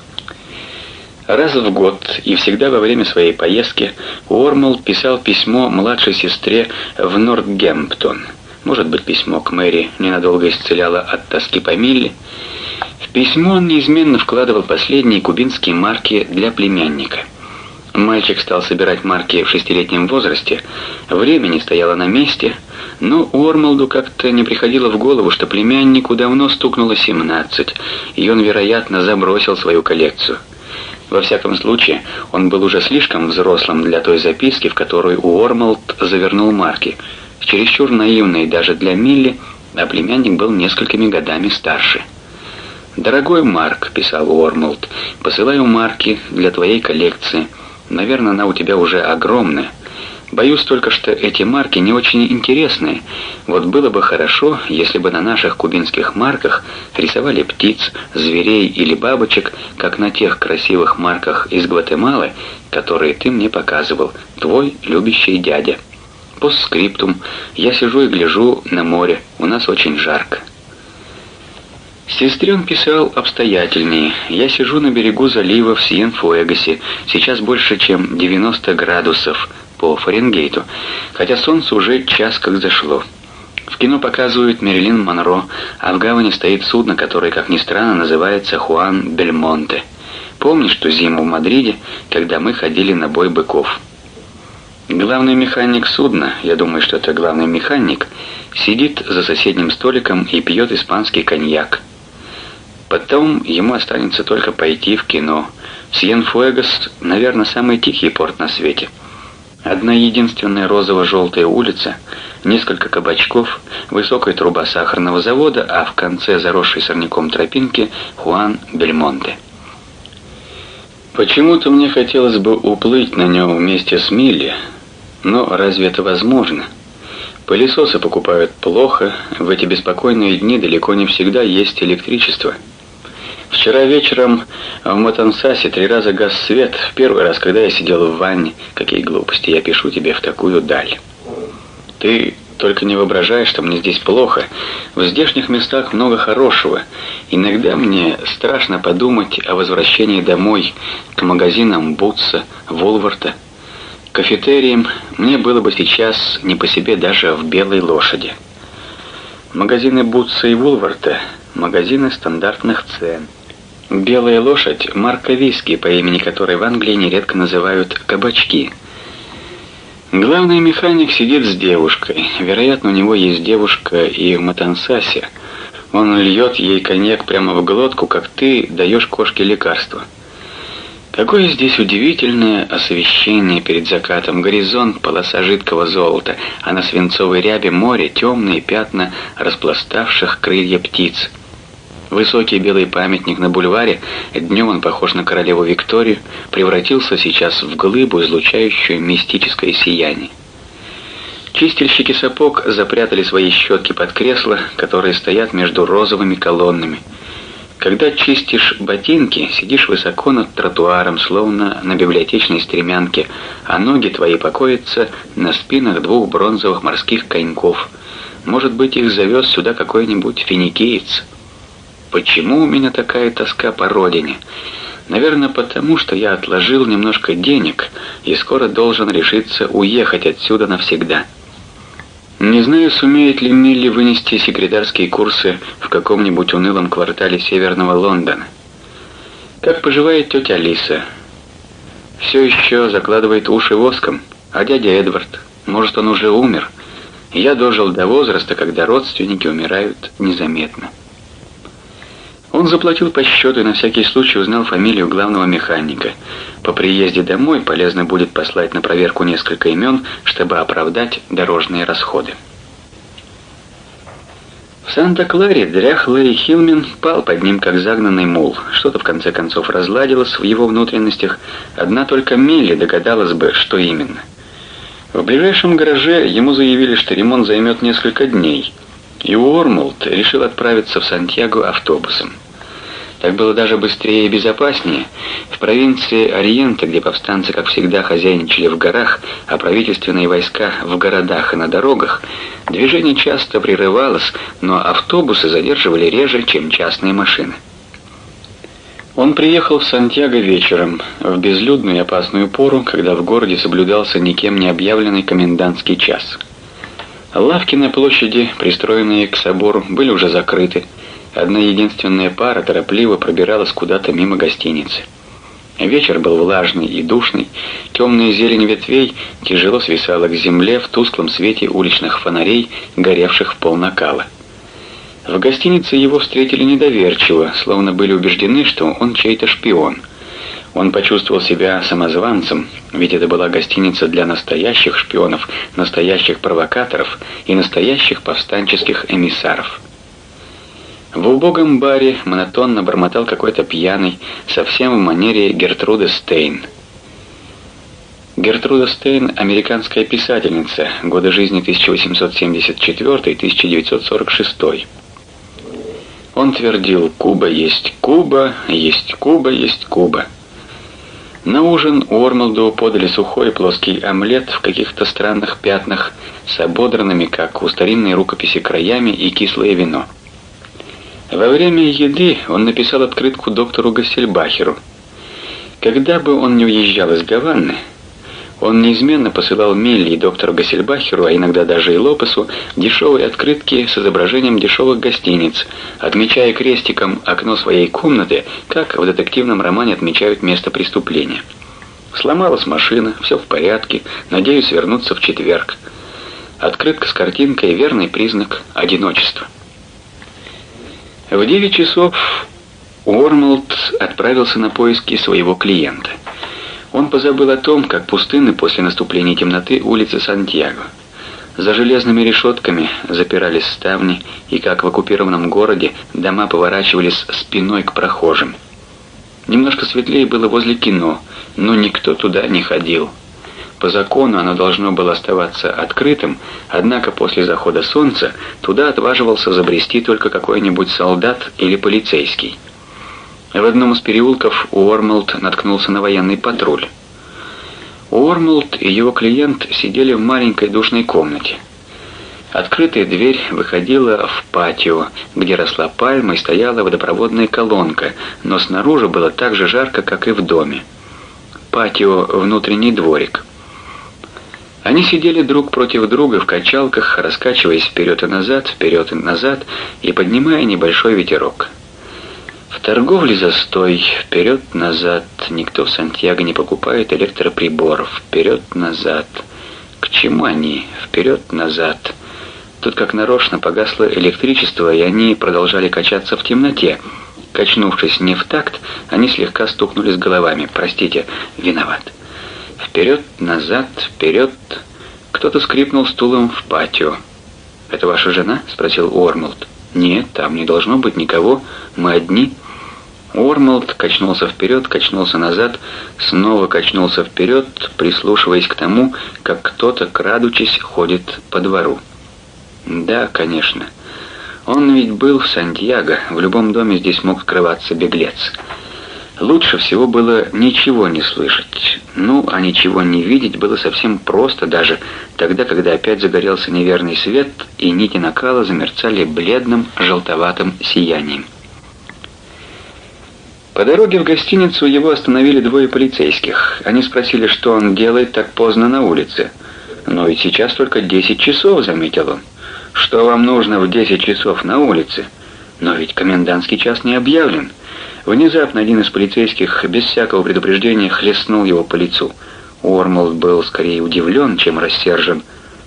Раз в год и всегда во время своей поездки Уормл писал письмо младшей сестре в Нортгемптон. Может быть, письмо к Мэри ненадолго исцеляло от тоски по Милли. В письмо он неизменно вкладывал последние кубинские марки для племянника. Мальчик стал собирать марки в 6-летнем возрасте, время не стояло на месте, но Уормлду как-то не приходило в голову, что племяннику давно стукнуло 17, и он, вероятно, забросил свою коллекцию. Во всяком случае, он был уже слишком взрослым для той записки, в которую Уормлд завернул марки, чересчур наивной даже для Милли, а племянник был несколькими годами старше. «Дорогой Марк», — писал Уормлд, — «посылаю марки для твоей коллекции. Наверное, она у тебя уже огромная. Боюсь только, что эти марки не очень интересные. Вот было бы хорошо, если бы на наших кубинских марках рисовали птиц, зверей или бабочек, как на тех красивых марках из Гватемалы, которые ты мне показывал, твой любящий дядя. Постскриптум. Я сижу и гляжу на море. У нас очень жарко». Сестре он писал обстоятельнее. «Я сижу на берегу залива в Сьенфуэгасе. Сейчас больше, чем 90 градусов по Фаренгейту, хотя солнце уже час как зашло. В кино показывают Мэрилин Монро, а в гавани стоит судно, которое, как ни странно, называется Хуан Бельмонте. Помнишь ту зиму в Мадриде, когда мы ходили на бой быков?» Главный механик судна, я думаю, что это главный механик, сидит за соседним столиком и пьет испанский коньяк. Потом ему останется только пойти в кино. Сьенфуэгас, наверное, самый тихий порт на свете. Одна единственная розово-желтая улица, несколько кабачков, высокая труба сахарного завода, а в конце заросшей сорняком тропинки Хуан Бельмонте. Почему-то мне хотелось бы уплыть на нем вместе с Милли, но разве это возможно? Пылесосы покупают плохо, в эти беспокойные дни далеко не всегда есть электричество. Вчера вечером в Матансасе 3 раза гас свет, в первый раз, когда я сидел в ванне. Какие глупости, я пишу тебе в такую даль. Ты только не воображай, что мне здесь плохо. В здешних местах много хорошего. Иногда мне страшно подумать о возвращении домой, к магазинам Бутса, Вулварта, кафетериям. Мне было бы сейчас не по себе даже в «Белой лошади». Магазины Бутса и Вулварта – магазины стандартных цен. «Белая лошадь» – марка виски, по имени которой в Англии нередко называют «кабачки». Главный механик сидит с девушкой. Вероятно, у него есть девушка и в Матансасе. Он льет ей коньяк прямо в глотку, как ты даешь кошке лекарство. Какое здесь удивительное освещение перед закатом. Горизонт — полоса жидкого золота, а на свинцовой рябе море темные пятна распластавших крылья птиц. Высокий белый памятник на бульваре, днем он похож на королеву Викторию, превратился сейчас в глыбу, излучающую мистическое сияние. Чистильщики сапог запрятали свои щетки под кресла, которые стоят между розовыми колоннами. Когда чистишь ботинки, сидишь высоко над тротуаром, словно на библиотечной стремянке, а ноги твои покоятся на спинах 2 бронзовых морских коньков. Может быть, их завез сюда какой-нибудь финикиец. Почему у меня такая тоска по родине? Наверное, потому что я отложил немножко денег и скоро должен решиться уехать отсюда навсегда. Не знаю, сумеет ли Милли вынести секретарские курсы в каком-нибудь унылом квартале северного Лондона. «Как поживает тетя Лиса?» «Все еще закладывает уши воском. А дядя Эдвард? Может, он уже умер? Я дожил до возраста, когда родственники умирают незаметно». Он заплатил по счету и на всякий случай узнал фамилию главного механика. По приезде домой полезно будет послать на проверку несколько имен, чтобы оправдать дорожные расходы. В Санта-Кларе дряхлый Хилмен пал под ним, как загнанный мул. Что-то в конце концов разладилось в его внутренностях. Одна только Милли догадалась бы, что именно. В ближайшем гараже ему заявили, что ремонт займет несколько дней, и Уормолд решил отправиться в Сантьяго автобусом. Так было даже быстрее и безопаснее. В провинции Ориента, где повстанцы, как всегда, хозяйничали в горах, а правительственные войска в городах и на дорогах, движение часто прерывалось, но автобусы задерживали реже, чем частные машины. Он приехал в Сантьяго вечером, в безлюдную и опасную пору, когда в городе соблюдался никем не объявленный комендантский час. Лавки на площади, пристроенные к собору, были уже закрыты. Одна единственная пара торопливо пробиралась куда-то мимо гостиницы. Вечер был влажный и душный, темная зелень ветвей тяжело свисала к земле в тусклом свете уличных фонарей, горевших в полнакала. В гостинице его встретили недоверчиво, словно были убеждены, что он чей-то шпион. Он почувствовал себя самозванцем, ведь это была гостиница для настоящих шпионов, настоящих провокаторов и настоящих повстанческих эмиссаров. В убогом баре монотонно бормотал какой-то пьяный, совсем в манере Гертруды Стейн. Гертруда Стейн – американская писательница, годы жизни 1874-1946. Он твердил: «Куба есть Куба, есть Куба, есть Куба». На ужин Уормолду подали сухой плоский омлет в каких-то странных пятнах с ободранными, как у старинной рукописи, краями и кислое вино. Во время еды он написал открытку доктору Гассельбахеру. Когда бы он не уезжал из Гаваны, он неизменно посылал Милли и доктору Гассельбахеру, а иногда даже и Лопесу, дешевые открытки с изображением дешевых гостиниц, отмечая крестиком окно своей комнаты, как в детективном романе отмечают место преступления. Сломалась машина, все в порядке, надеюсь вернуться в четверг. Открытка с картинкой — верный признак одиночества. В 9 часов Уормолд отправился на поиски своего клиента. Он позабыл о том, как пустынны после наступления темноты улицы Сантьяго. За железными решетками запирались ставни, и как в оккупированном городе дома поворачивались спиной к прохожим. Немножко светлее было возле кино, но никто туда не ходил. По закону оно должно было оставаться открытым, однако после захода солнца туда отваживался забрести только какой-нибудь солдат или полицейский. В одном из переулков Уормолд наткнулся на военный патруль. Уормолд и его клиент сидели в маленькой душной комнате. Открытая дверь выходила в патио, где росла пальма и стояла водопроводная колонка, но снаружи было так же жарко, как и в доме. Патио — внутренний дворик. Они сидели друг против друга в качалках, раскачиваясь вперед и назад, и поднимая небольшой ветерок. В торговле застой, вперед-назад. Никто в Сантьяго не покупает электроприборов. Вперед-назад. К чему они? Вперед-назад. Тут как нарочно погасло электричество, и они продолжали качаться в темноте. Качнувшись не в такт, они слегка стукнулись головами. «Простите, виноват». Вперед-назад, вперед. Кто-то скрипнул стулом в патио. «Это ваша жена?» — спросил Уормолд. «Нет, там не должно быть никого. Мы одни». Уормолд качнулся вперед, качнулся назад, снова качнулся вперед, прислушиваясь к тому, как кто-то, крадучись, ходит по двору. Да, конечно. Он ведь был в Сантьяго, в любом доме здесь мог скрываться беглец. Лучше всего было ничего не слышать. А ничего не видеть было совсем просто даже тогда, когда опять загорелся неверный свет, и нити накала замерцали бледным желтоватым сиянием. По дороге в гостиницу его остановили 2 полицейских. Они спросили, что он делает так поздно на улице. «Но ведь сейчас только 10 часов», — заметил он. «Что вам нужно в 10 часов на улице? Но ведь комендантский час не объявлен. Внезапно один из полицейских без всякого предупреждения хлестнул его по лицу. Уормлд был скорее удивлен, чем рассержен.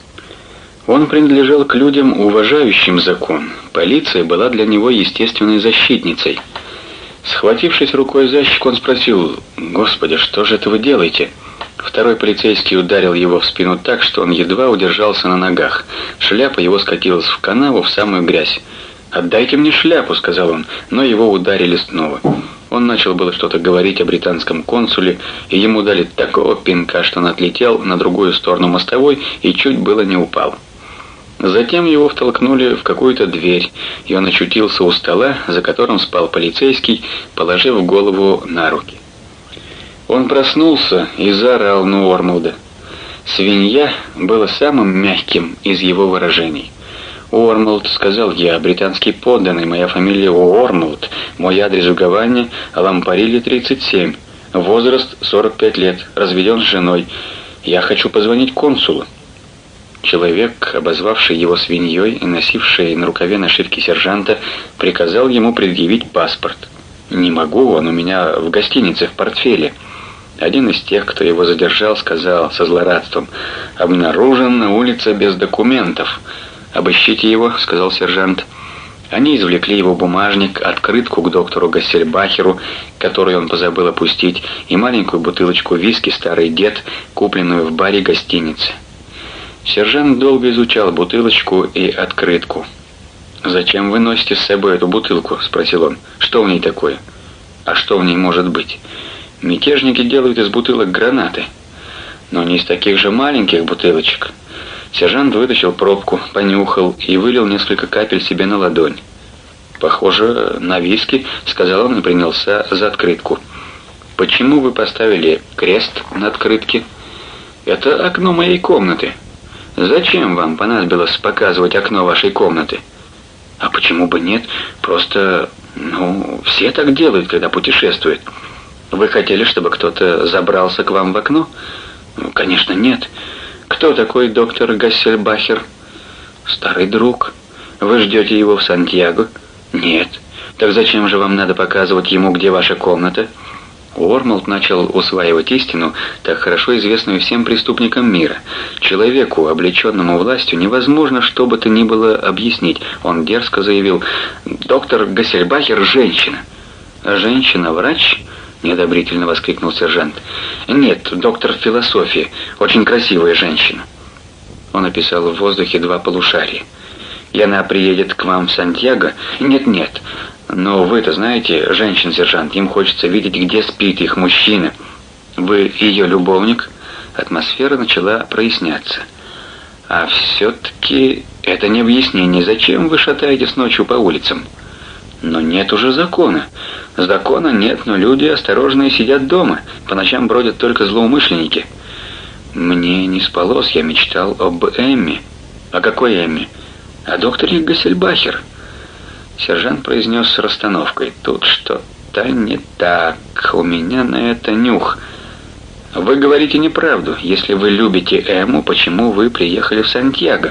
Он принадлежал к людям, уважающим закон. Полиция была для него естественной защитницей. Схватившись рукой за щеку, он спросил: «Господи, что же это вы делаете?» Второй полицейский ударил его в спину так, что он едва удержался на ногах. Шляпа его скатилась в канаву, в самую грязь. «Отдайте мне шляпу», — сказал он, но его ударили снова. Он начал было что-то говорить о британском консуле, и ему дали такого пинка, что он отлетел на другую сторону мостовой и чуть было не упал. Затем его втолкнули в какую-то дверь, и он очутился у стола, за которым спал полицейский, положив голову на руки. Он проснулся и заорал на Уормлда. «Свинья» было самым мягким из его выражений. «Уормлд», — сказал я, — «британский подданный, моя фамилия Уормлд, мой адрес в Гаване, Лампарилли, 37, возраст 45 лет, разведен с женой. Я хочу позвонить консулу». Человек, обозвавший его свиньей и носивший на рукаве нашивки сержанта, приказал ему предъявить паспорт. «Не могу, он у меня в гостинице в портфеле». Один из тех, кто его задержал, сказал со злорадством: «Обнаружен на улице без документов». «Обыщите его», — сказал сержант. Они извлекли его бумажник, открытку к доктору Гассельбахеру, которую он позабыл опустить, и маленькую бутылочку виски «Старый дед», купленную в баре гостиницы. Сержант долго изучал бутылочку и открытку. «Зачем вы носите с собой эту бутылку?» — спросил он. «Что в ней такое?» «А что в ней может быть?» «Мятежники делают из бутылок гранаты, но не из таких же маленьких бутылочек». Сержант вытащил пробку, понюхал и вылил несколько капель себе на ладонь. «Похоже на виски», — сказал он и принялся за открытку. «Почему вы поставили крест на открытке?» «Это окно моей комнаты». «Зачем вам понадобилось показывать окно вашей комнаты?» «А почему бы нет? Просто, все так делают, когда путешествуют». «Вы хотели, чтобы кто-то забрался к вам в окно?» «Конечно, нет». «Кто такой доктор Гассельбахер?» «Старый друг». «Вы ждете его в Сантьяго?» «Нет». «Так зачем же вам надо показывать ему, где ваша комната?» Уормлд начал усваивать истину, так хорошо известную всем преступникам мира. Человеку, облеченному властью, невозможно что бы то ни было объяснить. Он дерзко заявил: «Доктор Гассельбахер – женщина». «Женщина-врач?» — неодобрительно воскликнул сержант. «Нет, доктор философии, очень красивая женщина». Он описал в воздухе два полушария. «И она приедет к вам в Сантьяго?» «Нет-нет. Но вы-то знаете, женщин-сержант, им хочется видеть, где спит их мужчина. Вы ее любовник?» Атмосфера начала проясняться. «А все-таки это не объяснение. Зачем вы шатаетесь ночью по улицам?» «Но нет уже закона». «Закона нет, но люди осторожные сидят дома. По ночам бродят только злоумышленники». «Мне не спалось, я мечтал об Эмме». «О какой Эмме?» «О докторе Гассельбахер». Сержант произнес с расстановкой: «Тут что-то не так, у меня на это нюх». «Вы говорите неправду. Если вы любите Эмму, почему вы приехали в Сантьяго?»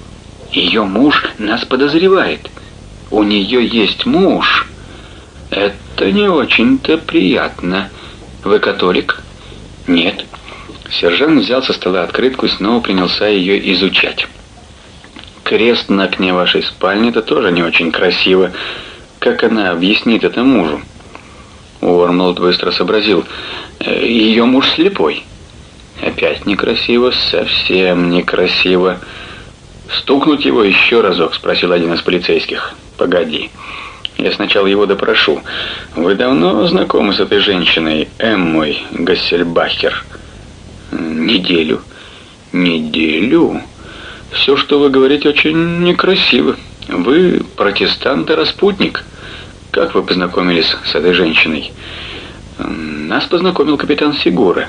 «Ее муж нас подозревает». «У нее есть муж». «Это не очень-то приятно. Вы католик?» «Нет». Сержант взял со стола открытку и снова принялся ее изучать. «Крест на окне вашей спальни — это тоже не очень красиво. Как она объяснит это мужу?» Уормлд быстро сообразил. «Ее муж слепой». «Опять некрасиво, совсем некрасиво». «Стукнуть его еще разок?» — спросил один из полицейских. «Погоди. Я сначала его допрошу. Вы давно знакомы с этой женщиной, Эммой Гассельбахер?» «Неделю». «Неделю? Все, что вы говорите, очень некрасиво. Вы протестант и распутник. Как вы познакомились с этой женщиной?» «Нас познакомил капитан Сигура».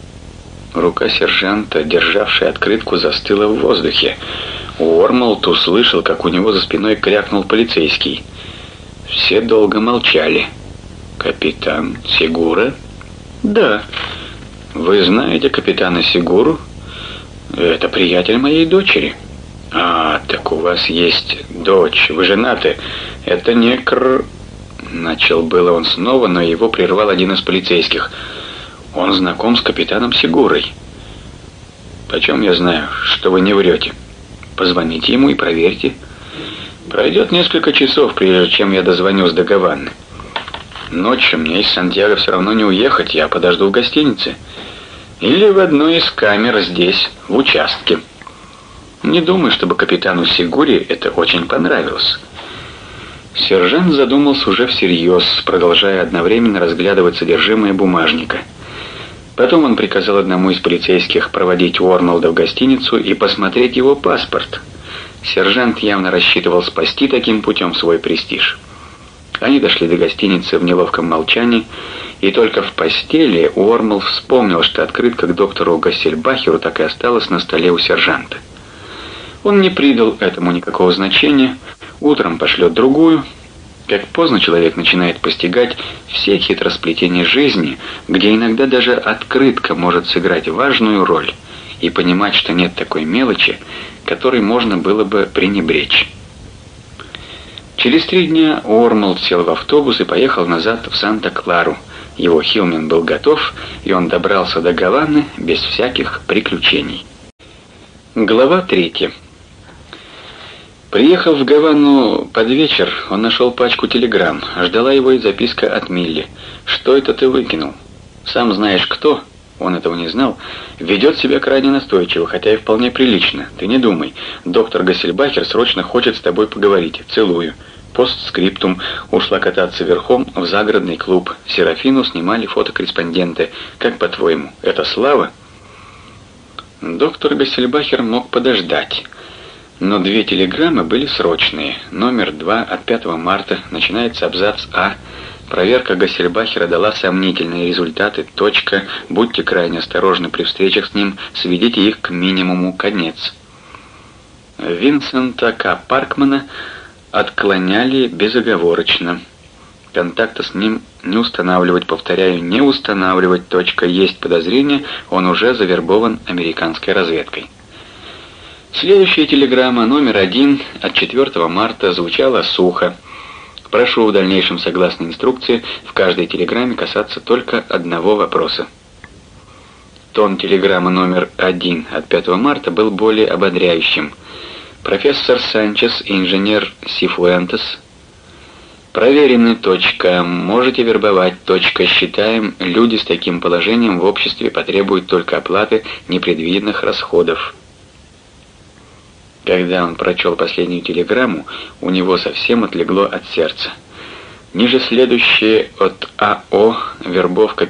Рука сержанта, державшая открытку, застыла в воздухе. Уормлд услышал, как у него за спиной крякнул полицейский. Все долго молчали. «Капитан Сигура?» «Да». «Вы знаете капитана Сигуру?» «Это приятель моей дочери». «А, так у вас есть дочь. Вы женаты. Это не Начал было он снова, но его прервал один из полицейских. «Он знаком с капитаном Сигурой». «Почем я знаю, что вы не врете? Позвоните ему и проверьте. Пройдет несколько часов, прежде чем я дозвонюсь до Гаваны. Ночью мне из Сантьяго все равно не уехать, я подожду в гостинице. Или в одной из камер здесь, в участке. Не думаю, чтобы капитану Сигуре это очень понравилось». Сержант задумался уже всерьез, продолжая одновременно разглядывать содержимое бумажника. Потом он приказал одному из полицейских проводить Уормолда в гостиницу и посмотреть его паспорт. Сержант явно рассчитывал спасти таким путем свой престиж. Они дошли до гостиницы в неловком молчании, и только в постели Уормолд вспомнил, что открытка к доктору Гассельбахеру так и осталась на столе у сержанта. Он не придал этому никакого значения, утром пошлет другую. Как поздно человек начинает постигать все хитросплетения жизни, где иногда даже открытка может сыграть важную роль, и понимать, что нет такой мелочи, которой можно было бы пренебречь. Через 3 дня Уормолд сел в автобус и поехал назад в Санта-Клару. Его Хилмен был готов, и он добрался до Гаваны без всяких приключений. Глава 3. Приехав в Гавану под вечер, он нашел пачку телеграмм. Ждала его и записка от Милли. «Что это ты выкинул? Сам знаешь кто?» Он этого не знал. «Ведет себя крайне настойчиво, хотя и вполне прилично. Ты не думай. Доктор Гассельбахер срочно хочет с тобой поговорить. Целую». Постскриптум. Ушла кататься верхом в загородный клуб. Серафину снимали фотокорреспонденты. Как по-твоему, это слава? Доктор Гассельбахер мог подождать. Но 2 телеграммы были срочные. Номер 2 от 5 марта, начинается абзац А. Проверка Гассельбахера дала сомнительные результаты. Точка. Будьте крайне осторожны при встречах с ним, сведите их к минимуму. Конец. Винсента К. Паркмана отклоняли безоговорочно. Контакта с ним не устанавливать, повторяю, не устанавливать. Точка. Есть подозрение, он уже завербован американской разведкой. Следующая телеграмма, номер 1, от 4 марта, звучала сухо. Прошу в дальнейшем, согласно инструкции, в каждой телеграмме касаться только одного вопроса. Тон телеграммы номер 1 от 5 марта был более ободряющим. Профессор Санчес и инженер Сифуэнтес. Проверены. Точка. Можете вербовать. Точка. Считаем, люди с таким положением в обществе потребуют только оплаты непредвиденных расходов. Когда он прочел последнюю телеграмму, у него совсем отлегло от сердца. Ниже следующее от АО «Вербовка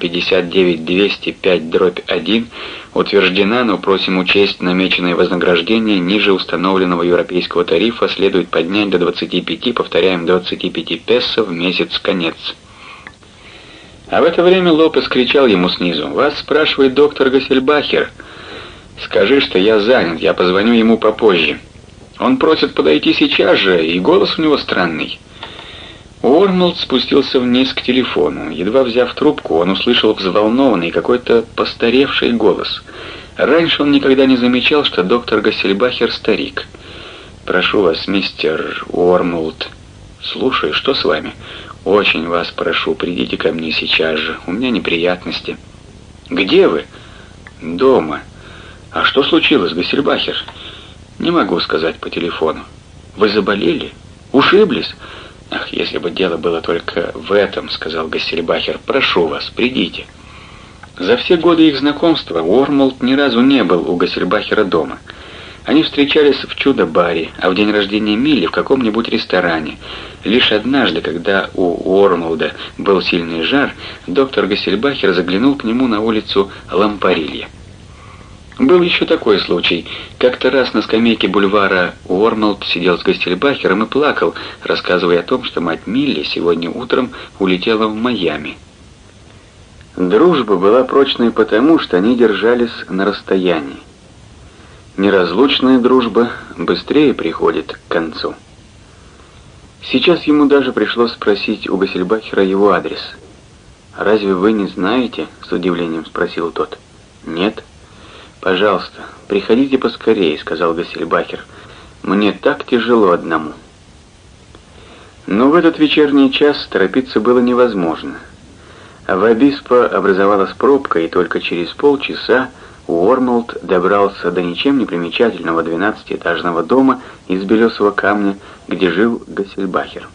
59205/1» утверждена, но просим учесть намеченное вознаграждение ниже установленного европейского тарифа следует поднять до 25, повторяем, 25 песо в месяц. Конец. А в это время Лопес кричал ему снизу: «Вас спрашивает доктор Гассельбахер. Скажи, что я занят, я позвоню ему попозже. Он просит подойти сейчас же, и голос у него странный». Уормолд спустился вниз к телефону. Едва взяв трубку, он услышал взволнованный, какой-то постаревший голос. Раньше он никогда не замечал, что доктор Гассельбахер старик. «Прошу вас, мистер Уормолд». «Слушай, что с вами?» «Очень вас прошу, придите ко мне сейчас же, у меня неприятности». «Где вы?» «Дома». «А что случилось, Гассельбахер?» «Не могу сказать по телефону». «Вы заболели? Ушиблись?» «Ах, если бы дело было только в этом», — сказал Гассельбахер. «Прошу вас, придите». За все годы их знакомства Уормолд ни разу не был у Гассельбахера дома. Они встречались в чудо-баре, а в день рождения Милли в каком-нибудь ресторане. Лишь однажды, когда у Уормолда был сильный жар, доктор Гассельбахер заглянул к нему на улицу Лампарилья. Был еще такой случай. Как-то раз на скамейке бульвара Уормолд сидел с Гассельбахером и плакал, рассказывая о том, что мать Милли сегодня утром улетела в Майами. Дружба была прочной потому, что они держались на расстоянии. Неразлучная дружба быстрее приходит к концу. Сейчас ему даже пришлось спросить у Гассельбахера его адрес. «Разве вы не знаете?» — с удивлением спросил тот. «Нет». «Пожалуйста, приходите поскорее», — сказал Гассельбахер. «Мне так тяжело одному». Но в этот вечерний час торопиться было невозможно. В Обиспо образовалась пробка, и только через полчаса Уормолд добрался до ничем не примечательного 12-этажного дома из белесого камня, где жил Гассельбахер.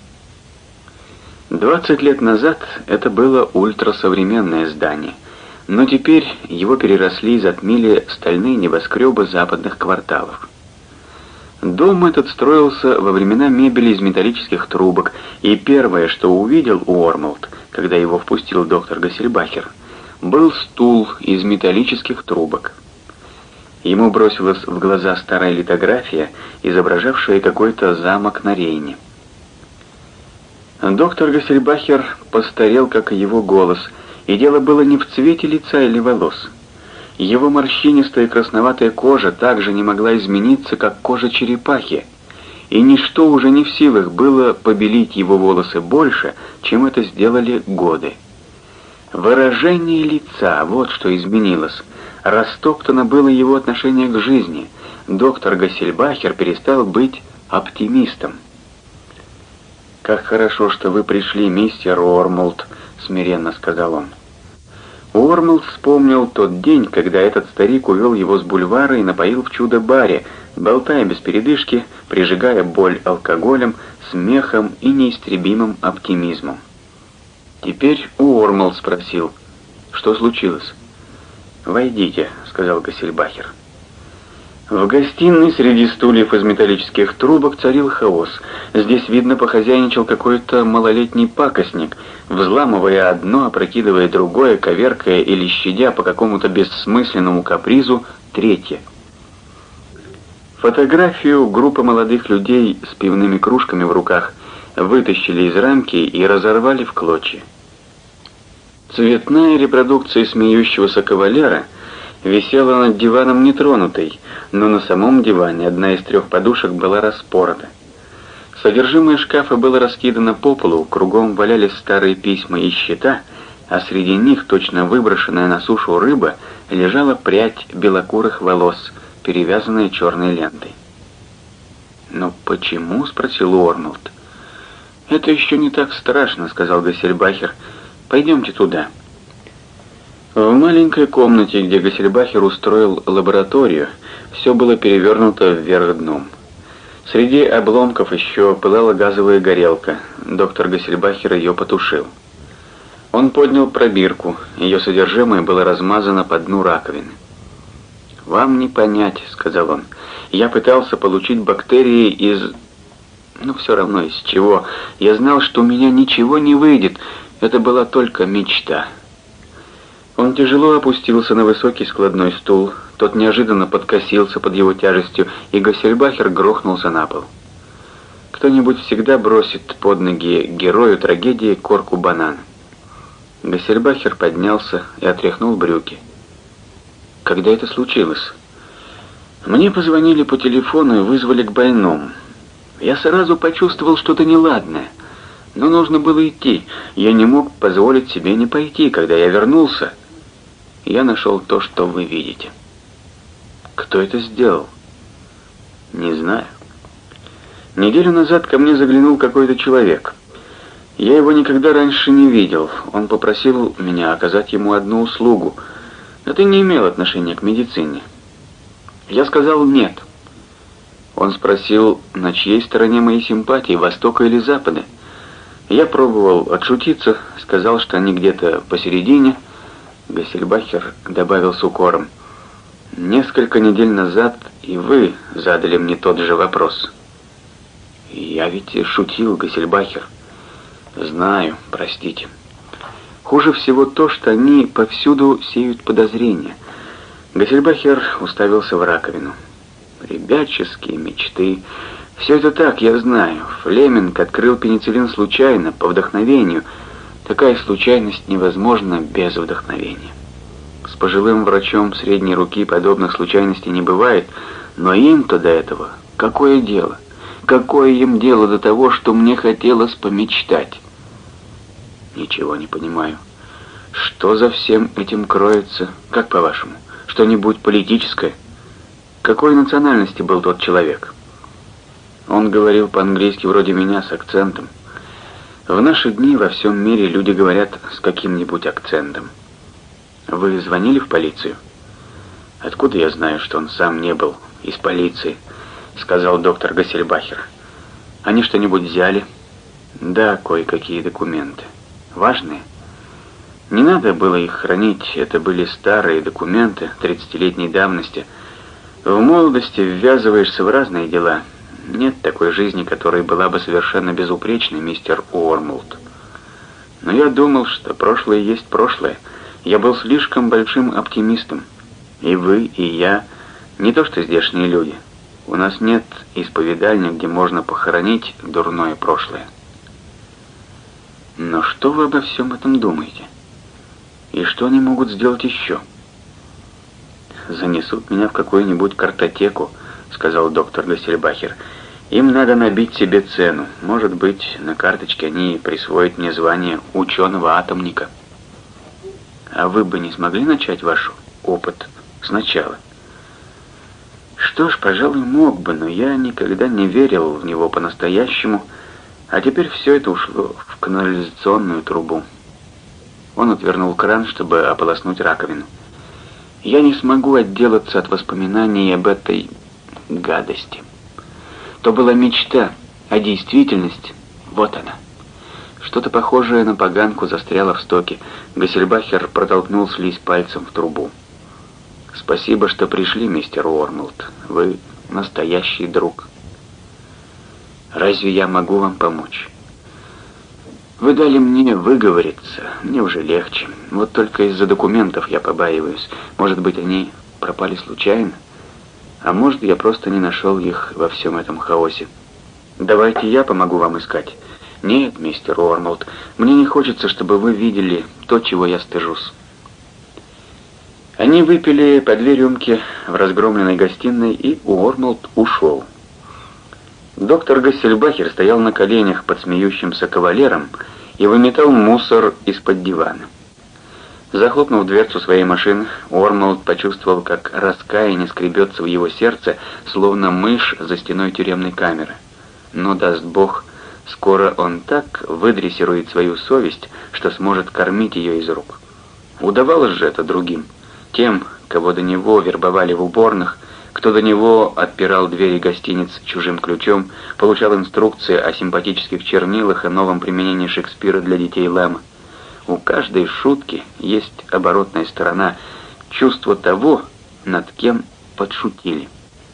20 лет назад это было ультрасовременное здание, но теперь его переросли и затмили стальные небоскребы западных кварталов. Дом этот строился во времена мебели из металлических трубок, и первое, что увидел Уормолд, когда его впустил доктор Гассельбахер, был стул из металлических трубок. Ему бросилась в глаза старая литография, изображавшая какой-то замок на Рейне. Доктор Гассельбахер постарел, как и его голос, и дело было не в цвете лица или волос. Его морщинистая красноватая кожа также не могла измениться, как кожа черепахи, и ничто уже не в силах было побелить его волосы больше, чем это сделали годы. Выражение лица — вот что изменилось. Растоптано было его отношение к жизни. Доктор Гассельбахер перестал быть оптимистом. «Как хорошо, что вы пришли, мистер Уормолд», — смиренно сказал он. Уормолд вспомнил тот день, когда этот старик увел его с бульвара и напоил в чудо-баре, болтая без передышки, прижигая боль алкоголем, смехом и неистребимым оптимизмом. Теперь Уормолд спросил, что случилось. «Войдите», — сказал Гассельбахер. В гостиной среди стульев из металлических трубок царил хаос. Здесь, видно, похозяйничал какой-то малолетний пакостник, взламывая одно, опрокидывая другое, коверкая или щадя по какому-то бессмысленному капризу третье. Фотографию группы молодых людей с пивными кружками в руках вытащили из рамки и разорвали в клочья. Цветная репродукция смеющегося кавалера висела над диваном нетронутой, но на самом диване одна из 3 подушек была распорота. Содержимое шкафа было раскидано по полу, кругом валялись старые письма и счета, а среди них, точно выброшенная на сушу рыба, лежала прядь белокурых волос, перевязанная черной лентой. «Но почему?» — спросил Уормолд. «Это еще не так страшно», — сказал Гассельбахер. «Пойдемте туда». В маленькой комнате, где Гассельбахер устроил лабораторию, все было перевернуто вверх дном. Среди обломков еще пылала газовая горелка. Доктор Гассельбахер ее потушил. Он поднял пробирку, ее содержимое было размазано по дну раковины. «Вам не понять», — сказал он. «Я пытался получить бактерии из... все равно из чего. Я знал, что у меня ничего не выйдет. Это была только мечта». Он тяжело опустился на высокий складной стул, тот неожиданно подкосился под его тяжестью, и Гассельбахер грохнулся на пол. Кто-нибудь всегда бросит под ноги герою трагедии корку банана. Гассельбахер поднялся и отряхнул брюки. «Когда это случилось?» «Мне позвонили по телефону и вызвали к больному. Я сразу почувствовал что-то неладное, но нужно было идти. Я не мог позволить себе не пойти. Когда я вернулся, я нашел то, что вы видите». «Кто это сделал?» «Не знаю. Неделю назад ко мне заглянул какой-то человек. Я его никогда раньше не видел. Он попросил меня оказать ему одну услугу. Это не имело отношения к медицине. Я сказал «нет». Он спросил, на чьей стороне мои симпатии, Востока или Запада. Я пробовал отшутиться, сказал, что они где-то посередине. Гассельбахер добавил с укором: «Несколько недель назад и вы задали мне тот же вопрос». «Я ведь шутил, Гассельбахер». «Знаю, простите. Хуже всего то, что они повсюду сеют подозрения». Гассельбахер уставился в раковину. «Ребяческие мечты. Все это так, я знаю. Флеминг открыл пенициллин случайно, по вдохновению. Такая случайность невозможна без вдохновения. С пожилым врачом средней руки подобных случайностей не бывает, но им-то до этого какое дело? Какое им дело до того, что мне хотелось помечтать?» «Ничего не понимаю. Что за всем этим кроется? Как по-вашему? Что-нибудь политическое? Какой национальности был тот человек?» «Он говорил по-английски вроде меня, с акцентом. В наши дни во всем мире люди говорят с каким-нибудь акцентом. Вы звонили в полицию? Откуда я знаю, что он сам не был из полиции, сказал доктор Гассельбахер. Они что-нибудь взяли? Да, кое-какие документы. Важные? Не надо было их хранить, это были старые документы 30-летней давности. В молодости ввязываешься в разные дела. Нет такой жизни, которая была бы совершенно безупречной, мистер Уормолд. Но я думал, что прошлое есть прошлое. Я был слишком большим оптимистом. И вы, и я не то что здешние люди. У нас нет исповедальни, где можно похоронить дурное прошлое. Но что вы обо всем этом думаете? И что они могут сделать еще? «Занесут меня в какую-нибудь картотеку», — сказал доктор Гассельбахер. «Им надо набить себе цену. Может быть, на карточке они присвоят мне звание ученого-атомника». «А вы бы не смогли начать ваш опыт сначала?» «Что ж, пожалуй, мог бы, но я никогда не верил в него по-настоящему, а теперь все это ушло в канализационную трубу». Он отвернул кран, чтобы ополоснуть раковину. «Я не смогу отделаться от воспоминаний об этой гадости. То была мечта, а действительность — вот она». Что-то похожее на поганку застряло в стоке. Гассельбахер протолкнул слизь пальцем в трубу. «Спасибо, что пришли, мистер Уормолд. Вы настоящий друг. Разве я могу вам помочь? Вы дали мне выговориться, мне уже легче. Вот только из-за документов я побаиваюсь. Может быть, они пропали случайно? А может, я просто не нашел их во всем этом хаосе. Давайте я помогу вам искать». «Нет, мистер Уормолд, мне не хочется, чтобы вы видели то, чего я стыжусь». Они выпили по 2 рюмки в разгромленной гостиной, и Уормолд ушел. Доктор Гассельбахер стоял на коленях под смеющимся кавалером и выметал мусор из-под дивана. Захлопнув дверцу своей машины, Уормолд почувствовал, как раскаяние скребется в его сердце, словно мышь за стеной тюремной камеры. Но, даст Бог, скоро он так выдрессирует свою совесть, что сможет кормить ее из рук. Удавалось же это другим, тем, кого до него вербовали в уборных, кто до него отпирал двери гостиниц чужим ключом, получал инструкции о симпатических чернилах и новом применении Шекспира для детей Лэма. У каждой шутки есть оборотная сторона, чувство того, над кем подшутили.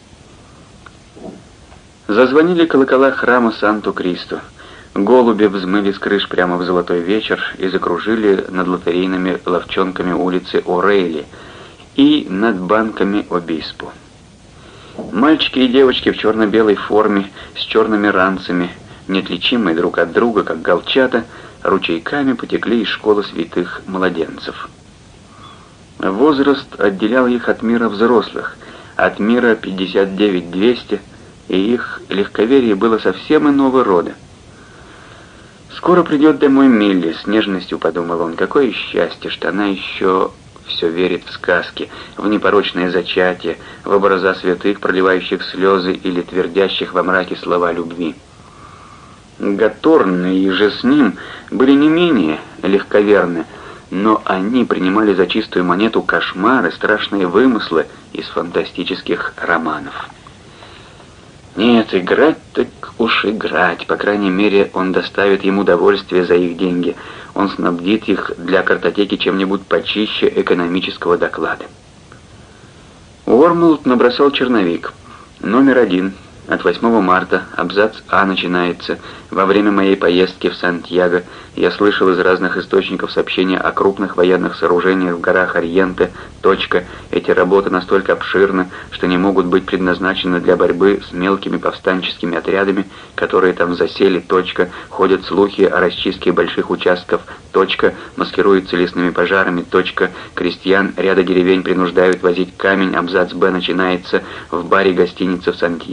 Зазвонили колокола храма Санту-Кристо. Голуби взмыли с крыш прямо в золотой вечер и закружили над лотерейными ловчонками улицы О'Рейли и над банками Обиспо. Мальчики и девочки в черно-белой форме, с черными ранцами, неотличимые друг от друга, как голчата, ручейками потекли из школы святых младенцев. Возраст отделял их от мира взрослых, от мира 59-200, и их легковерие было совсем иного рода. «Скоро придет домой Милли», — с нежностью подумал он. «Какое счастье, что она еще все верит в сказки, в непорочное зачатие, в образа святых, проливающих слезы или твердящих во мраке слова любви». Гаторн и же с ним были не менее легковерны, но они принимали за чистую монету кошмары, страшные вымыслы из фантастических романов. Нет, играть так уж играть. По крайней мере, он доставит им удовольствие за их деньги. Он снабдит их для картотеки чем-нибудь почище экономического доклада. Уормолд набросал черновик. Номер 1. От 8 марта, абзац А начинается. Во время моей поездки в Сантьяго я слышал из разных источников сообщения о крупных военных сооружениях в горах Ориенте. Эти работы настолько обширны, что не могут быть предназначены для борьбы с мелкими повстанческими отрядами, которые там засели. Ходят слухи о расчистке больших участков. Маскируются лесными пожарами. Крестьян ряда деревень принуждают возить камень. Абзац Б начинается. В баре гостиницы в Сантьяго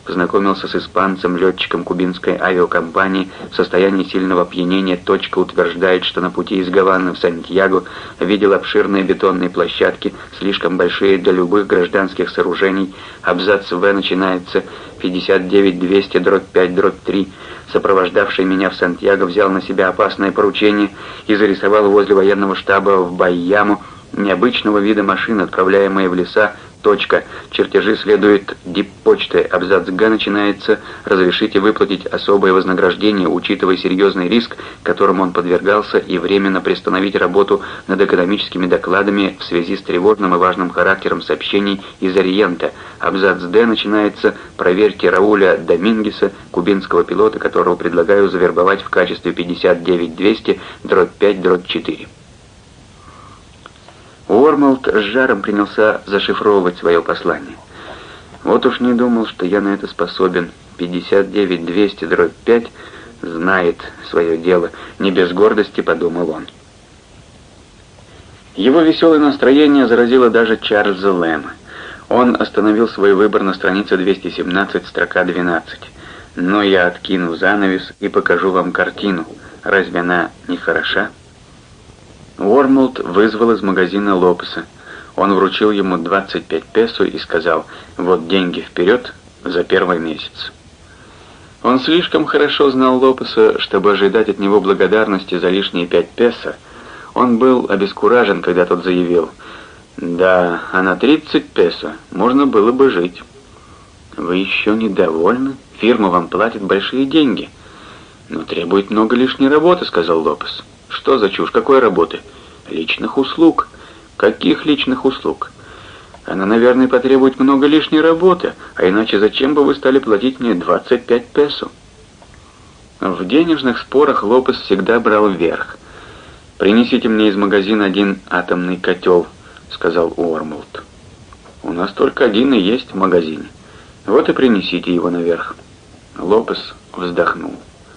познакомился с испанцем, летчиком кубинской авиакомпании в состоянии сильного опьянения. Точка утверждает, что на пути из Гаваны в Сантьяго видел обширные бетонные площадки, слишком большие для любых гражданских сооружений. Абзац В начинается 59200-5-3. Сопровождавший меня в Сантьяго взял на себя опасное поручение и зарисовал возле военного штаба в Байяму необычного вида машины, отправляемые в леса. Точка. Чертежи следует диппочты. Абзац Г начинается «Разрешите выплатить особое вознаграждение, учитывая серьезный риск, которому он подвергался, и временно приостановить работу над экономическими докладами в связи с тревожным и важным характером сообщений из Ориента». Абзац Д начинается «Проверьте Рауля Домингеса, кубинского пилота, которого предлагаю завербовать в качестве 59200-5-4». Уормолд с жаром принялся зашифровывать свое послание. Вот уж не думал, что я на это способен. 59200-5 знает свое дело. Не без гордости, подумал он. Его веселое настроение заразило даже Чарльза Лэма. Он остановил свой выбор на странице 217, строка 12. «Но я откину занавес и покажу вам картину. Разве она не хороша?» Уормолд вызвал из магазина Лопеса. Он вручил ему 25 песо и сказал: «Вот деньги вперед за первый месяц». Он слишком хорошо знал Лопеса, чтобы ожидать от него благодарности за лишние 5 песо. Он был обескуражен, когда тот заявил: «Да, а на 30 песо можно было бы жить». «Вы еще недовольны? Фирма вам платит большие деньги». «Но требует много лишней работы», — сказал Лопес. «Что за чушь? Какой работы?» «Личных услуг». «Каких личных услуг?» «Она, наверное, потребует много лишней работы, а иначе зачем бы вы стали платить мне 25 песо?» В денежных спорах Лопес всегда брал вверх. «Принесите мне из магазина один атомный котел», — сказал Уормолд. «У нас только один и есть в магазине. Вот и принесите его наверх». Лопес вздохнул.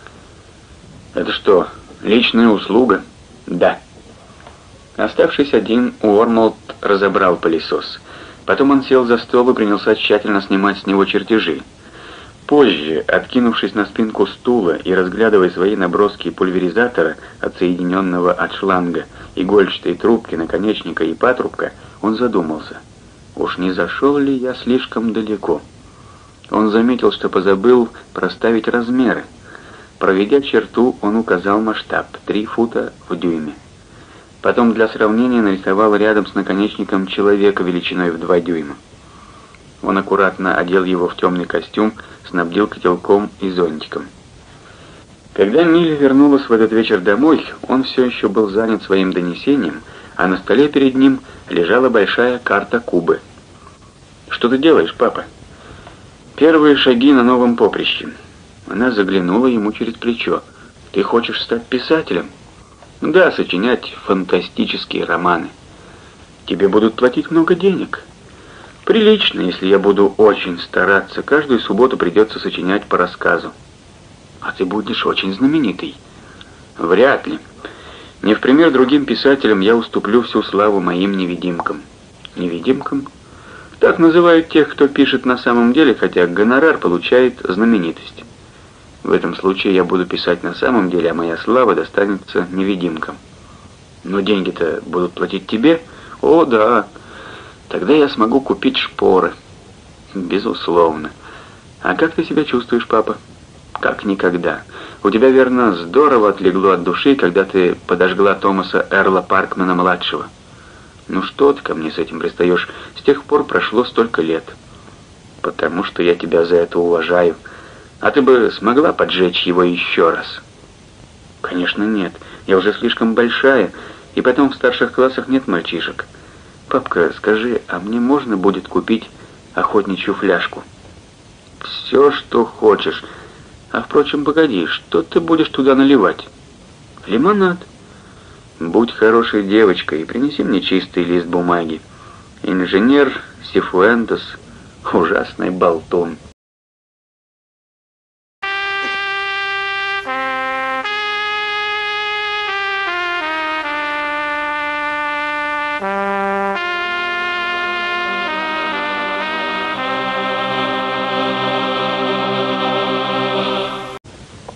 «Это что, личная услуга?» «Да». Оставшись один, Уормолд разобрал пылесос. Потом он сел за стол и принялся тщательно снимать с него чертежи. Позже, откинувшись на спинку стула и разглядывая свои наброски пульверизатора, отсоединенного от шланга, игольчатой трубки, наконечника и патрубка, он задумался: уж не зашел ли я слишком далеко? Он заметил, что позабыл проставить размеры. Проведя черту, он указал масштаб — 3 фута в дюйме. Потом для сравнения нарисовал рядом с наконечником человека величиной в 2 дюйма. Он аккуратно одел его в темный костюм, снабдил котелком и зонтиком. Когда Милли вернулась в этот вечер домой, он все еще был занят своим донесением, а на столе перед ним лежала большая карта Кубы. «Что ты делаешь, папа?» «Первые шаги на новом поприще». Она заглянула ему через плечо. «Ты хочешь стать писателем?» «Да, сочинять фантастические романы». «Тебе будут платить много денег». «Прилично, если я буду очень стараться. Каждую субботу придется сочинять по рассказу». «А ты будешь очень знаменитый». «Вряд ли. Не в пример другим писателям я уступлю всю славу моим невидимкам». «Невидимкам?» «Так называют тех, кто пишет на самом деле, хотя гонорар получает знаменитость». В этом случае я буду писать на самом деле, а моя слава достанется невидимкам. Но деньги-то будут платить тебе? О, да. Тогда я смогу купить шпоры. Безусловно. А как ты себя чувствуешь, папа? Как никогда. У тебя, верно, здорово отлегло от души, когда ты подожгла Томаса Эрла Паркмана-младшего. Ну что ты ко мне с этим пристаешь? С тех пор прошло столько лет. Потому что я тебя за это уважаю. А ты бы смогла поджечь его еще раз? Конечно, нет. Я уже слишком большая, и потом в старших классах нет мальчишек. Папка, скажи, а мне можно будет купить охотничью фляжку? Все, что хочешь. А впрочем, погоди, что ты будешь туда наливать? Лимонад. Будь хорошей девочкой и принеси мне чистый лист бумаги. Инженер Сифуэнтес — ужасный болтун.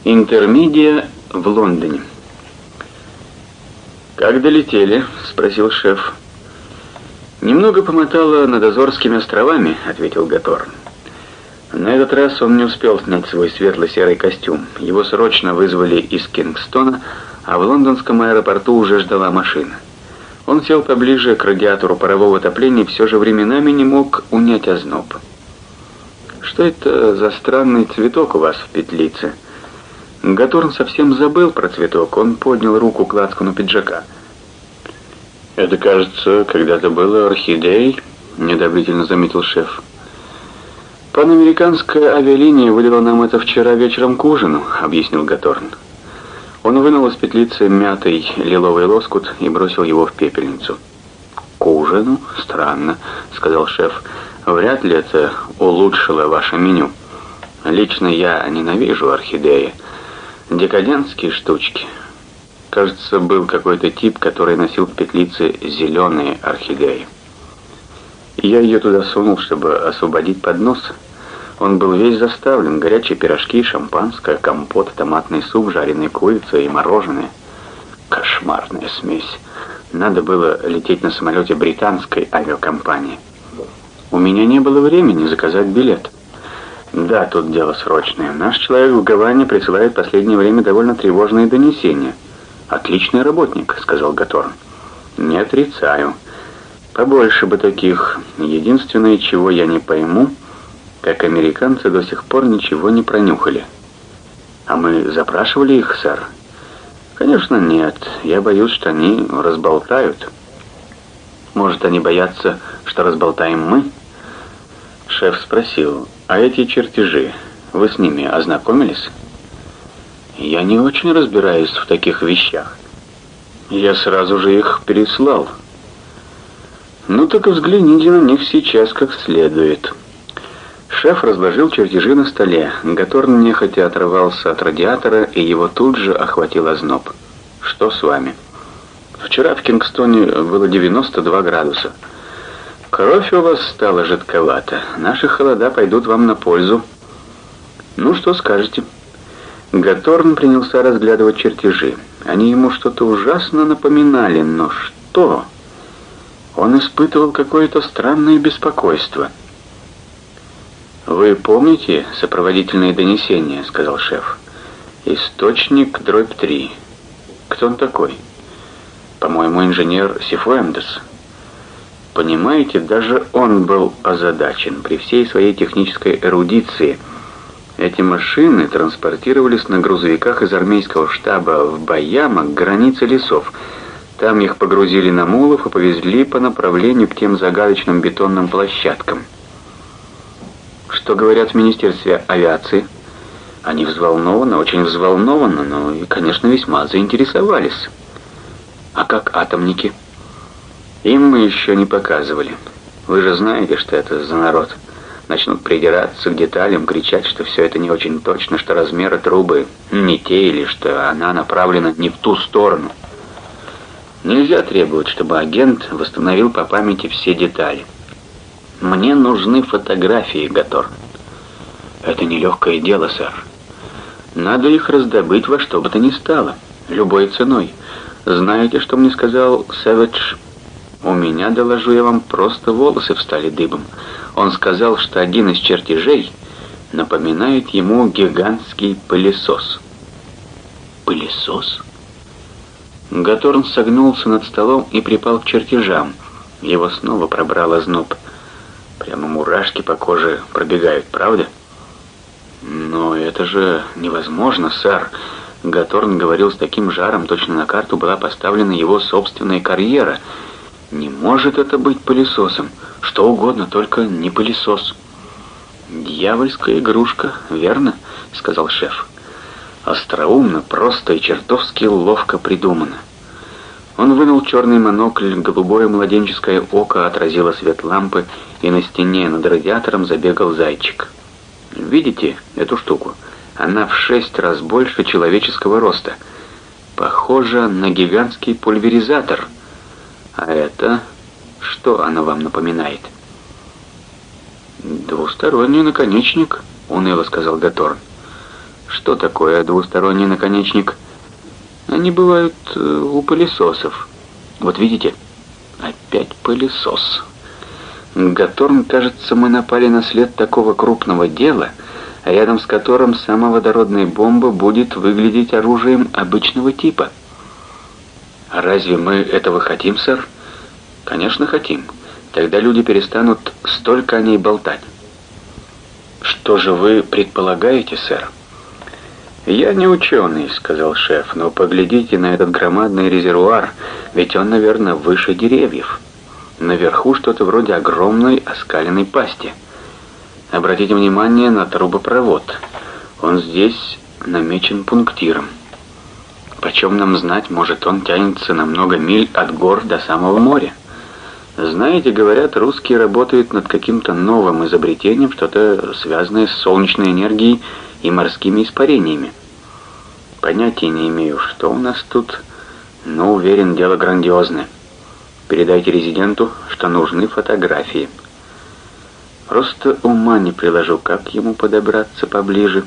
Интермедия в Лондоне. «Как долетели?» — спросил шеф. «Немного помотало над Азорскими островами», — ответил Гаторн. На этот раз он не успел снять свой светло-серый костюм. Его срочно вызвали из Кингстона, а в лондонском аэропорту уже ждала машина. Он сел поближе к радиатору парового отопления и все же временами не мог унять озноб. «Что это за странный цветок у вас в петлице?» Гаторн совсем забыл про цветок. Он поднял руку к лацкану пиджака. «Это, кажется, когда-то было орхидеей», — недобрительно заметил шеф. «Панамериканская авиалиния выдала нам это вчера вечером к ужину», — объяснил Гаторн. Он вынул из петлицы мятый лиловый лоскут и бросил его в пепельницу. «К ужину? Странно», — сказал шеф. «Вряд ли это улучшило ваше меню. Лично я ненавижу орхидеи. Декадентские штучки. Кажется, был какой-то тип, который носил в петлице зеленые орхидеи. Я ее туда сунул, чтобы освободить поднос. Он был весь заставлен: горячие пирожки, шампанское, компот, томатный суп, жареные курицы и мороженое. Кошмарная смесь. Надо было лететь на самолете британской авиакомпании. У меня не было времени заказать билет. Да, тут дело срочное. Наш человек в Гаване присылает в последнее время довольно тревожные донесения. Отличный работник, сказал Гаторн. Не отрицаю. Побольше бы таких. Единственное, чего я не пойму, как американцы до сих пор ничего не пронюхали. А мы запрашивали их, сэр? Конечно, нет. Я боюсь, что они разболтают. Может, они боятся, что разболтаем мы? Шеф спросил: «А эти чертежи, вы с ними ознакомились?» «Я не очень разбираюсь в таких вещах. Я сразу же их переслал». «Ну так и взгляните на них сейчас как следует». Шеф разложил чертежи на столе. Гаторн нехотя оторвался от радиатора, и его тут же охватил озноб. «Что с вами?» «Вчера в Кингстоне было 92 градуса. Кровь у вас стала жидковата. Наши холода пойдут вам на пользу. Ну, что скажете?» Гаторн принялся разглядывать чертежи. Они ему что-то ужасно напоминали, но что? Он испытывал какое-то странное беспокойство. «Вы помните сопроводительные донесения?» — сказал шеф. «Источник дробь 3. Кто он такой?» «По-моему, инженер Сифуэндес». Понимаете, даже он был озадачен. При всей своей технической эрудиции эти машины транспортировались на грузовиках из армейского штаба в Баяма к границе лесов. Там их погрузили на мулов и повезли по направлению к тем загадочным бетонным площадкам. Что говорят в Министерстве авиации? Они взволнованы, очень взволнованы, но и, конечно, весьма заинтересовались. А как атомники? Им мы еще не показывали. Вы же знаете, что это за народ. Начнут придираться к деталям, кричать, что все это не очень точно, что размеры трубы не те, или что она направлена не в ту сторону. Нельзя требовать, чтобы агент восстановил по памяти все детали. Мне нужны фотографии, Гаторн. Это нелегкое дело, сэр. Надо их раздобыть во что бы то ни стало, любой ценой. Знаете, что мне сказал Сэвидж? У меня, доложу я вам, просто волосы встали дыбом. Он сказал, что один из чертежей напоминает ему гигантский пылесос. Пылесос? Гаторн согнулся над столом и припал к чертежам. Его снова пробрал озноб. Прямо мурашки по коже пробегают, правда? Но это же невозможно, сэр. Гаторн говорил с таким жаром, точно на карту была поставлена его собственная карьера. Не может это быть пылесосом. Что угодно, только не пылесос. «Дьявольская игрушка, верно?» — сказал шеф. «Остроумно, просто и чертовски ловко придумано». Он вынул черный монокль, голубое младенческое око отразило свет лампы, и на стене над радиатором забегал зайчик. «Видите эту штуку? Она в 6 раз больше человеческого роста. Похоже на гигантский пульверизатор. А это... что оно вам напоминает?» «Двусторонний наконечник», — уныло сказал Гаторн. Что такое двусторонний наконечник? Они бывают у пылесосов. Вот видите? Опять пылесос. Гаторн, кажется, мы напали на след такого крупного дела, рядом с которым сама водородная бомба будет выглядеть оружием обычного типа. А разве мы этого хотим, сэр? Конечно, хотим. Тогда люди перестанут столько о ней болтать. Что же вы предполагаете, сэр? «Я не ученый», — сказал шеф, — «но поглядите на этот громадный резервуар, ведь он, наверное, выше деревьев. Наверху что-то вроде огромной оскаленной пасти. Обратите внимание на трубопровод. Он здесь намечен пунктиром. Почем нам знать, может, он тянется на много миль от гор до самого моря. Знаете, говорят, русские работают над каким-то новым изобретением, что-то связанное с солнечной энергией и морскими испарениями. Понятия не имею, что у нас тут, но уверен, дело грандиозное. Передайте резиденту, что нужны фотографии. Просто ума не приложу, как ему подобраться поближе.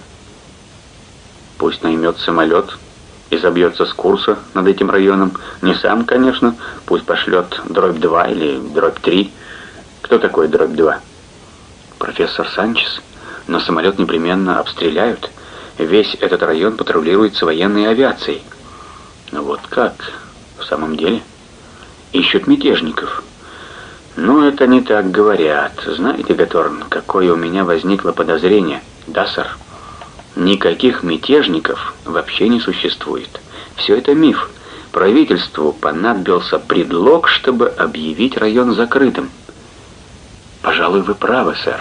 Пусть наймет самолет и забьется с курса над этим районом. Не сам, конечно, пусть пошлет дробь 2 или дробь 3. Кто такой дробь 2? Профессор Санчес. Но самолет непременно обстреляют. Весь этот район патрулируется военной авиацией. Вот как? В самом деле? Ищут мятежников. Ну, это не так говорят. Знаете, Гаторн, какое у меня возникло подозрение? Да, сэр? Никаких мятежников вообще не существует. Все это миф. Правительству понадобился предлог, чтобы объявить район закрытым. Пожалуй, вы правы, сэр.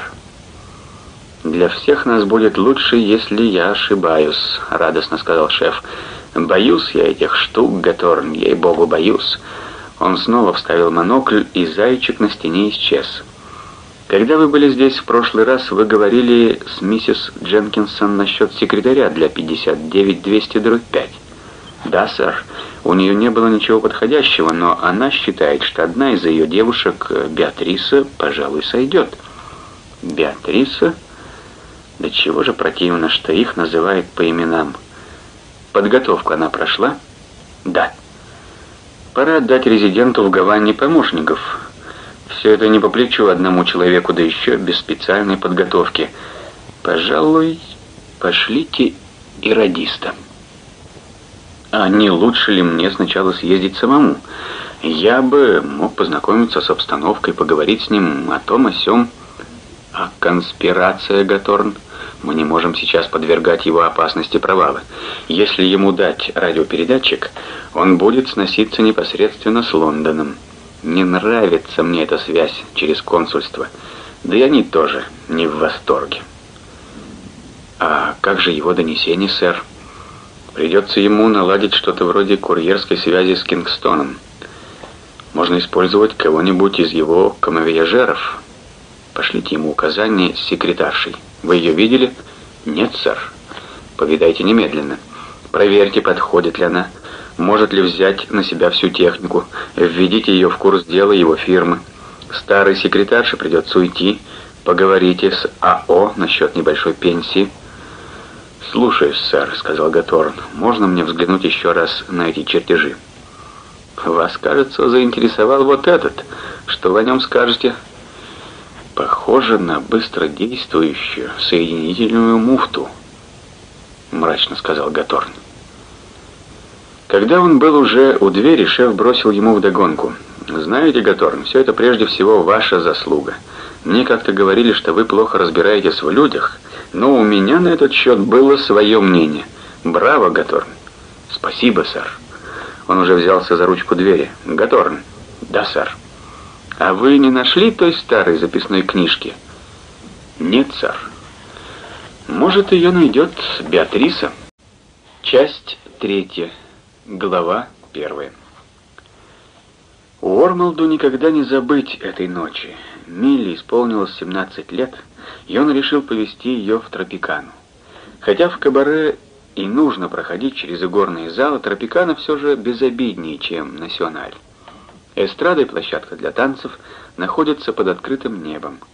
«Для всех нас будет лучше, если я ошибаюсь», — радостно сказал шеф. «Боюсь я этих штук, Гаторн, ей-богу, боюсь». Он снова вставил монокль, и зайчик на стене исчез. «Когда вы были здесь в прошлый раз, вы говорили с миссис Дженкинсон насчет секретаря для 59-200-5. «Да, сэр. У нее не было ничего подходящего, но она считает, что одна из ее девушек, Беатриса, пожалуй, сойдет». «Беатриса?» Да чего же противно, что их называют по именам. Подготовку она прошла? Да. Пора отдать резиденту в Гаване помощников. Все это не по плечу одному человеку, да еще без специальной подготовки. Пожалуй, пошлите и радиста. А не лучше ли мне сначала съездить самому? Я бы мог познакомиться с обстановкой, поговорить с ним о том, о сём. А конспирация, Гаторн? Мы не можем сейчас подвергать его опасности провала. Если ему дать радиопередатчик, он будет сноситься непосредственно с Лондоном. Не нравится мне эта связь через консульство. Да и они тоже не в восторге. А как же его донесение, сэр? Придется ему наладить что-то вроде курьерской связи с Кингстоном. Можно использовать кого-нибудь из его камевояжеров. Пошлите ему указания с секретаршей. Вы ее видели? Нет, сэр. Повидайте немедленно. Проверьте, подходит ли она. Может ли взять на себя всю технику. Введите ее в курс дела его фирмы. Старой секретарше придется уйти. Поговорите с АО насчет небольшой пенсии. «Слушаюсь, сэр», — сказал Гаторн. «Можно мне взглянуть еще раз на эти чертежи?» «Вас, кажется, заинтересовал вот этот. Что вы о нем скажете?» «Похоже на быстродействующую соединительную муфту», — мрачно сказал Гаторн. Когда он был уже у двери, шеф бросил ему вдогонку: «Знаете, Гаторн, все это прежде всего ваша заслуга. Мне как-то говорили, что вы плохо разбираетесь в людях, но у меня на этот счет было свое мнение. Браво, Гаторн!» «Спасибо, сэр». Он уже взялся за ручку двери. «Гаторн». «Да, сэр». «А вы не нашли той старой записной книжки?» «Нет, сэр». «Может, ее найдет Беатриса?» Часть 3. Глава 1. Уормлду никогда не забыть этой ночи. Милли исполнилось 17 лет, и он решил повезти ее в Тропикану. Хотя в кабаре и нужно проходить через игорные залы, Тропикана все же безобиднее, чем Насиональ. Эстрада и площадка для танцев находятся под открытым небом.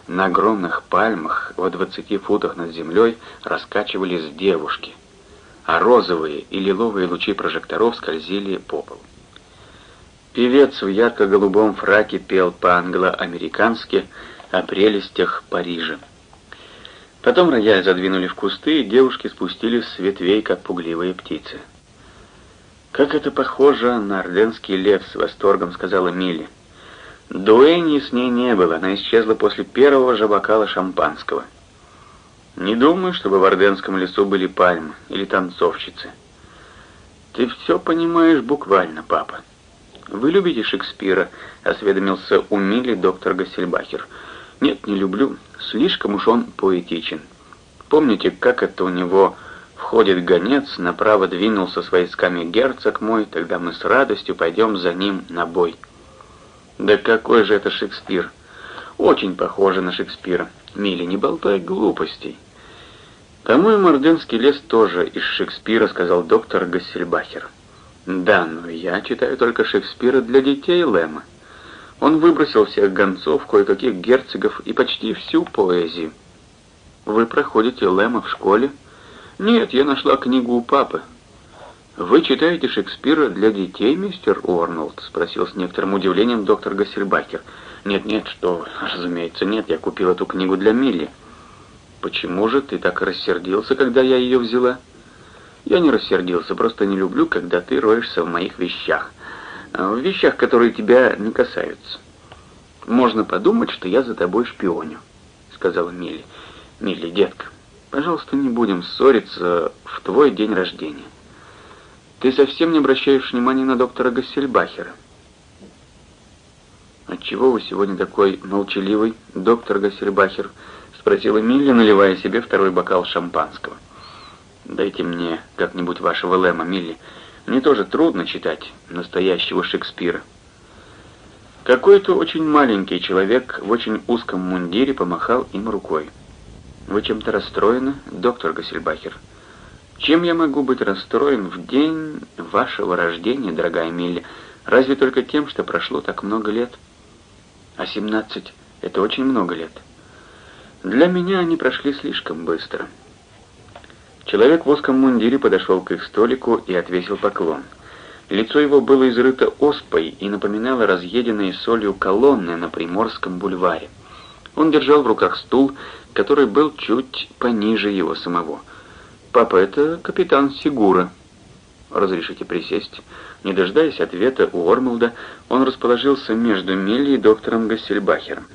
На огромных пальмах во 20 футах над землей раскачивались девушки, а розовые и лиловые лучи прожекторов скользили по полу. Певец в ярко-голубом фраке пел по-англо-американски о прелестях Парижа. Потом рояль задвинули в кусты, и девушки спустились с ветвей, как пугливые птицы. «Как это похоже на орденский лес!» — с восторгом сказала Милли. Дуэни с ней не было, она исчезла после первого же бокала шампанского. Не думаю, чтобы в Орденском лесу были пальмы или танцовщицы. Ты все понимаешь буквально, папа. Вы любите Шекспира? Осведомился у Милли доктор Гассельбахер. Нет, не люблю. Слишком уж он поэтичен. Помните, как это у него входит гонец, направо двинулся с войсками герцог мой, тогда мы с радостью пойдем за ним на бой. Да какой же это Шекспир? Очень похоже на Шекспира. Милли, не болтай глупостей. По-моему, Орденский лес тоже из Шекспира, сказал доктор Гассельбахер. Да, но я читаю только Шекспира для детей Лэма. Он выбросил всех гонцов, кое-каких герцогов и почти всю поэзию. Вы проходите Лэма в школе? Нет, я нашла книгу у папы. «Вы читаете Шекспира для детей, мистер Уорнолд?» — спросил с некоторым удивлением доктор Гассельбахер. «Нет, что вы, разумеется, нет, я купил эту книгу для Милли». «Почему же ты так рассердился, когда я ее взяла?» «Я не рассердился, просто не люблю, когда ты роешься в моих вещах. В вещах, которые тебя не касаются. Можно подумать, что я за тобой шпионю», — сказала Милли. «Милли, детка, пожалуйста, не будем ссориться в твой день рождения. Ты совсем не обращаешь внимания на доктора Гассельбахера». «Отчего вы сегодня такой молчаливый, доктор Гассельбахер?» — спросила Милли, наливая себе второй бокал шампанского. «Дайте мне как-нибудь вашего Лэма, Милли. Мне тоже трудно читать настоящего Шекспира». Какой-то очень маленький человек в очень узком мундире помахал им рукой. «Вы чем-то расстроены, доктор Гассельбахер?» «Чем я могу быть расстроен в день вашего рождения, дорогая Милли? Разве только тем, что прошло так много лет?» «А 17 — это очень много лет. Для меня они прошли слишком быстро». Человек в узком мундире подошел к их столику и отвесил поклон. Лицо его было изрыто оспой и напоминало разъеденные солью колонны на Приморском бульваре. Он держал в руках стул, который был чуть пониже его самого. «Папа, это капитан Сигура. Разрешите присесть?» Не дожидаясь ответа у Уормолда, он расположился между Милли и доктором Гассельбахером.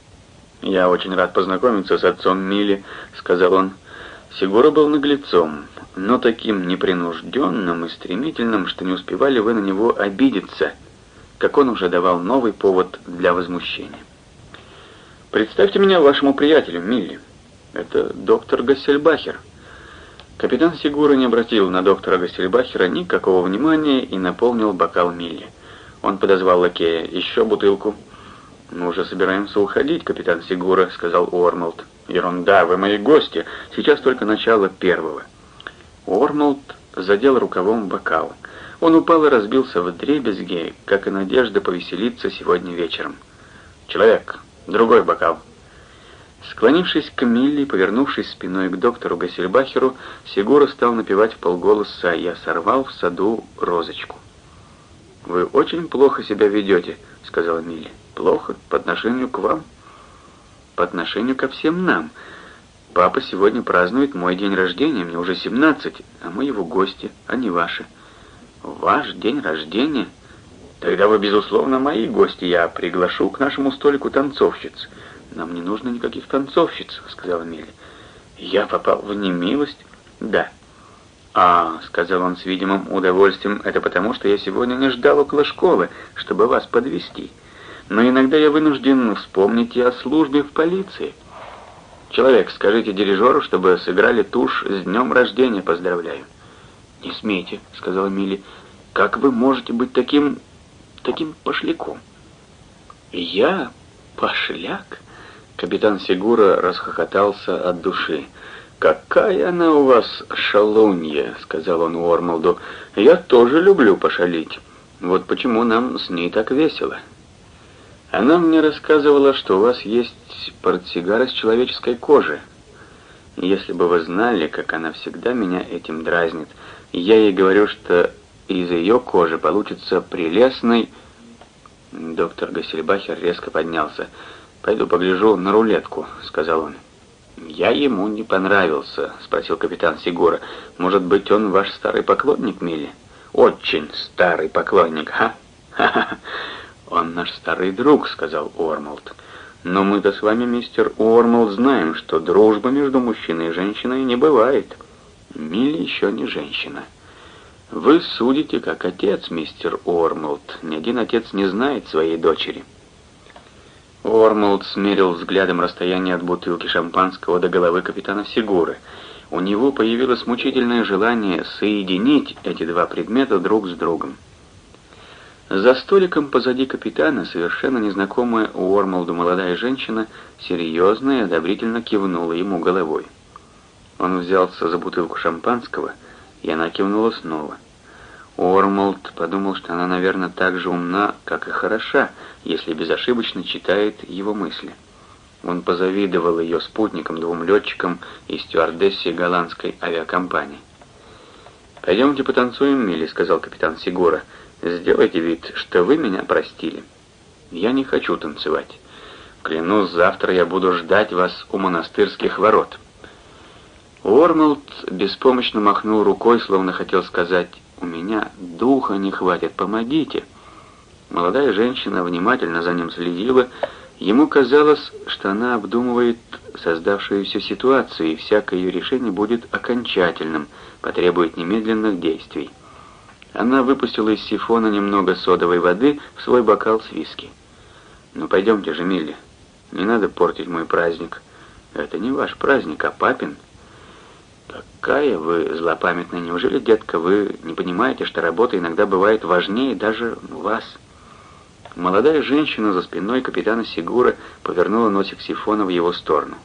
«Я очень рад познакомиться с отцом Милли», — сказал он. Сигура был наглецом, но таким непринужденным и стремительным, что не успевали вы на него обидеться, как он уже давал новый повод для возмущения. «Представьте меня вашему приятелю, Милли. Это доктор Гассельбахер». Капитан Сигура не обратил на доктора Гассельбахера никакого внимания и наполнил бокал Милли. Он подозвал лакея. «Еще бутылку». «Мы уже собираемся уходить, капитан Сигура», — сказал Уормолд. «Ерунда, вы мои гости. Сейчас только начало первого». Уормолд задел рукавом бокал. Он упал и разбился вдребезги, как и надежда повеселиться сегодня вечером. «Человек, другой бокал». Склонившись к Милли и повернувшись спиной к доктору Гассельбахеру, Сигура стал напевать вполголоса: «Я сорвал в саду розочку». «Вы очень плохо себя ведете», — сказала Милли. «Плохо? По отношению к вам?» «По отношению ко всем нам. Папа сегодня празднует мой день рождения, мне уже 17, а мы его гости, а не ваши». «Ваш день рождения? Тогда вы, безусловно, мои гости. Я приглашу к нашему столику танцовщиц». «Нам не нужно никаких танцовщиц», — сказала Милли. «Я попал в немилость?» «Да». «А», — сказал он с видимым удовольствием, — «это потому, что я сегодня не ждал около школы, чтобы вас подвезти. Но иногда я вынужден вспомнить и о службе в полиции. Человек, скажите дирижеру, чтобы сыграли тушь с днем рождения, поздравляю». «Не смейте», — сказала Милли. «Как вы можете быть таким пошляком?» «Я пошляк?» Капитан Сигура расхохотался от души. «Какая она у вас шалунья», — сказал он Уормолду. «Я тоже люблю пошалить. Вот почему нам с ней так весело». Она мне рассказывала, что у вас есть портсигар из человеческой кожи. Если бы вы знали, как она всегда меня этим дразнит. Я ей говорю, что из ее кожи получится прелестный... Доктор Гассельбахер резко поднялся. «Пойду погляжу на рулетку», — сказал он. «Я ему не понравился», — спросил капитан Сигура. «Может быть, он ваш старый поклонник, Милли?» «Очень старый поклонник, а? Ха-ха-ха! Он наш старый друг», — сказал Уормлд. «Но мы-то с вами, мистер Уормлд, знаем, что дружба между мужчиной и женщиной не бывает. Милли еще не женщина. Вы судите как отец, мистер Уормлд. Ни один отец не знает своей дочери». Уормлд смерил взглядом расстояние от бутылки шампанского до головы капитана Сигуры. У него появилось мучительное желание соединить эти два предмета друг с другом. За столиком позади капитана совершенно незнакомая Уормлду молодая женщина серьезно и одобрительно кивнула ему головой. Он взялся за бутылку шампанского, и она кивнула снова. Уормлд подумал, что она, наверное, так же умна, как и хороша, если безошибочно читает его мысли. Он позавидовал ее спутникам, двум летчикам и стюардессе голландской авиакомпании. «Пойдемте потанцуем, Милли», — сказал капитан Сигура. «Сделайте вид, что вы меня простили». «Я не хочу танцевать. Клянусь, завтра я буду ждать вас у монастырских ворот». Уормлд беспомощно махнул рукой, словно хотел сказать: «У меня духа не хватит, помогите». Молодая женщина внимательно за ним следила. Ему казалось, что она обдумывает создавшуюся ситуацию, и всякое ее решение будет окончательным, потребует немедленных действий. Она выпустила из сифона немного содовой воды в свой бокал с виски. «Ну пойдемте же, Милли, не надо портить мой праздник». «Это не ваш праздник, а папин». «Какая вы злопамятная! Неужели, детка, вы не понимаете, что работа иногда бывает важнее даже вас?» Молодая женщина за спиной капитана Сигура повернула носик сифона в его сторону.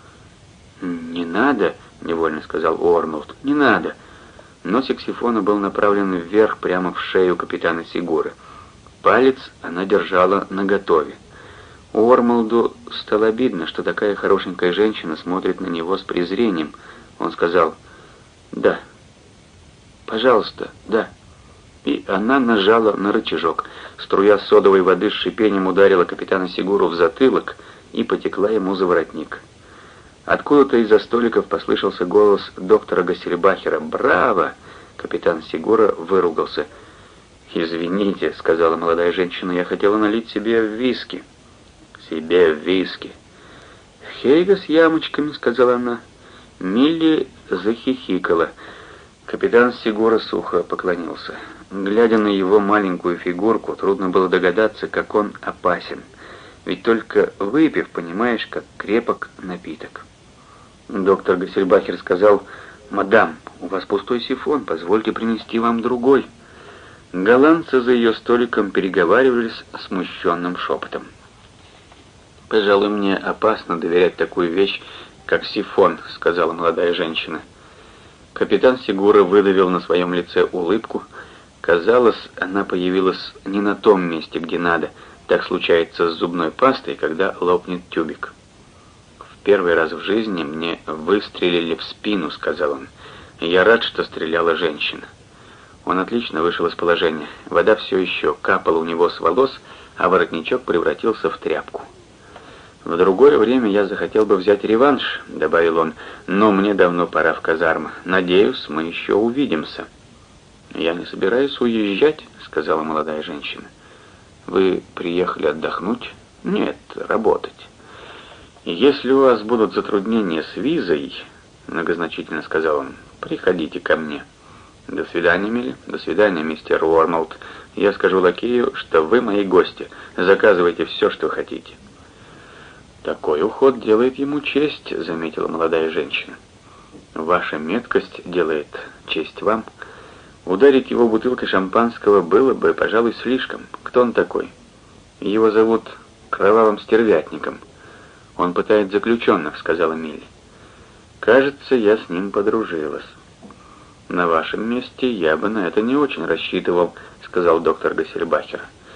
«Не надо», — невольно сказал Уормлд, — «не надо». Носик сифона был направлен вверх, прямо в шею капитана Сигура. Палец она держала наготове. Уормлду стало обидно, что такая хорошенькая женщина смотрит на него с презрением. Он сказал: «Да, пожалуйста, да». И она нажала на рычажок. Струя содовой воды с шипением ударила капитана Сигуру в затылок и потекла ему за воротник. Откуда-то из-за столиков послышался голос доктора Гассельбахера: «Браво!» Капитан Сигура выругался. «Извините», — сказала молодая женщина, — «я хотела налить себе виски». «Себе виски». «Хейга с ямочками», — сказала она. Милли захихикала. Капитан Сигура сухо поклонился. Глядя на его маленькую фигурку, трудно было догадаться, как он опасен. Ведь только выпив, понимаешь, как крепок напиток. Доктор Гассельбахер сказал: «Мадам, у вас пустой сифон, позвольте принести вам другой». Голландцы за ее столиком переговаривались смущенным шепотом. «Пожалуй, мне опасно доверять такую вещь, как сифон», — сказала молодая женщина. Капитан Сигура выдавил на своем лице улыбку. Казалось, она появилась не на том месте, где надо. Так случается с зубной пастой, когда лопнет тюбик. «В первый раз в жизни мне выстрелили в спину», — сказал он. «Я рад, что стреляла женщина». Он отлично вышел из положения. Вода все еще капала у него с волос, а воротничок превратился в тряпку. «В другое время я захотел бы взять реванш», — добавил он, — «но мне давно пора в казарму. Надеюсь, мы еще увидимся». «Я не собираюсь уезжать», — сказала молодая женщина. «Вы приехали отдохнуть?» «Нет, работать». «Если у вас будут затруднения с визой», — многозначительно сказал он, — «приходите ко мне». «До свидания, Милли. До свидания, мистер Уормлд. Я скажу лакею, что вы мои гости. Заказывайте все, что хотите». «Такой уход делает ему честь», — заметила молодая женщина. «Ваша меткость делает честь вам. Ударить его бутылкой шампанского было бы, пожалуй, слишком. Кто он такой?» «Его зовут Кровавым Стервятником. Он пытает заключенных», — сказала Милли. «Кажется, я с ним подружилась». «На вашем месте я бы на это не очень рассчитывал», — сказал доктор Гассельбахер.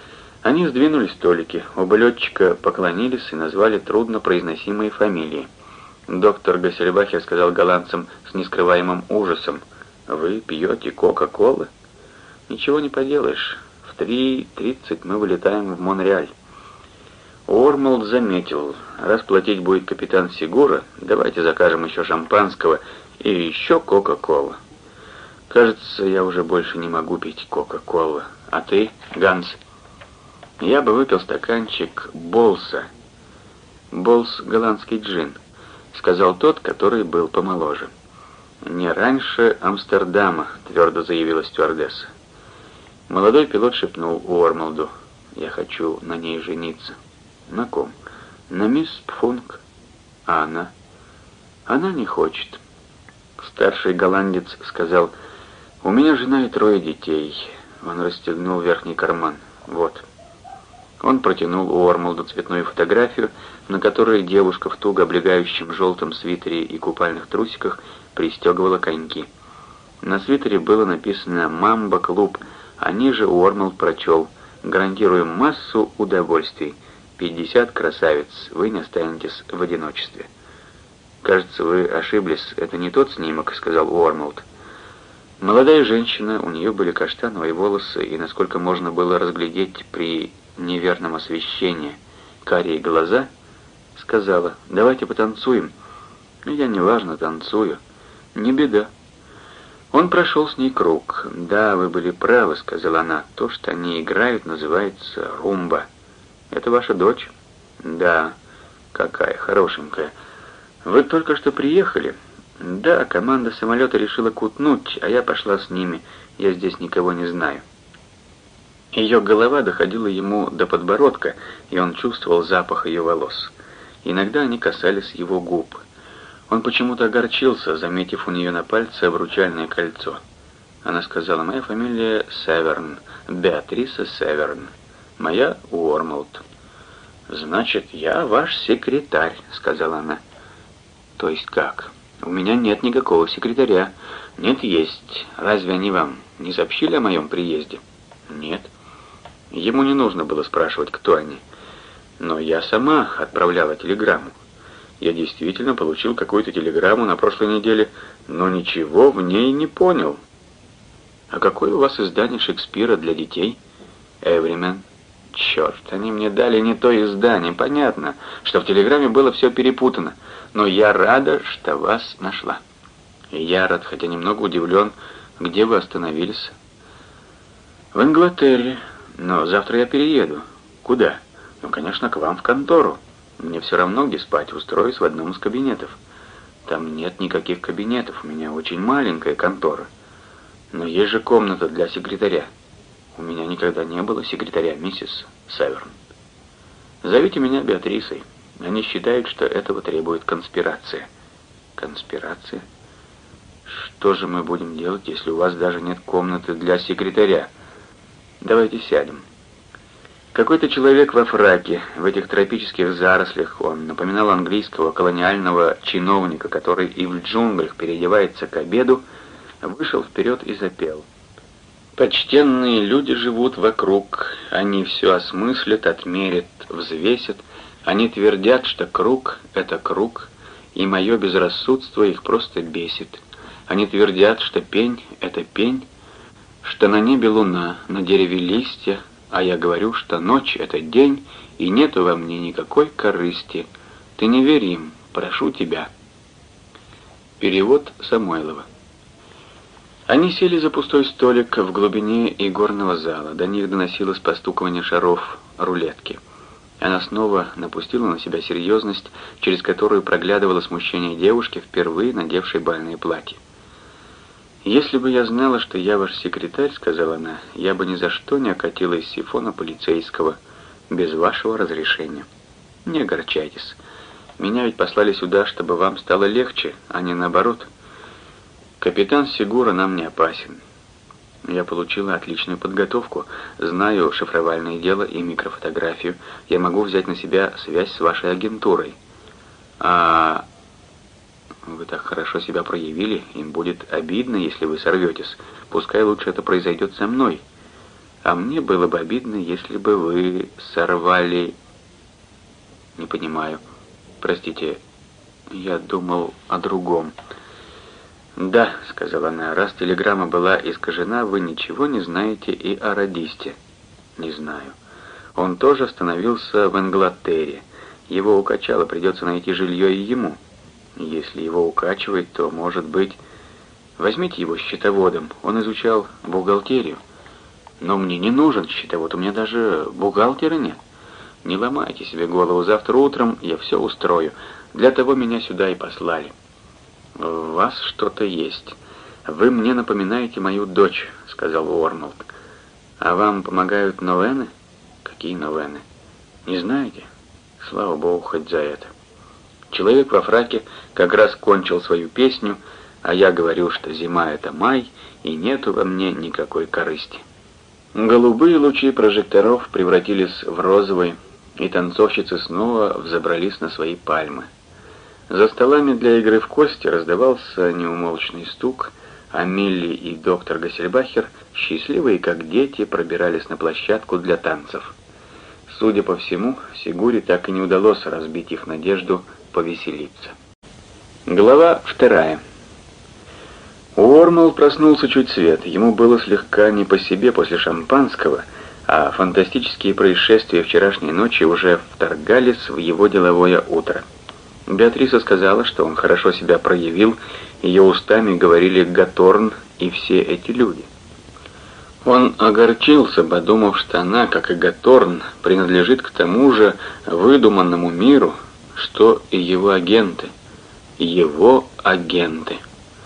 Они сдвинули столики. Оба летчика поклонились и назвали труднопроизносимые фамилии. Доктор Гассельбахер сказал голландцам с нескрываемым ужасом: «Вы пьете Кока-Колы?» «Ничего не поделаешь. В 3:30 мы вылетаем в Монреаль». Уормолд заметил: «Раз платить будет капитан Сигура, давайте закажем еще шампанского и еще Кока-Колы». «Кажется, я уже больше не могу пить Кока-Колы. А ты, Ганс?» «Я бы выпил стаканчик Болса». «Болс — голландский джин», — сказал тот, который был помоложе. «Не раньше Амстердама», — твердо заявила стюардесса. Молодой пилот шепнул Уормолду: «Я хочу на ней жениться». «На ком?» «На мисс Пфунг». «А она?» «Она не хочет». Старший голландец сказал: «У меня жена и 3 детей». Он расстегнул верхний карман. «Вот». Он протянул Уормолду цветную фотографию, на которой девушка в туго облегающем желтом свитере и купальных трусиках пристегивала коньки. На свитере было написано «Мамба-клуб», а ниже Уормолд прочел: «Гарантируем массу удовольствий. 50 красавиц, вы не останетесь в одиночестве». «Кажется, вы ошиблись, это не тот снимок», — сказал Уормолд. Молодая женщина, у нее были каштановые волосы, и, насколько можно было разглядеть при неверном освещении, карие глаза, сказала: «Давайте потанцуем». «Я неважно танцую». «Не беда». Он прошел с ней круг. «Да, вы были правы», — сказала она. «То, что они играют, называется румба». «Это ваша дочь?» «Да». «Какая хорошенькая». «Вы только что приехали?» «Да, команда самолета решила кутнуть, а я пошла с ними. Я здесь никого не знаю». Ее голова доходила ему до подбородка, и он чувствовал запах ее волос. Иногда они касались его губ. Он почему-то огорчился, заметив у нее на пальце обручальное кольцо. Она сказала: «Моя фамилия Северн, Беатриса Северн. Моя Уормолд». «Значит, я ваш секретарь», — сказала она. «То есть как? У меня нет никакого секретаря». «Нет, есть. Разве они вам не сообщили о моем приезде?» «Нет». Ему не нужно было спрашивать, кто они. «Но я сама отправляла телеграмму. Я действительно получил какую-то телеграмму на прошлой неделе, но ничего в ней не понял». «А какое у вас издание Шекспира для детей?» «Эвримен». «Черт, они мне дали не то издание. Понятно, что в телеграмме было все перепутано. Но я рада, что вас нашла». И я рад, хотя немного удивлен. Где вы остановились?» «В Инглатерре. Но завтра я перееду». «Куда?» «Ну, конечно, к вам в контору. Мне все равно, где спать, устроюсь в одном из кабинетов». «Там нет никаких кабинетов, у меня очень маленькая контора». «Но есть же комната для секретаря». «У меня никогда не было секретаря, миссис Северн». «Зовите меня Беатрисой. Они считают, что этого требует конспирация». «Конспирация? Что же мы будем делать, если у вас даже нет комнаты для секретаря?» «Давайте сядем». Какой-то человек во фраке, в этих тропических зарослях, он напоминал английского колониального чиновника, который и в джунглях переодевается к обеду, вышел вперед и запел: «Почтенные люди живут вокруг, они все осмыслят, отмерят, взвесят, они твердят, что круг — это круг, и мое безрассудство их просто бесит. Они твердят, что пень — это пень, что на небе луна, на дереве листья, а я говорю, что ночь — это день, и нету во мне никакой корысти. Ты не верь им, прошу тебя». Перевод Самойлова. Они сели за пустой столик в глубине игорного зала. До них доносилось постукивание шаров рулетки. Она снова напустила на себя серьезность, через которую проглядывало смущение девушки, впервые надевшей бальное платье. «Если бы я знала, что я ваш секретарь, — сказала она, — я бы ни за что не окатила из сифона полицейского без вашего разрешения. Не огорчайтесь. Меня ведь послали сюда, чтобы вам стало легче, а не наоборот. Капитан Сигура нам не опасен. Я получила отличную подготовку, знаю шифровальное дело и микрофотографию. Я могу взять на себя связь с вашей агентурой. А вы так хорошо себя проявили, им будет обидно, если вы сорветесь. Пускай лучше это произойдет со мной. А мне было бы обидно, если бы вы сорвали... Не понимаю. Простите, я думал о другом. «Да», — сказала она, — «раз телеграмма была искажена, вы ничего не знаете и о радисте». «Не знаю. Он тоже остановился в Инглатерре. Его укачало, придется найти жилье и ему. Если его укачивает, то, может быть... Возьмите его счетоводом, он изучал бухгалтерию». «Но мне не нужен счетовод, у меня даже бухгалтера нет». «Не ломайте себе голову, завтра утром я все устрою. Для того меня сюда и послали». «В вас что-то есть. Вы мне напоминаете мою дочь», — сказал Уормлд. «А вам помогают новены?» «Какие новены?» «Не знаете?» «Слава Богу, хоть за это». Человек во фраке как раз кончил свою песню, а я говорил, что зима — это май, и нету во мне никакой корысти. Голубые лучи прожекторов превратились в розовые, и танцовщицы снова взобрались на свои пальмы. За столами для игры в кости раздавался неумолчный стук, а Милли и доктор Гассельбахер, счастливые как дети, пробирались на площадку для танцев. Судя по всему, Сигуре так и не удалось разбить их надежду повеселиться. Глава 2. Уормлд проснулся чуть свет. Ему было слегка не по себе после шампанского, а фантастические происшествия вчерашней ночи уже вторгались в его деловое утро. Беатриса сказала, что он хорошо себя проявил, ее устами говорили Гаторн и все эти люди. Он огорчился, подумав, что она, как и Гаторн, принадлежит к тому же выдуманному миру, что и его агенты. Его агенты.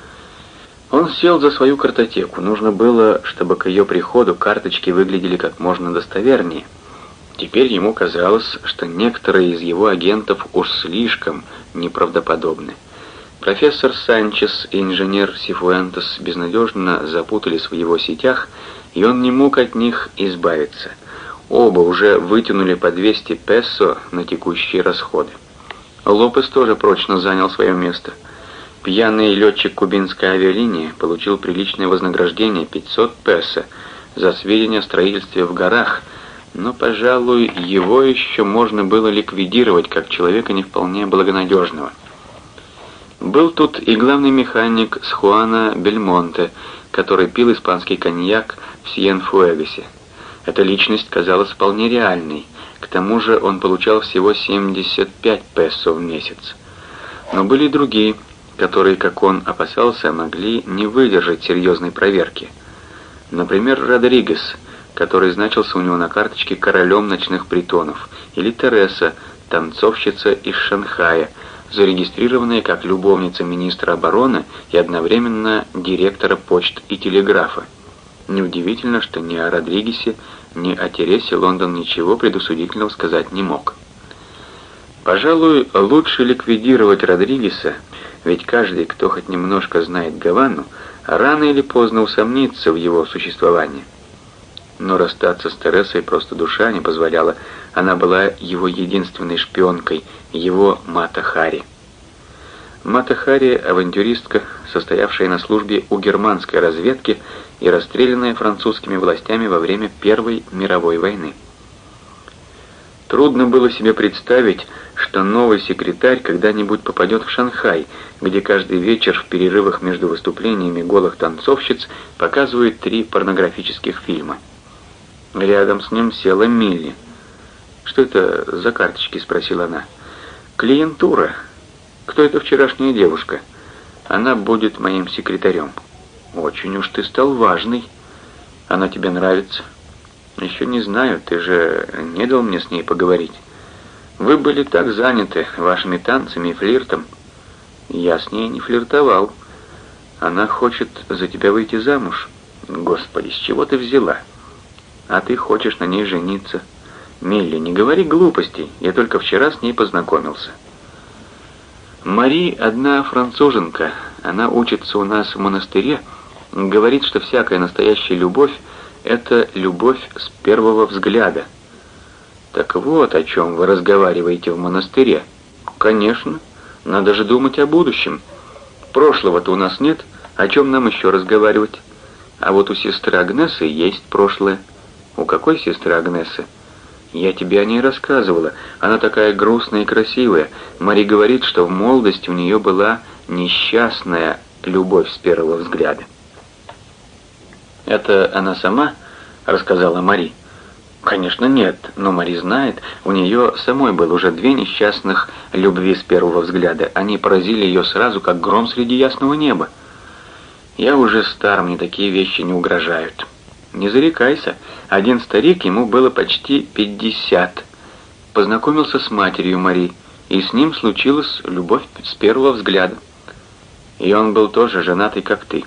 Он сел за свою картотеку. Нужно было, чтобы к ее приходу карточки выглядели как можно достовернее. Теперь ему казалось, что некоторые из его агентов уж слишком неправдоподобны. Профессор Санчес и инженер Сифуэнтес безнадежно запутались в его сетях, и он не мог от них избавиться. Оба уже вытянули по 200 песо на текущие расходы. Лопес тоже прочно занял свое место. Пьяный летчик кубинской авиалинии получил приличное вознаграждение 500 песо за сведения о строительстве в горах, но, пожалуй, его еще можно было ликвидировать как человека не вполне благонадежного. Был тут и главный механик с Хуана Бельмонте, который пил испанский коньяк в Сиенфуэгасе. Эта личность казалась вполне реальной, к тому же он получал всего 75 песо в месяц. Но были и другие, которые, как он опасался, могли не выдержать серьезной проверки. Например, Родригес, который значился у него на карточке королем ночных притонов, или Тереса, танцовщица из Шанхая, зарегистрированная как любовница министра обороны и одновременно директора почт и телеграфа. Неудивительно, что ни о Родригесе, ни о Тересе Лондон ничего предусудительного сказать не мог. Пожалуй, лучше ликвидировать Родригеса, ведь каждый, кто хоть немножко знает Гавану, рано или поздно усомнится в его существовании. Но расстаться с Тересой просто душа не позволяла. Она была его единственной шпионкой, его Мата Хари. Мата Хари — авантюристка, состоявшая на службе у германской разведки и расстрелянная французскими властями во время Первой мировой войны. Трудно было себе представить, что новый секретарь когда-нибудь попадет в Шанхай, где каждый вечер в перерывах между выступлениями голых танцовщиц показывают 3 порнографических фильма. Рядом с ним села Милли. «Что это за карточки?» — спросила она. «Клиентура. Кто эта вчерашняя девушка? Она будет моим секретарем». «Очень уж ты стал важный. Она тебе нравится?» «Еще не знаю, ты же не дал мне с ней поговорить. Вы были так заняты вашими танцами и флиртом». «Я с ней не флиртовал. Она хочет за тебя выйти замуж». «Господи, с чего ты взяла? А ты хочешь на ней жениться». «Милли, не говори глупостей, я только вчера с ней познакомился». «Мари одна француженка, она учится у нас в монастыре, говорит, что всякая настоящая любовь — это любовь с первого взгляда». «Так вот о чем вы разговариваете в монастыре». «Конечно, надо же думать о будущем. Прошлого-то у нас нет, о чем нам еще разговаривать? А вот у сестры Агнесы есть прошлое». «У какой сестры Агнесы?» «Я тебе о ней рассказывала. Она такая грустная и красивая. Мари говорит, что в молодости у нее была несчастная любовь с первого взгляда». «Это она сама рассказала Мари?» «Конечно нет, но Мари знает, у нее самой было уже 2 несчастных любви с первого взгляда. Они поразили ее сразу, как гром среди ясного неба. Я уже стар, мне такие вещи не угрожают». «Не зарекайся. Один старик, ему было почти 50. Познакомился с матерью Мари, и с ним случилась любовь с первого взгляда. И он был тоже женатый, как ты.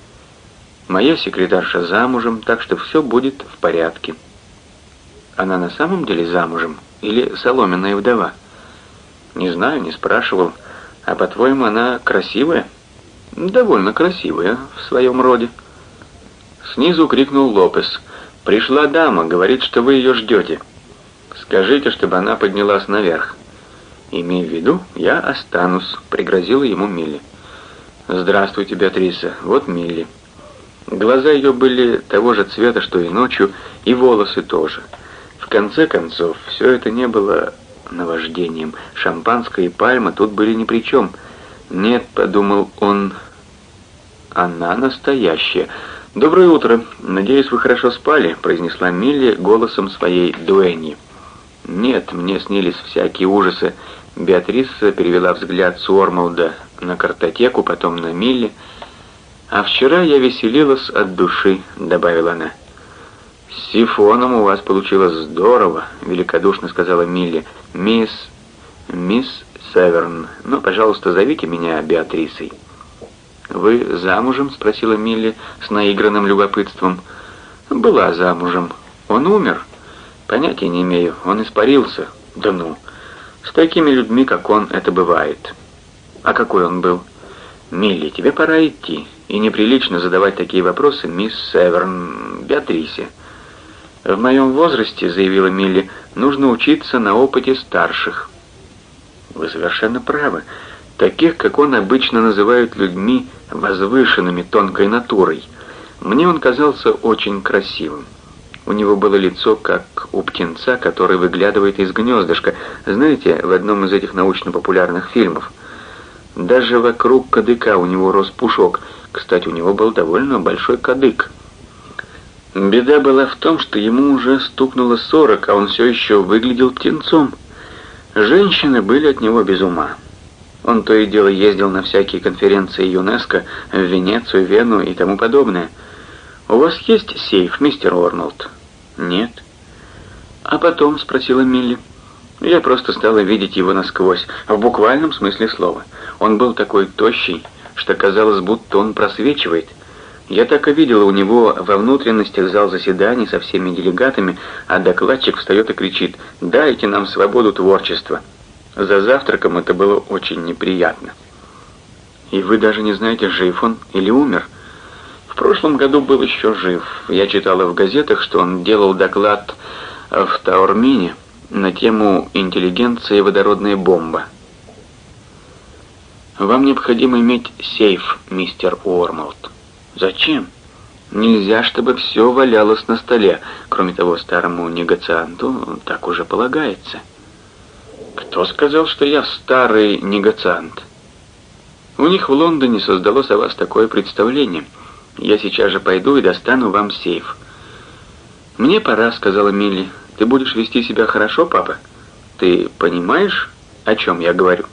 Моя секретарша замужем, так что все будет в порядке». «Она на самом деле замужем или соломенная вдова?» «Не знаю, не спрашивал. А по-твоему, она красивая?» «Довольно красивая в своем роде». Снизу крикнул Лопес. «Пришла дама, говорит, что вы ее ждете. Скажите, чтобы она поднялась наверх». «Имей в виду, я останусь», — пригрозила ему Милли. «Здравствуйте, Беатриса, вот Милли». Глаза ее были того же цвета, что и ночью, и волосы тоже. В конце концов, все это не было наваждением. Шампанское и пальма тут были ни при чем. «Нет», — подумал он, — «она настоящая». «Доброе утро. Надеюсь, вы хорошо спали», — произнесла Милли голосом своей дуэньи. «Нет, мне снились всякие ужасы». Беатриса перевела взгляд с Уормолда на картотеку, потом на Милли. «А вчера я веселилась от души», — добавила она. «С сифоном у вас получилось здорово», — великодушно сказала Милли. «Мисс Северн, ну, пожалуйста, зовите меня Беатрисой». «Вы замужем?» — спросила Милли с наигранным любопытством. «Была замужем. Он умер?» «Понятия не имею. Он испарился». «Да ну! С такими людьми, как он, это бывает». «А какой он был?» «Милли, тебе пора идти. И неприлично задавать такие вопросы мисс Северн, Беатрисе». «В моем возрасте, — заявила Милли, — нужно учиться на опыте старших». «Вы совершенно правы. Таких, как он, обычно называют людьми возвышенными, тонкой натурой. Мне он казался очень красивым. У него было лицо, как у птенца, который выглядывает из гнездышка. Знаете, в одном из этих научно-популярных фильмов. Даже вокруг кадыка у него рос пушок. Кстати, у него был довольно большой кадык. Беда была в том, что ему уже стукнуло 40, а он все еще выглядел птенцом. Женщины были от него без ума. Он то и дело ездил на всякие конференции ЮНЕСКО в Венецию, Вену и тому подобное. «У вас есть сейф, мистер Уормолд?» «Нет». «А потом?» — спросила Милли. «Я просто стала видеть его насквозь, в буквальном смысле слова. Он был такой тощий, что казалось, будто он просвечивает. Я так и видела у него во внутренностях зал заседаний со всеми делегатами, а докладчик встает и кричит: «Дайте нам свободу творчества». За завтраком это было очень неприятно». «И вы даже не знаете, жив он или умер?» «В прошлом году был еще жив. Я читала в газетах, что он делал доклад в Таормине на тему «Интеллигенция и водородная бомба». «Вам необходимо иметь сейф, мистер Уормолд». «Зачем?» «Нельзя, чтобы все валялось на столе. Кроме того, старому негацианту так уже полагается». «Кто сказал, что я старый негациант?» «У них в Лондоне создалось о вас такое представление. Я сейчас же пойду и достану вам сейф». «Мне пора», — сказала Милли. «Ты будешь вести себя хорошо, папа? Ты понимаешь, о чем я говорю?»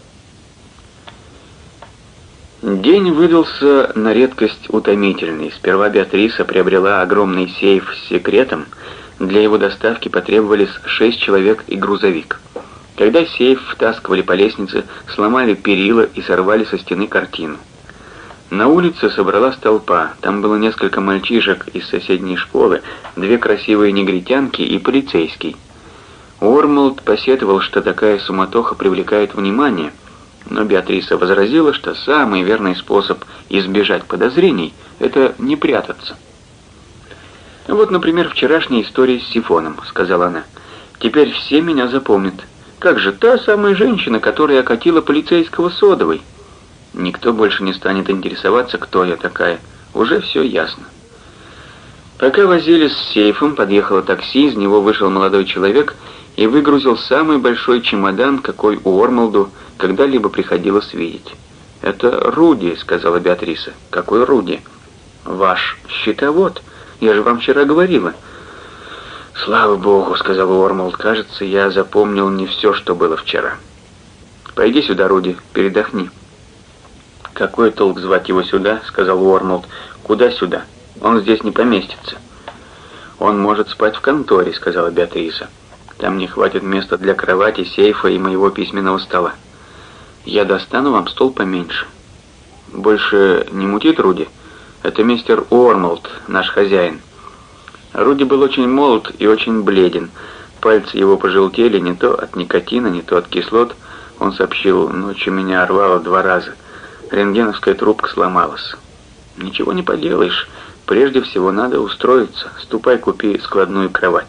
День выдался на редкость утомительный. Сперва Беатриса приобрела огромный сейф с секретом. Для его доставки потребовались 6 человек и грузовик. Когда сейф втаскивали по лестнице, сломали перила и сорвали со стены картину. На улице собралась толпа. Там было несколько мальчишек из соседней школы, 2 красивые негритянки и полицейский. Уормолд посетовал, что такая суматоха привлекает внимание, но Беатриса возразила, что самый верный способ избежать подозрений — это не прятаться. «Вот, например, вчерашняя история с сифоном», — сказала она. «Теперь все меня запомнят. Как же та самая женщина, которая окатила полицейского содовой? Никто больше не станет интересоваться, кто я такая. Уже все ясно». Пока возились с сейфом, подъехало такси, из него вышел молодой человек и выгрузил самый большой чемодан, какой Уормлду когда-либо приходилось видеть. «Это Руди», — сказала Беатриса. «Какой Руди?» «Ваш счетовод. Я же вам вчера говорила». «Слава Богу», — сказал Уормлд. «Кажется, я запомнил не все, что было вчера». «Пойди сюда, Руди, передохни». «Какой толк звать его сюда?» — сказал Уормлд. «Куда сюда? Он здесь не поместится». «Он может спать в конторе», — сказала Беатриса. «Там не хватит места для кровати, сейфа и моего письменного стола. Я достану вам стол поменьше». «Больше не мутит, Руди? Это мистер Уормлд, наш хозяин». Руди был очень молод и очень бледен. Пальцы его пожелтели не то от никотина, не то от кислот. Он сообщил: «Ночью меня рвало 2 раза. Рентгеновская трубка сломалась». «Ничего не поделаешь. Прежде всего надо устроиться. Ступай, купи складную кровать».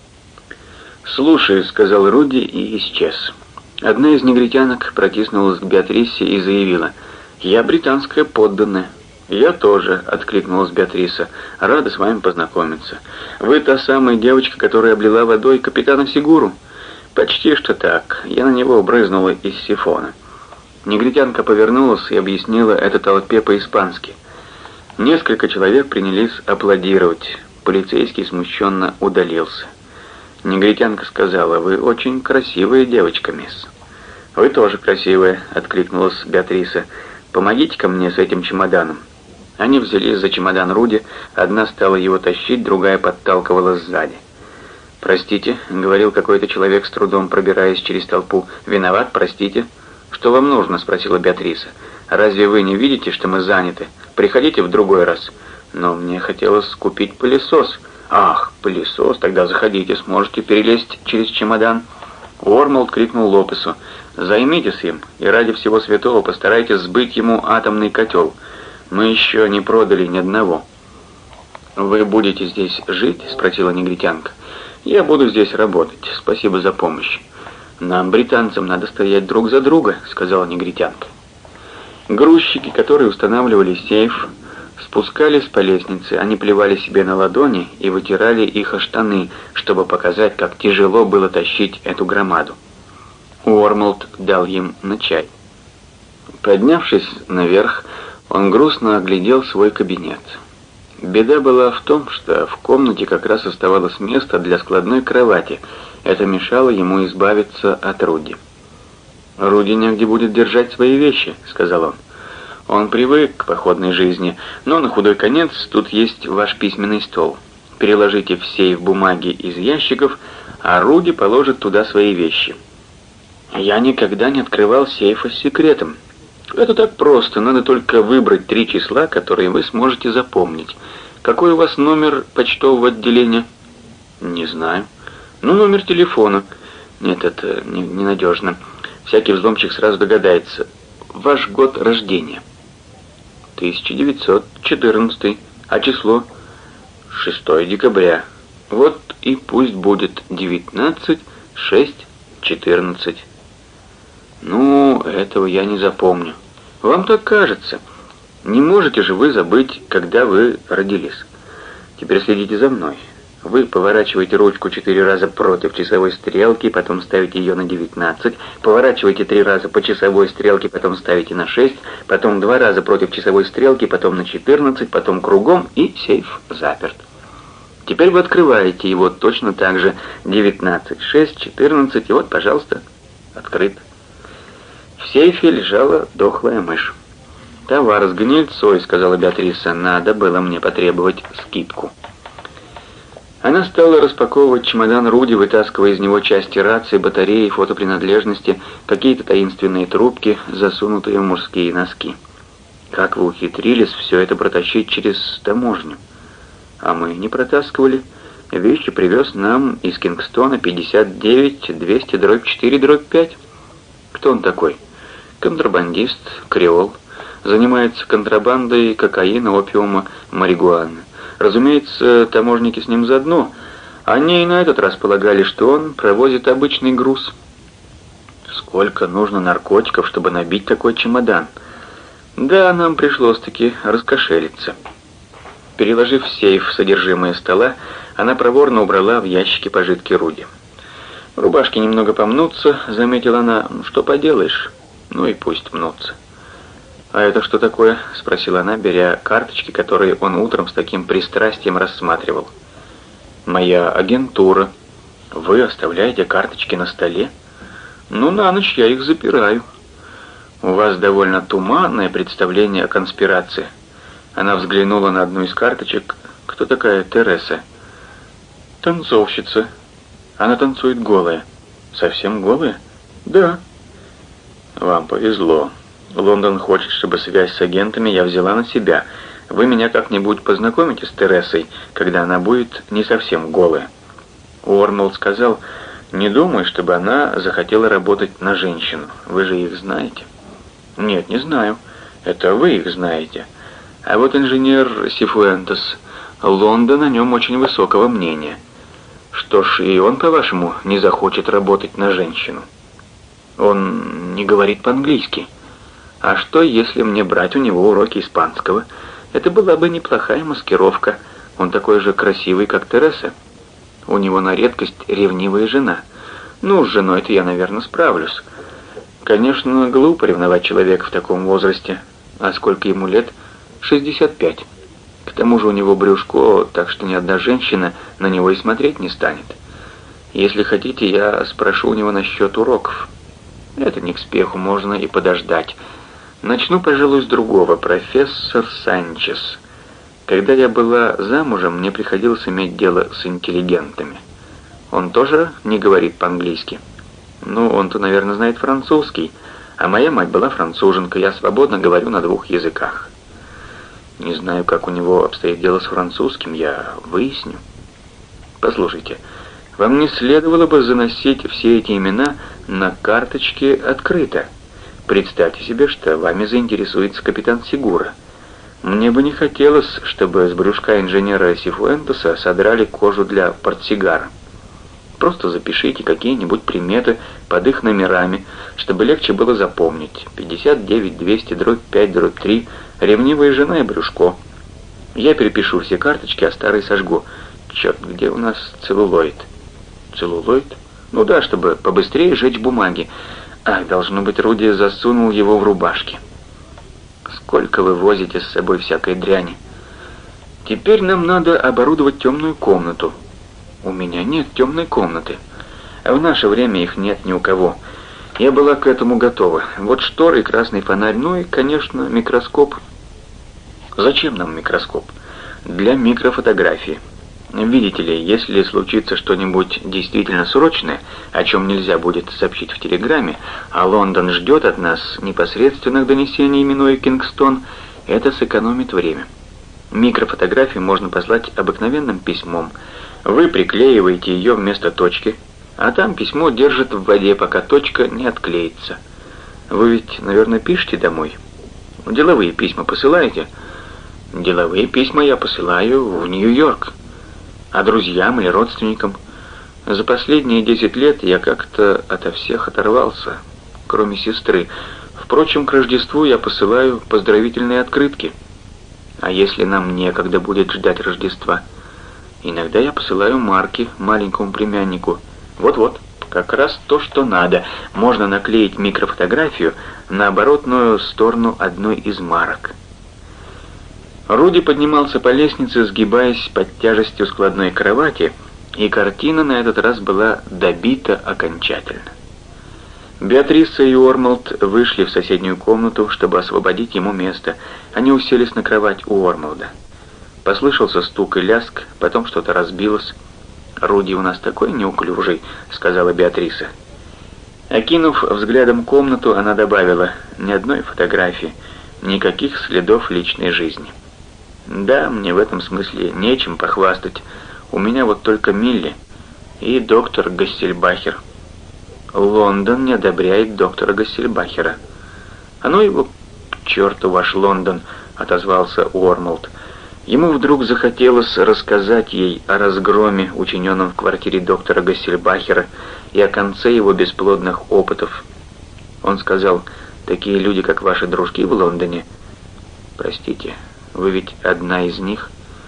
«Слушай», — сказал Руди и исчез. Одна из негритянок протиснулась к Беатрисе и заявила: «Я британская подданная». «Я тоже», — откликнулась Беатриса. «Рада с вами познакомиться. Вы та самая девочка, которая облила водой капитана Сигуру?» «Почти что так. Я на него брызнула из сифона». Негритянка повернулась и объяснила это толпе по-испански. Несколько человек принялись аплодировать. Полицейский смущенно удалился. Негритянка сказала: «Вы очень красивая девочка, мисс». «Вы тоже красивая», — откликнулась Беатриса. «Помогите-ка мне с этим чемоданом». Они взялись за чемодан Руди, одна стала его тащить, другая подталкивала сзади. «Простите», — говорил какой-то человек, с трудом пробираясь через толпу. «Виноват, простите». «Что вам нужно?» — спросила Беатриса. «Разве вы не видите, что мы заняты? Приходите в другой раз». «Но мне хотелось купить пылесос». «Ах, пылесос, тогда заходите, сможете перелезть через чемодан». Уормлд крикнул Лопесу: «Займитесь им, и ради всего святого постарайтесь сбыть ему атомный котел. Мы еще не продали ни одного». «Вы будете здесь жить?» — спросила негритянка. «Я буду здесь работать. Спасибо за помощь». «Нам, британцам, надо стоять друг за друга», — сказала негритянка. Грузчики, которые устанавливали сейф, спускались по лестнице. Они плевали себе на ладони и вытирали их о штаны, чтобы показать, как тяжело было тащить эту громаду. Уормлд дал им на чай. Поднявшись наверх, он грустно оглядел свой кабинет. Беда была в том, что в комнате как раз оставалось место для складной кровати. Это мешало ему избавиться от Руди. «Руди негде будет держать свои вещи», — сказал он. «Он привык к походной жизни, но на худой конец тут есть ваш письменный стол. Переложите в сейф бумаги из ящиков, а Руди положит туда свои вещи». «Я никогда не открывал сейфа с секретом». «Это так просто, надо только выбрать 3 числа, которые вы сможете запомнить. Какой у вас номер почтового отделения?» «Не знаю». «Ну, номер телефона». «Нет, это ненадежно. Всякий взломщик сразу догадается. Ваш год рождения?» 1914. А число? 6 декабря. Вот и пусть будет 19, 6, 14. Ну, этого я не запомню. Вам так кажется. Не можете же вы забыть, когда вы родились. Теперь следите за мной. Вы поворачиваете ручку 4 раза против часовой стрелки, потом ставите ее на 19, поворачиваете 3 раза по часовой стрелке, потом ставите на 6, потом 2 раза против часовой стрелки, потом на 14, потом кругом, и сейф заперт. Теперь вы открываете его точно так же: 19, 6, 14, и вот, пожалуйста, открыт. В сейфе лежала дохлая мышь. «Товар с гнильцой», — сказала Беатриса, — «надо было мне потребовать скидку». Она стала распаковывать чемодан Руди, вытаскивая из него части рации, батареи, фотопринадлежности, какие-то таинственные трубки, засунутые в мужские носки. «Как вы ухитрились все это протащить через таможню?» «А мы не протаскивали. Вещи привез нам из Кингстона 59-200-4-5. Кто он такой?» «Контрабандист, креол. Занимается контрабандой кокаина, опиума, марихуаны. Разумеется, таможники с ним заодно. Они и на этот раз полагали, что он провозит обычный груз». «Сколько нужно наркотиков, чтобы набить такой чемодан?» «Да, нам пришлось-таки раскошелиться». Переложив в сейф содержимое стола, она проворно убрала в ящики пожитки Руди. «Рубашки немного помнутся», — заметила она. «Что поделаешь? Ну и пусть мнутся». «А это что такое?» — спросила она, беря карточки, которые он утром с таким пристрастием рассматривал. «Моя агентура. Вы оставляете карточки на столе?» «Ну, на ночь я их запираю». «У вас довольно туманное представление о конспирации». Она взглянула на одну из карточек. «Кто такая Тереса?» «Танцовщица. Она танцует голая». «Совсем голая?» «Да». «Вам повезло. Лондон хочет, чтобы связь с агентами я взяла на себя. Вы меня как-нибудь познакомите с Тересой, когда она будет не совсем голая». Уормолд сказал: «Не думаю, чтобы она захотела работать на женщину. Вы же их знаете». «Нет, не знаю. Это вы их знаете. А вот инженер Сифуэнтес, Лондон о нем очень высокого мнения. Что ж, и он, по-вашему, не захочет работать на женщину?» «Он не говорит по-английски». «А что, если мне брать у него уроки испанского? Это была бы неплохая маскировка. Он такой же красивый, как Тереса. У него на редкость ревнивая жена. Ну, с женой-то я, наверное, справлюсь». Конечно, глупо ревновать человека в таком возрасте. А сколько ему лет? 65. К тому же у него брюшко, так что ни одна женщина на него и смотреть не станет. Если хотите, я спрошу у него насчет уроков. Это не к спеху, можно и подождать. Начну, пожалуй, с другого. Профессор Санчес. Когда я была замужем, мне приходилось иметь дело с интеллигентами. Он тоже не говорит по-английски. Ну, он-то, наверное, знает французский, а моя мать была француженка, я свободно говорю на 2 языках. Не знаю, как у него обстоит дело с французским, я выясню. Послушайте, вам не следовало бы заносить все эти имена на карточке открыто. Представьте себе, что вами заинтересуется капитан Сигура. Мне бы не хотелось, чтобы с брюшка инженера Сифуэнтеса содрали кожу для портсигара. Просто запишите какие-нибудь приметы под их номерами, чтобы легче было запомнить. 59-200-5-3, ревнивая жена и брюшко. Я перепишу все карточки, а старые сожгу. Черт, где у нас целлулоид? Целлулоид? Ну да, чтобы побыстрее сжечь бумаги. Ах, должно быть, Руди засунул его в рубашки. Сколько вы возите с собой всякой дряни. Теперь нам надо оборудовать темную комнату. У меня нет темной комнаты. А в наше время их нет ни у кого. Я была к этому готова. Вот шторы и красный фонарь, ну и, конечно, микроскоп. Зачем нам микроскоп? Для микрофотографии. Видите ли, если случится что-нибудь действительно срочное, о чем нельзя будет сообщить в телеграмме, а Лондон ждет от нас непосредственных донесений, именуя Кингстон, это сэкономит время. Микрофотографию можно послать обыкновенным письмом. Вы приклеиваете ее вместо точки, а там письмо держит в воде, пока точка не отклеится. Вы ведь, наверное, пишете домой? Деловые письма посылаете? Деловые письма я посылаю в Нью-Йорк. А друзьям или родственникам? За последние 10 лет я как-то ото всех оторвался, кроме сестры. Впрочем, к Рождеству я посылаю поздравительные открытки. А если нам некогда будет ждать Рождества? Иногда я посылаю марки маленькому племяннику. Вот-вот, как раз то, что надо. Можно наклеить микрофотографию на оборотную сторону одной из марок. Руди поднимался по лестнице, сгибаясь под тяжестью складной кровати, и картина на этот раз была добита окончательно. Беатриса и Уормолд вышли в соседнюю комнату, чтобы освободить ему место. Они уселись на кровать у Уормолда. Послышался стук и ляск, потом что-то разбилось. «Руди у нас такой неуклюжий», — сказала Беатриса. Окинув взглядом комнату, она добавила: «Ни одной фотографии, никаких следов личной жизни». «Да, мне в этом смысле нечем похвастать. У меня вот только Милли и доктор Гассельбахер». «Лондон не одобряет доктора Гассельбахера». «А ну его к черту, ваш Лондон», — отозвался Уормолд. Ему вдруг захотелось рассказать ей о разгроме, учиненном в квартире доктора Гассельбахера, и о конце его бесплодных опытов. Он сказал: «Такие люди, как ваши дружки в Лондоне». «Простите, вы ведь одна из них?»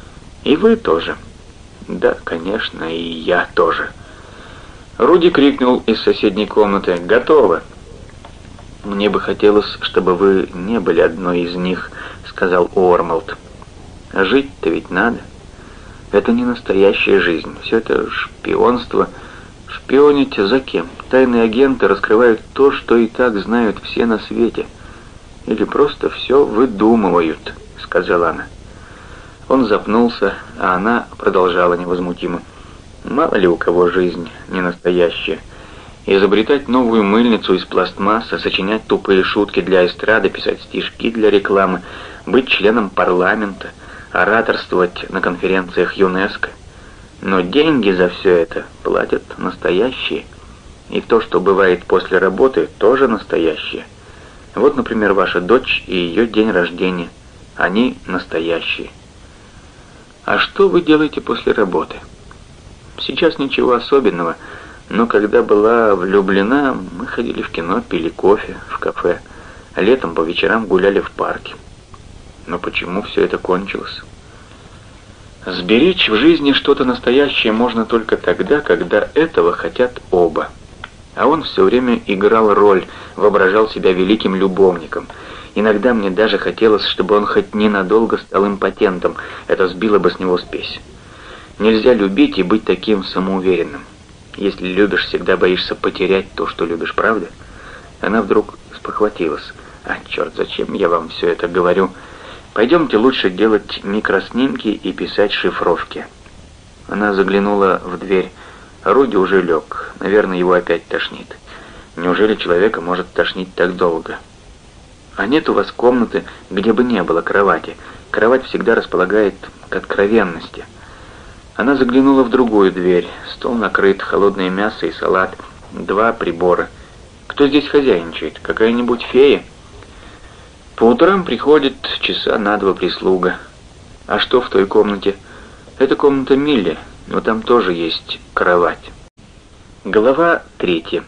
И вы тоже. Да, конечно, и я тоже. Руди крикнул из соседней комнаты: «Готово!» «Мне бы хотелось, чтобы вы не были одной из них», — сказал Уормлд. «Жить-то ведь надо. Это не настоящая жизнь, все это шпионство. Шпионить за кем? Тайные агенты раскрывают то, что и так знают все на свете. Или просто все выдумывают», — сказала она. Он запнулся, а она продолжала невозмутимо. «Мало ли у кого жизнь не настоящая. Изобретать новую мыльницу из пластмассы, сочинять тупые шутки для эстрады, писать стишки для рекламы, быть членом парламента, ораторствовать на конференциях ЮНЕСКО. Но деньги за все это платят настоящие. И то, что бывает после работы, тоже настоящее. Вот, например, ваша дочь и ее день рождения. Они настоящие. А что вы делаете после работы? Сейчас ничего особенного, но когда была влюблена, мы ходили в кино, пили кофе в кафе, а летом по вечерам гуляли в парке. Но почему все это кончилось? Сберечь в жизни что-то настоящее можно только тогда, когда этого хотят оба. А он все время играл роль, воображал себя великим любовником. Иногда мне даже хотелось, чтобы он хоть ненадолго стал импотентом, это сбило бы с него спесь. Нельзя любить и быть таким самоуверенным. Если любишь, всегда боишься потерять то, что любишь, правда? Она вдруг спохватилась. «А, черт, зачем я вам все это говорю? Пойдемте лучше делать микроснимки и писать шифровки». Она заглянула в дверь. Руди уже лег. Наверное, его опять тошнит. Неужели человека может тошнить так долго? «А нет у вас комнаты, где бы не было кровати? Кровать всегда располагает к откровенности». Она заглянула в другую дверь. Стол накрыт, холодное мясо и салат, 2 прибора. Кто здесь хозяйничает? Какая-нибудь фея? По утрам приходит часа на 2 прислуга. А что в той комнате? Это комната Милли, но там тоже есть кровать. Глава 3.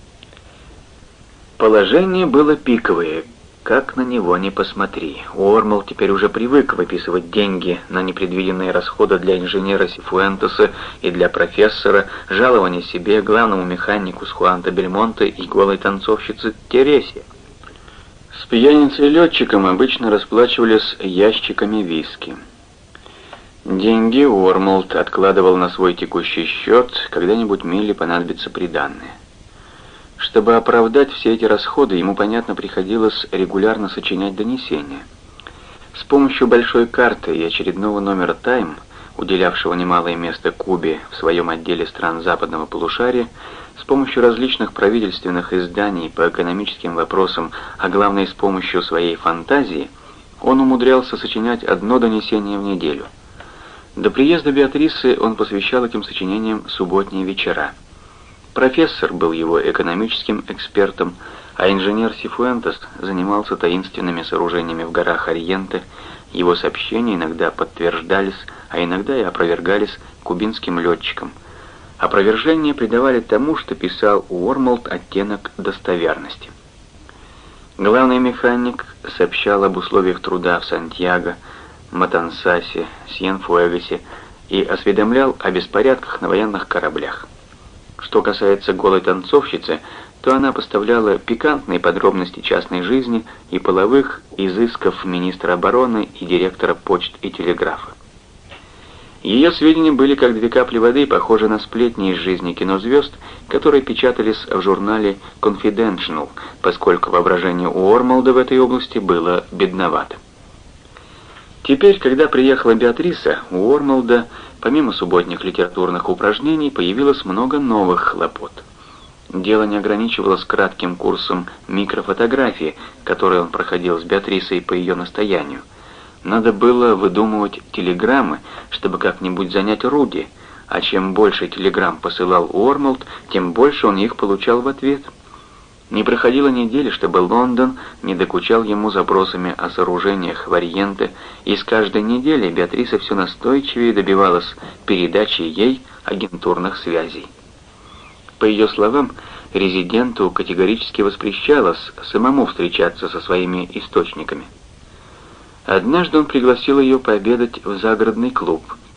Положение было пиковое. Как на него не посмотри. Уормлд теперь уже привык выписывать деньги на непредвиденные расходы для инженера Сифуэнтеса и для профессора, жалование себе, главному механику с Хуанта Бельмонте и голой танцовщице Тересе. С пьяницей-летчиком обычно расплачивались ящиками виски. Деньги Уормлд откладывал на свой текущий счет, когда-нибудь Милли понадобится приданное. Чтобы оправдать все эти расходы, ему, понятно, приходилось регулярно сочинять донесения. С помощью большой карты и очередного номера «Тайм», уделявшего немалое место Кубе в своем отделе стран западного полушария, с помощью различных правительственных изданий по экономическим вопросам, а главное с помощью своей фантазии, он умудрялся сочинять одно донесение в неделю. До приезда Беатрисы он посвящал этим сочинениям субботние вечера. Профессор был его экономическим экспертом, а инженер Сифуэнтес занимался таинственными сооружениями в горах Ориенте. Его сообщения иногда подтверждались, а иногда и опровергались кубинским летчикам. Опровержения придавали тому, что писал Уормлд, оттенок достоверности. Главный механик сообщал об условиях труда в Сантьяго, Матансасе, Сьенфуэгасе и осведомлял о беспорядках на военных кораблях. Что касается голой танцовщицы, то она поставляла пикантные подробности частной жизни и половых изысков министра обороны и директора почт и телеграфа. Ее сведения были как 2 капли воды, похожи на сплетни из жизни кинозвезд, которые печатались в журнале Confidential, поскольку воображение Уормлда в этой области было бедновато. Теперь, когда приехала Беатриса, у Уормлда, помимо субботних литературных упражнений, появилось много новых хлопот. Дело не ограничивалось кратким курсом микрофотографии, который он проходил с Беатрисой по ее настоянию. Надо было выдумывать телеграммы, чтобы как-нибудь занять Руди, а чем больше телеграмм посылал Уормлд, тем больше он их получал в ответ. Не проходило недели, чтобы Лондон не докучал ему запросами о сооружениях в Ориенте, и с каждой недели Беатриса все настойчивее добивалась передачи ей агентурных связей. По ее словам, резиденту категорически воспрещалось самому встречаться со своими источниками. Однажды он пригласил ее пообедать в загородный клуб,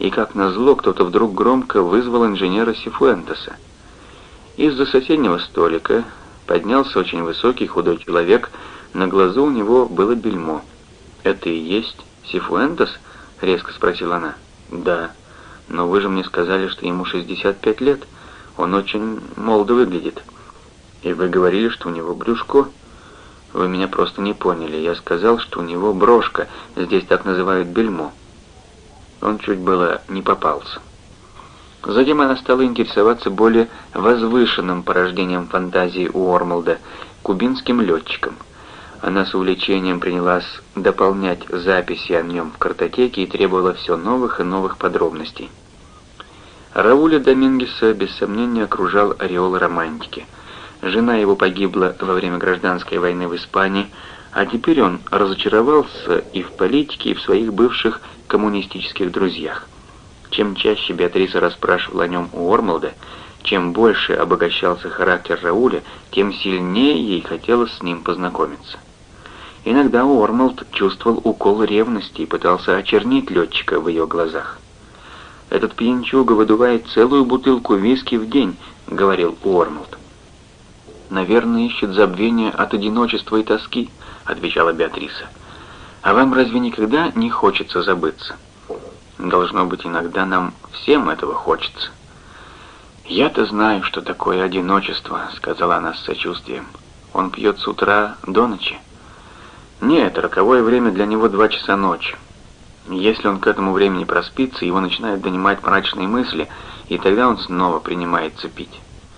и как назло кто-то вдруг громко вызвал инженера Сифуэнтеса. Из-за соседнего столика поднялся очень высокий худой человек, на глазу у него было бельмо. «Это и есть Сифуэнтес?» — резко спросила она. «Да, но вы же мне сказали, что ему 65 лет. Он очень молодо выглядит. И вы говорили, что у него брюшко. Вы меня просто не поняли. Я сказал, что у него брошка, здесь так называют бельмо». Он чуть было не попался. Затем она стала интересоваться более возвышенным порождением фантазии Уормлда, кубинским летчиком. Она с увлечением принялась дополнять записи о нем в картотеке и требовала все новых и новых подробностей. Рауля Домингеса без сомнения окружал ореол романтики. Жена его погибла во время гражданской войны в Испании, а теперь он разочаровался и в политике, и в своих бывших коммунистических друзьях. Чем чаще Беатриса расспрашивала о нем у Уормлда, чем больше обогащался характер Рауля, тем сильнее ей хотелось с ним познакомиться. Иногда Уормлд чувствовал укол ревности и пытался очернить летчика в ее глазах. «Этот пьянчуга выдувает целую бутылку виски в день», — говорил Уормлд. «Наверное, ищет забвения от одиночества и тоски», — отвечала Беатриса. «А вам разве никогда не хочется забыться?» «Должно быть, иногда нам всем этого хочется». «Я-то знаю, что такое одиночество», — сказала она с сочувствием. «Он пьет с утра до ночи». «Нет, роковое время для него 2 часа ночи. Если он к этому времени проспится, его начинают донимать мрачные мысли, и тогда он снова принимается пить».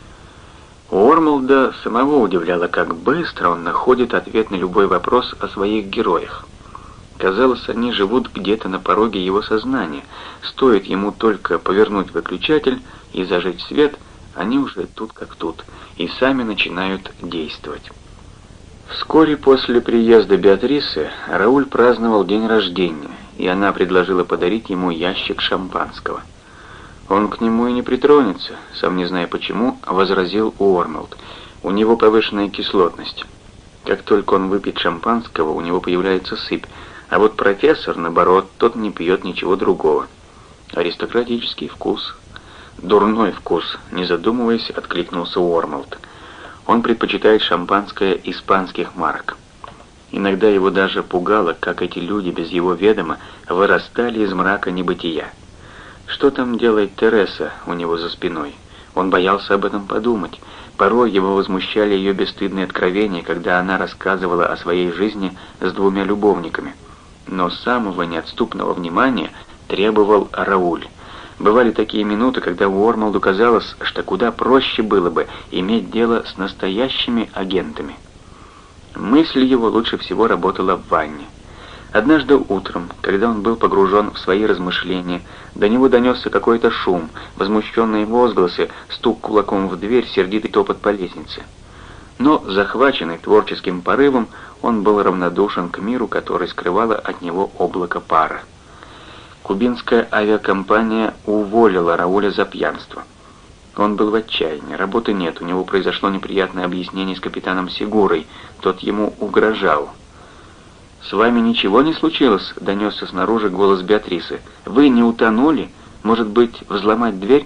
Уормлда самого удивляло, как быстро он находит ответ на любой вопрос о своих героях. Казалось, они живут где-то на пороге его сознания. Стоит ему только повернуть выключатель и зажечь свет, они уже тут как тут, и сами начинают действовать. Вскоре после приезда Беатрисы Рауль праздновал день рождения, и она предложила подарить ему ящик шампанского. «Он к нему и не притронется», — сам не зная почему, возразил Уормлд. «У него повышенная кислотность. Как только он выпьет шампанского, у него появляется сыпь, а вот профессор, наоборот, тот не пьет ничего другого. Аристократический вкус». «Дурной вкус», — не задумываясь, откликнулся Уормлд. «Он предпочитает шампанское испанских марок». Иногда его даже пугало, как эти люди без его ведома вырастали из мрака небытия. Что там делает Тереса у него за спиной? Он боялся об этом подумать. Порой его возмущали ее бесстыдные откровения, когда она рассказывала о своей жизни с 2 любовниками. Но самого неотступного внимания требовал Рауль. Бывали такие минуты, когда Уормлду казалось, что куда проще было бы иметь дело с настоящими агентами. Мысль его лучше всего работала в ванне. Однажды утром, когда он был погружен в свои размышления, до него донесся какой-то шум, возмущенные возгласы, стук кулаком в дверь, сердитый топот по лестнице. Но, захваченный творческим порывом, он был равнодушен к миру, который скрывало от него облако пара. Кубинская авиакомпания уволила Рауля за пьянство. Он был в отчаянии, работы нет, у него произошло неприятное объяснение с капитаном Сегурой, тот ему угрожал. «С вами ничего не случилось?» — донесся снаружи голос Беатрисы. «Вы не утонули? Может быть, взломать дверь?»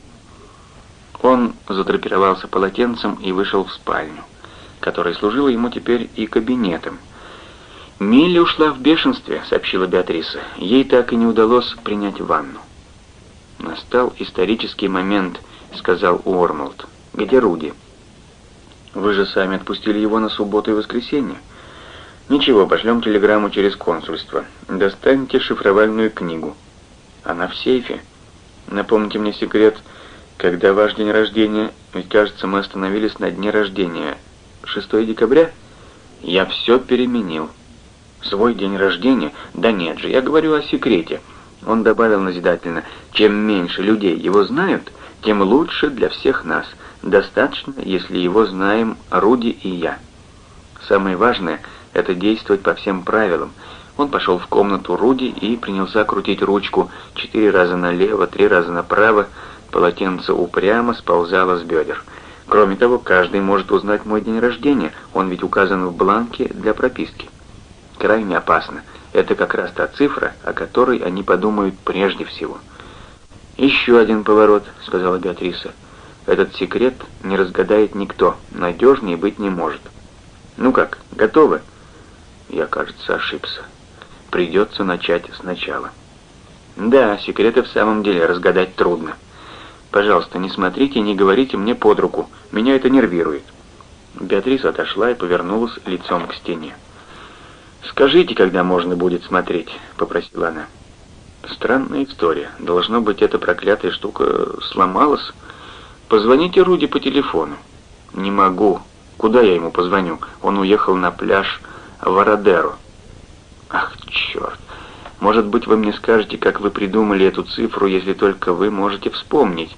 Он задрапировался полотенцем и вышел в спальню, которая служила ему теперь и кабинетом. «Милли ушла в бешенстве», — сообщила Беатриса. «Ей так и не удалось принять ванну». «Настал исторический момент», — сказал Уормлд. «Где Руди?» «Вы же сами отпустили его на субботу и воскресенье». «Ничего, пошлем телеграмму через консульство. Достаньте шифровальную книгу. Она в сейфе. Напомните мне секрет, когда ваш день рождения, ведь, кажется, мы остановились на дне рождения. 6 декабря? Я все переменил». «Свой день рождения? Да нет же, я говорю о секрете». Он добавил назидательно: «Чем меньше людей его знают, тем лучше для всех нас. Достаточно, если его знаем Руди и я. Самое важное — это действовать по всем правилам». Он пошел в комнату Руди и принялся крутить ручку 4 раза налево, 3 раза направо. Полотенце упрямо сползало с бедер. «Кроме того, каждый может узнать мой день рождения, он ведь указан в бланке для прописки». Крайне опасно. Это как раз та цифра, о которой они подумают прежде всего. «Еще один поворот», — сказала Беатриса. «Этот секрет не разгадает никто, надежнее быть не может». «Ну как, готовы?» Я, кажется, ошибся. Придется начать сначала. Да, секреты в самом деле разгадать трудно. Пожалуйста, не смотрите и не говорите мне под руку. Меня это нервирует. Беатриса отошла и повернулась лицом к стене. «Скажите, когда можно будет смотреть», — попросила она. «Странная история. Должно быть, эта проклятая штука сломалась. Позвоните Руди по телефону». «Не могу. Куда я ему позвоню? Он уехал на пляж Варадеро». «Ах, черт! Может быть, вы мне скажете, как вы придумали эту цифру, если только вы можете вспомнить?»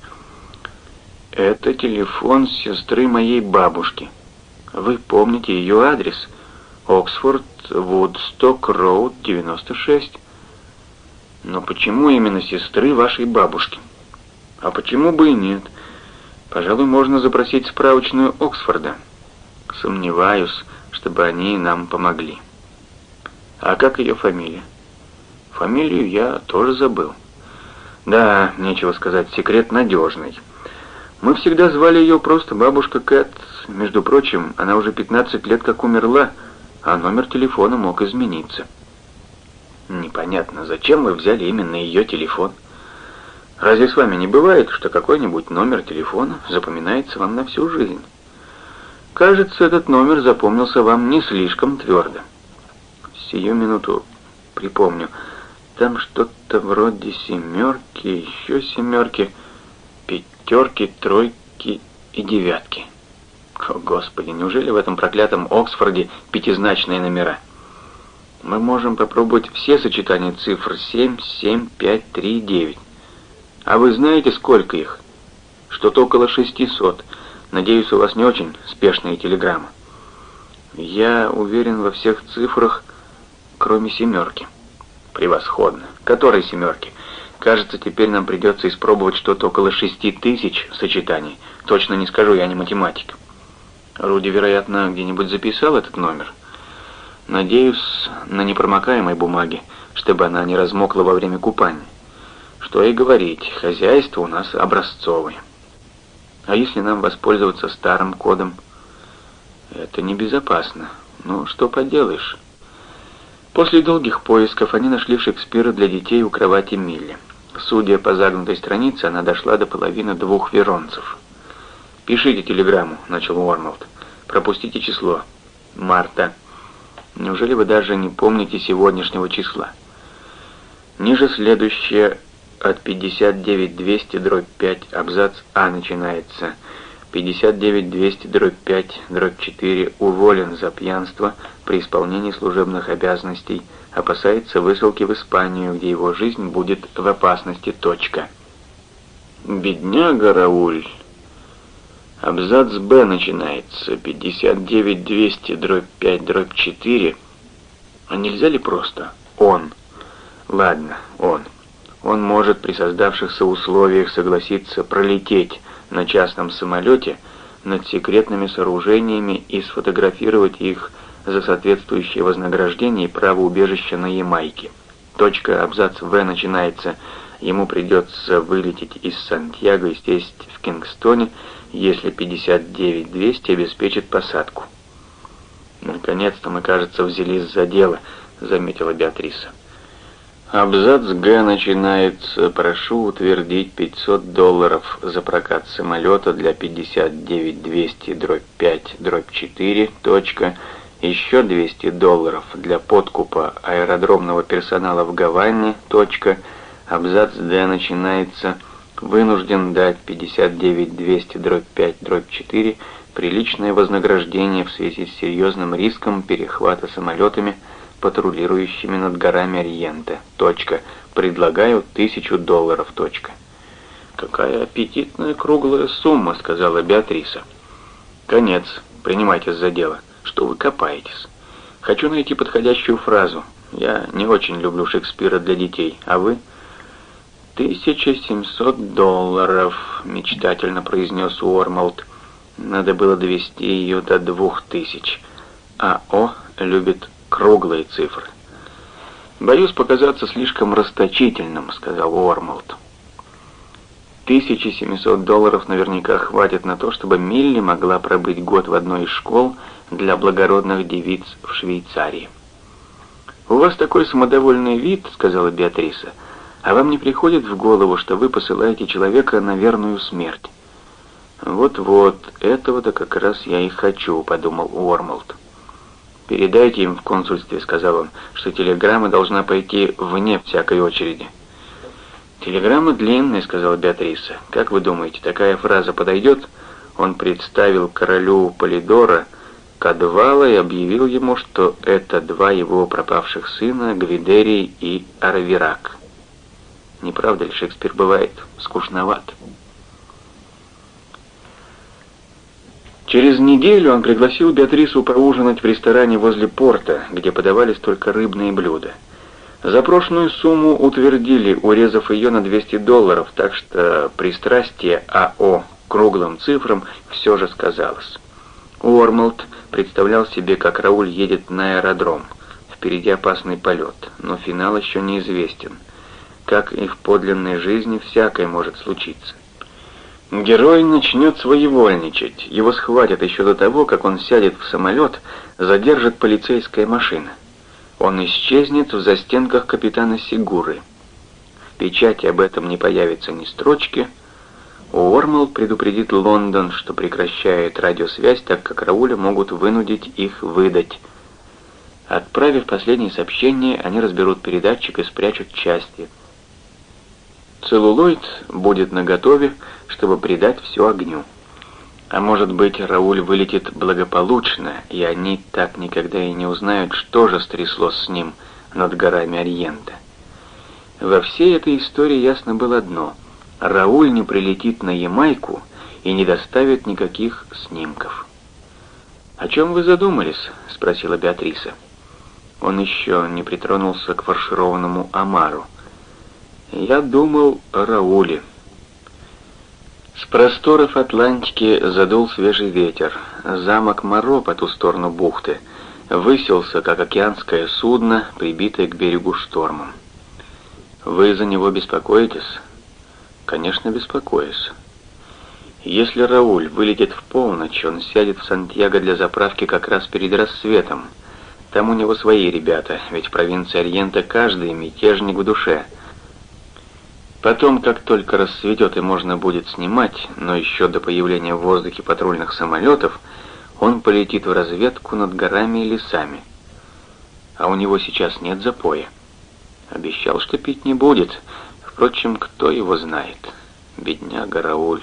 «Это телефон сестры моей бабушки. Вы помните ее адрес? Оксфорд, Вудсток-Роуд, 96. Но почему именно сестры вашей бабушки? А почему бы и нет? Пожалуй, можно запросить справочную Оксфорда. Сомневаюсь, чтобы они нам помогли. А как ее фамилия? Фамилию я тоже забыл. Да, нечего сказать, секрет надежный. Мы всегда звали ее просто бабушка Кэт. Между прочим, она уже 15 лет как умерла, а номер телефона мог измениться. Непонятно, зачем вы взяли именно ее телефон? Разве с вами не бывает, что какой-нибудь номер телефона запоминается вам на всю жизнь? Кажется, этот номер запомнился вам не слишком твердо. Сию минуту припомню. Там что-то вроде семерки, еще семерки, пятерки, тройки и девятки. О, Господи, неужели в этом проклятом Оксфорде пятизначные номера? Мы можем попробовать все сочетания цифр 7, 7, 5, 3, 9. А вы знаете, сколько их? Что-то около 600. Надеюсь, у вас не очень спешные телеграммы. Я уверен во всех цифрах, кроме семерки. Превосходно. Которой семерки? Кажется, теперь нам придется испробовать что-то около 6000 сочетаний. Точно не скажу, я не математик. Руди, вероятно, где-нибудь записал этот номер. Надеюсь, на непромокаемой бумаге, чтобы она не размокла во время купания. Что и говорить, хозяйство у нас образцовое. А если нам воспользоваться старым кодом? Это небезопасно. Ну, что поделаешь. После долгих поисков они нашли Шекспира для детей у кровати Милли. Судя по загнутой странице, она дошла до половины 2 веронцев. «Пишите телеграмму», — начал Уормолд. «Пропустите число. Марта. Неужели вы даже не помните сегодняшнего числа? Ниже следующее от 59200-5 абзац А начинается. 59200-5-4 уволен за пьянство при исполнении служебных обязанностей, опасается высылки в Испанию, где его жизнь будет в опасности. Точка. Бедняга Рауль. Абзац Б начинается. 59200-5-4. А нельзя ли просто «он»? Ладно, «он». Он может при создавшихся условиях согласиться пролететь на частном самолете над секретными сооружениями и сфотографировать их за соответствующее вознаграждение и право убежища на Ямайке. Точка, абзац В начинается. Ему придется вылететь из Сантьяго и сесть в Кингстоне, если 59200 обеспечит посадку. «Наконец-то мы, кажется, взялись за дело», — заметила Беатриса. Абзац Г начинается. Прошу утвердить $500 за прокат самолета для 59200-5-4. Точка. Еще $200 для подкупа аэродромного персонала в Гаване. Точка. Абзац Д начинается. Вынужден дать 59200-5-4 приличное вознаграждение в связи с серьезным риском перехвата самолетами, патрулирующими над горами Ориента. Точка. Предлагаю $1000. Точка. Какая аппетитная круглая сумма, сказала Беатриса. Конец. Принимайтесь за дело. Что вы копаетесь? Хочу найти подходящую фразу. Я не очень люблю Шекспира для детей. А вы? $1700, мечтательно произнес Уормолд. Надо было довести ее до 2000. А О любит круглые цифры. «Боюсь показаться слишком расточительным», — сказал Уормолд. $1700 наверняка хватит на то, чтобы Милли могла пробыть год в одной из школ для благородных девиц в Швейцарии. «У вас такой самодовольный вид», — сказала Беатриса, — «а вам не приходит в голову, что вы посылаете человека на верную смерть?» «Вот-вот, этого-то как раз я и хочу», — подумал Уормолд. «Передайте им в консульстве», — сказал он, — «что телеграмма должна пойти вне всякой очереди». «Телеграмма длинная», — сказала Беатриса. «Как вы думаете, такая фраза подойдет?» Он представил королю Полидора Кадвала и объявил ему, что это два его пропавших сына, Гвидерий и Арвирак. Не правда ли, Шекспир бывает скучноват? Через неделю он пригласил Беатрису поужинать в ресторане возле порта, где подавались только рыбные блюда. Запрошенную сумму утвердили, урезав ее на $200, так что пристрастие А.О. к круглым цифрам все же сказалось. Уормолд представлял себе, как Рауль едет на аэродром. Впереди опасный полет, но финал еще неизвестен. Как и в подлинной жизни, всякое может случиться. Герой начнет своевольничать, его схватят еще до того, как он сядет в самолет, задержит полицейская машина. Он исчезнет в застенках капитана Сигуры. В печати об этом не появится ни строчки. Уормолд предупредит Лондон, что прекращает радиосвязь, так как Рауля могут вынудить их выдать. Отправив последнее сообщение, они разберут передатчик и спрячут части. Целлулоид будет наготове, чтобы придать все огню. А может быть, Рауль вылетит благополучно, и они так никогда и не узнают, что же стряслось с ним над горами Ориента. Во всей этой истории ясно было одно: Рауль не прилетит на Ямайку и не доставит никаких снимков. «О чем вы задумались?» — спросила Беатриса. Он еще не притронулся к фаршированному омару. «Я думал о Рауле». С просторов Атлантики задул свежий ветер. Замок Моро по ту сторону бухты высился, как океанское судно, прибитое к берегу штормом. «Вы за него беспокоитесь?» «Конечно, беспокоюсь. Если Рауль вылетит в полночь, он сядет в Сантьяго для заправки как раз перед рассветом. Там у него свои ребята, ведь в провинции Ориента каждый мятежник в душе. Потом, как только рассветет и можно будет снимать, но еще до появления в воздухе патрульных самолетов, он полетит в разведку над горами и лесами. А у него сейчас нет запоя. Обещал, что пить не будет. Впрочем, кто его знает? Бедняга Рауль.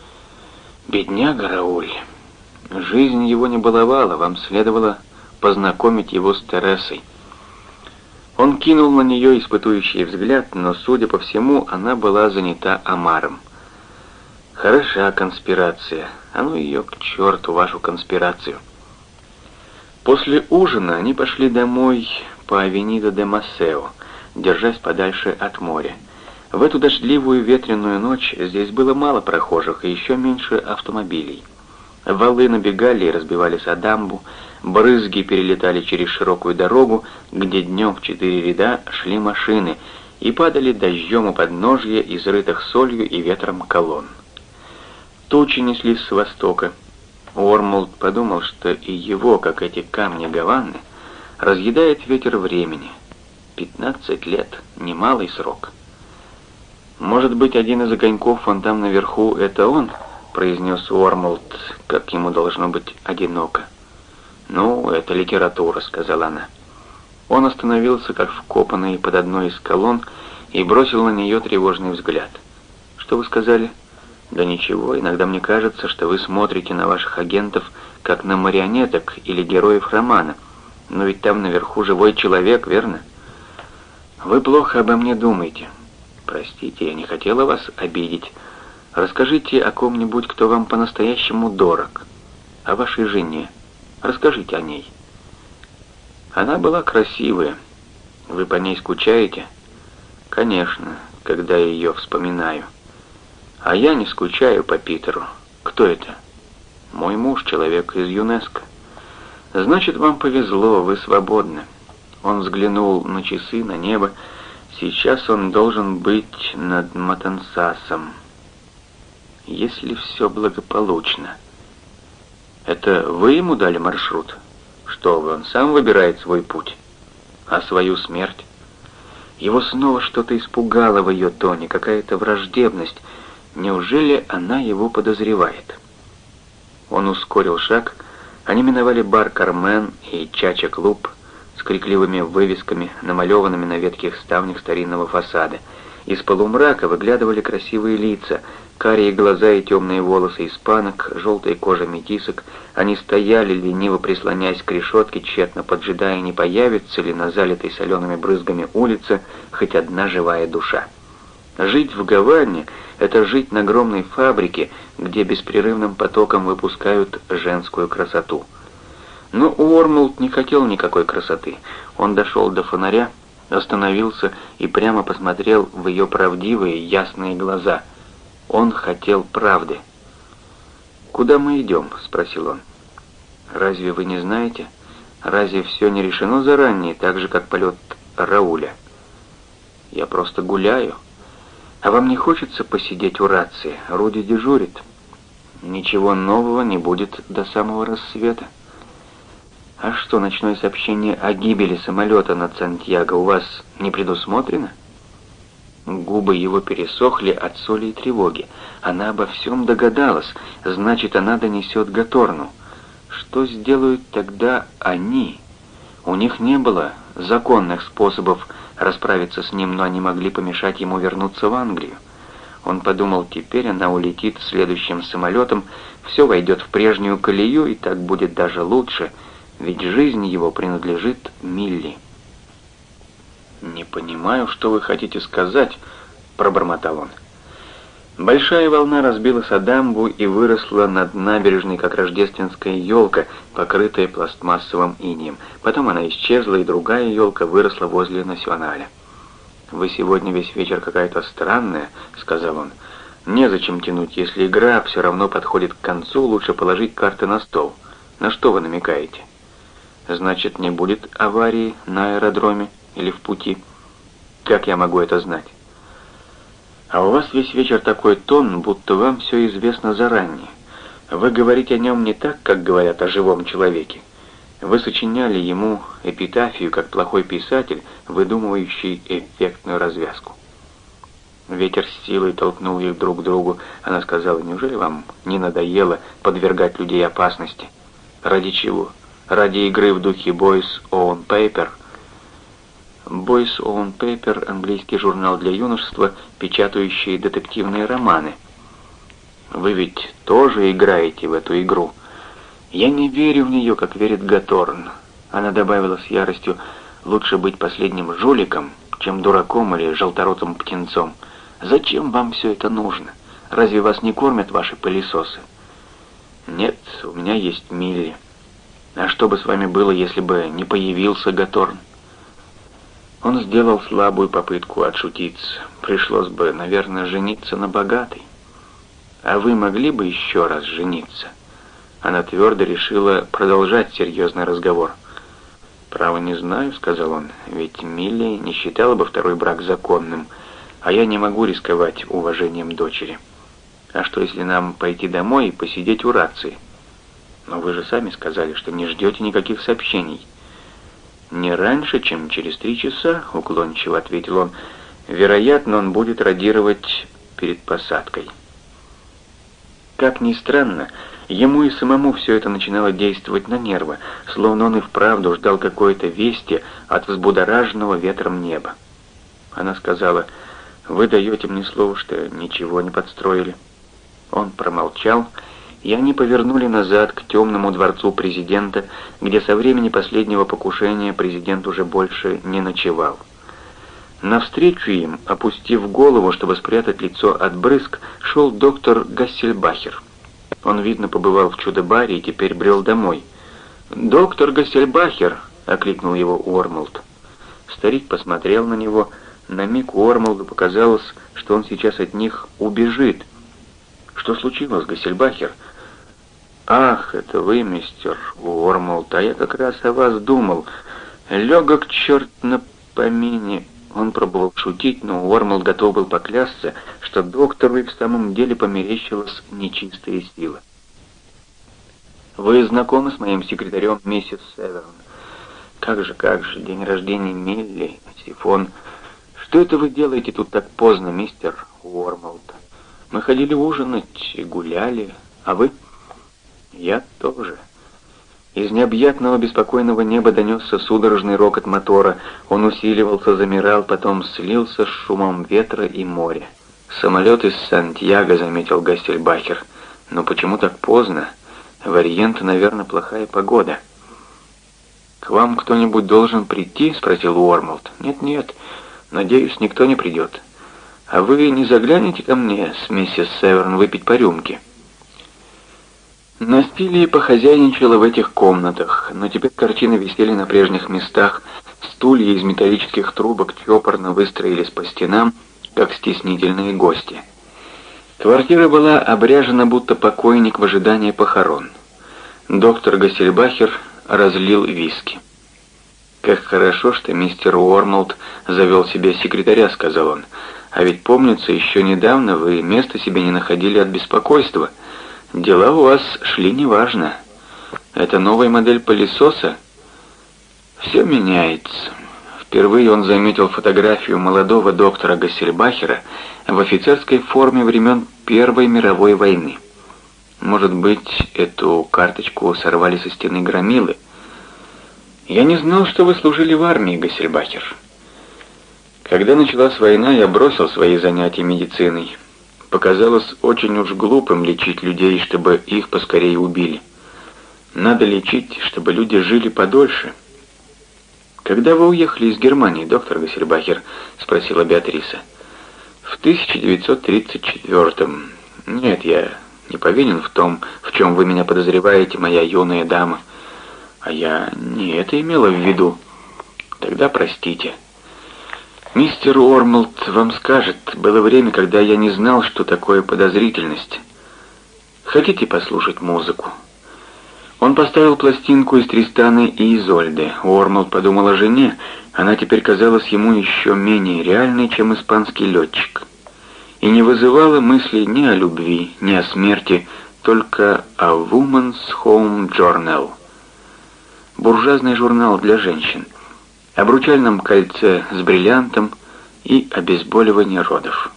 Бедняга Рауль. Жизнь его не баловала, вам следовало познакомить его с Тересой». Он кинул на нее испытующий взгляд, но, судя по всему, она была занята омаром. «Хороша конспирация. А ну ее к черту, вашу конспирацию». После ужина они пошли домой по Авенида де Массео, держась подальше от моря. В эту дождливую ветреную ночь здесь было мало прохожих и еще меньше автомобилей. Валы набегали и разбивались о дамбу, брызги перелетали через широкую дорогу, где днем в 4 ряда шли машины, и падали дождем у подножья изрытых солью и ветром колонн. Тучи неслись с востока. Уормолд подумал, что и его, как эти камни Гаваны, разъедает ветер времени. 15 лет — немалый срок. «Может быть, один из огоньков вон там наверху — это он?» — произнес Уормолд, как ему должно быть одиноко. «Ну, это литература», — сказала она. Он остановился, как вкопанный под одной из колонн, и бросил на нее тревожный взгляд. «Что вы сказали?» «Да ничего, иногда мне кажется, что вы смотрите на ваших агентов, как на марионеток или героев романа. Но ведь там наверху живой человек, верно?» «Вы плохо обо мне думаете». «Простите, я не хотела вас обидеть. Расскажите о ком-нибудь, кто вам по-настоящему дорог. О вашей жене. Расскажите о ней». «Она была красивая. Вы по ней скучаете?» «Конечно, когда я ее вспоминаю. А я не скучаю по Питеру. Кто это?» «Мой муж, человек из ЮНЕСКО». «Значит, вам повезло, вы свободны». Он взглянул на часы, на небо. Сейчас он должен быть над Матансасом. если все благополучно. Это вы ему дали маршрут? Что вы, он сам выбирает свой путь? А свою смерть? Его снова что-то испугало в ее тоне, какая-то враждебность. Неужели она его подозревает? Он ускорил шаг. Они миновали бар «Кармен» и «Чача-клуб» с крикливыми вывесками, намалеванными на ветхих ставнях старинного фасада. Из полумрака выглядывали красивые лица, карие глаза и темные волосы испанок, желтая кожа метисок. Они стояли, лениво прислоняясь к решетке, тщетно поджидая, не появится ли на залитой солеными брызгами улице хоть одна живая душа. Жить в Гаване — это жить на огромной фабрике, где беспрерывным потоком выпускают женскую красоту. Но Уормлд не хотел никакой красоты. Он дошел до фонаря, остановился и прямо посмотрел в ее правдивые, ясные глаза. Он хотел правды. «Куда мы идем?» — спросил он. «Разве вы не знаете? Разве все не решено заранее, так же, как полет Рауля?» «Я просто гуляю. А вам не хочется посидеть у рации? Руди дежурит. Ничего нового не будет до самого рассвета». «А что, ночное сообщение о гибели самолета над Сантьяго у вас не предусмотрено?» Губы его пересохли от соли и тревоги. Она обо всем догадалась, значит, она донесет Гаторну. Что сделают тогда они? У них не было законных способов расправиться с ним, но они могли помешать ему вернуться в Англию. Он подумал, теперь она улетит следующим самолетом, все войдет в прежнюю колею, и так будет даже лучше, ведь жизнь его принадлежит Милли. «Не понимаю, что вы хотите сказать», — пробормотал он. Большая волна разбилась о дамбу и выросла над набережной, как рождественская елка, покрытая пластмассовым инеем. Потом она исчезла, и другая елка выросла возле Националя. «Вы сегодня весь вечер какая-то странная», — сказал он. «Незачем тянуть, если игра все равно подходит к концу, лучше положить карты на стол. На что вы намекаете?» «Значит, не будет аварии на аэродроме или в пути? Как я могу это знать?» «А у вас весь вечер такой тон, будто вам все известно заранее. Вы говорите о нем не так, как говорят о живом человеке. Вы сочиняли ему эпитафию, как плохой писатель, выдумывающий эффектную развязку». Ветер с силой толкнул их друг к другу. Она сказала: «Неужели вам не надоело подвергать людей опасности? Ради чего? Ради игры в духе Boys Own Paper?» Boys Own Paper — английский журнал для юношества, печатающий детективные романы. «Вы ведь тоже играете в эту игру?» «Я не верю в нее, как верит Гаторн». Она добавила с яростью: «Лучше быть последним жуликом, чем дураком или желторотым птенцом. Зачем вам все это нужно? Разве вас не кормят ваши пылесосы?» «Нет, у меня есть Милли. А что бы с вами было, если бы не появился Гаторн?» Он сделал слабую попытку отшутиться. «Пришлось бы, наверное, жениться на богатой». «А вы могли бы еще раз жениться?» Она твердо решила продолжать серьезный разговор. «Право не знаю», — сказал он, — «ведь Милли не считала бы второй брак законным, а я не могу рисковать уважением дочери. А что, если нам пойти домой и посидеть у рации?» «Но вы же сами сказали, что не ждете никаких сообщений». «Не раньше, чем через 3 часа», — уклончиво ответил он. «Вероятно, он будет радировать перед посадкой». Как ни странно, ему и самому все это начинало действовать на нервы, словно он и вправду ждал какой-то вести от взбудораженного ветром неба. Она сказала: «Вы даете мне слово, что ничего не подстроили». Он промолчал, и они повернули назад к темному дворцу президента, где со времени последнего покушения президент уже больше не ночевал. Навстречу им, опустив голову, чтобы спрятать лицо от брызг, шел доктор Гассельбахер. Он, видно, побывал в чудо-баре и теперь брел домой. «Доктор Гассельбахер!» — окликнул его Уормлд. Старик посмотрел на него. На миг Уормлду показалось, что он сейчас от них убежит. «Что случилось, Гассельбахер?» «Ах, это вы, мистер Уормлд, а я как раз о вас думал. Легок черт на помине. Он пробовал шутить, но Уормлд готов был поклясться, что доктору и в самом деле померещилась нечистая сила. «Вы знакомы с моим секретарем, миссис Северн?» Как же, день рождения Милли, сифон. Что это вы делаете тут так поздно, мистер Уормлд? Мы ходили ужинать и гуляли, а вы?» «Я тоже». Из необъятного беспокойного неба донесся судорожный рокот мотора. Он усиливался, замирал, потом слился с шумом ветра и моря. «Самолет из Сантьяго», — заметил Гассельбахер. «Но почему так поздно? В Ориенте, наверное, плохая погода». «К вам кто-нибудь должен прийти?» — спросил Уормлд. «Нет, надеюсь, никто не придет. А вы не заглянете ко мне с миссис Северн выпить по рюмке?» Настилья похозяйничала в этих комнатах, но теперь картины висели на прежних местах, стулья из металлических трубок чопорно выстроились по стенам, как стеснительные гости. Квартира была обряжена, будто покойник в ожидании похорон. Доктор Гассельбахер разлил виски. «Как хорошо, что мистер Уормлд завел себе секретаря», — сказал он. «А ведь, помнится, еще недавно вы места себе не находили от беспокойства. Дела у вас шли неважно. Это новая модель пылесоса?» Все меняется. Впервые он заметил фотографию молодого доктора Гассельбахера в офицерской форме времен Первой мировой войны. Может быть, эту карточку сорвали со стены громилы? «Я не знал, что вы служили в армии, Гассельбахер. Когда началась война, я бросил свои занятия медициной. Показалось очень уж глупым лечить людей, чтобы их поскорее убили. Надо лечить, чтобы люди жили подольше». «Когда вы уехали из Германии, доктор Гассельбахер?» — спросила Беатриса. «В 1934-м. Нет, я не повинен в том, в чем вы меня подозреваете, моя юная дама. А я не это имела в виду. Тогда простите. Мистер Уормлд вам скажет, было время, когда я не знал, что такое подозрительность. Хотите послушать музыку?» Он поставил пластинку из Тристана и Изольды. Уормлд подумал о жене. Она теперь казалась ему еще менее реальной, чем испанский летчик. И не вызывала мыслей ни о любви, ни о смерти, только о Woman's Home Journal. Буржуазный журнал для женщин. О обручальном кольце с бриллиантом и обезболивании родов.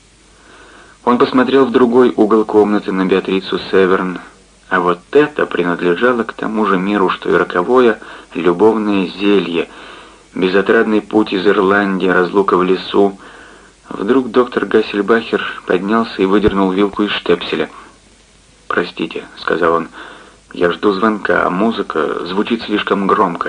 Он посмотрел в другой угол комнаты на Беатрису Северн. А вот это принадлежало к тому же миру, что и роковое любовное зелье, безотрадный путь из Ирландии, разлука в лесу. Вдруг доктор Гассельбахер поднялся и выдернул вилку из штепселя. «Простите», — сказал он, — «я жду звонка, а музыка звучит слишком громко».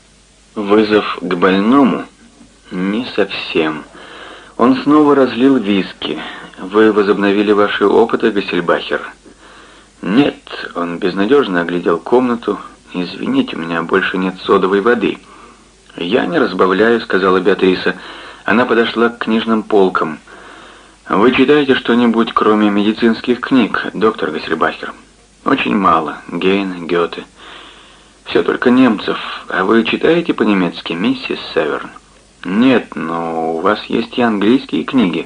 «Вызов к больному?» «Не совсем». Он снова разлил виски. «Вы возобновили ваши опыты, Гассельбахер?» «Нет», — он безнадежно оглядел комнату. «Извините, у меня больше нет содовой воды». «Я не разбавляю», — сказала Беатриса. Она подошла к книжным полкам. «Вы читаете что-нибудь, кроме медицинских книг, доктор Гассельбахер?» «Очень мало. Гейн, Гёте. Все только немцев. А вы читаете по-немецки, миссис Северн?» «Нет, но у вас есть и английские книги».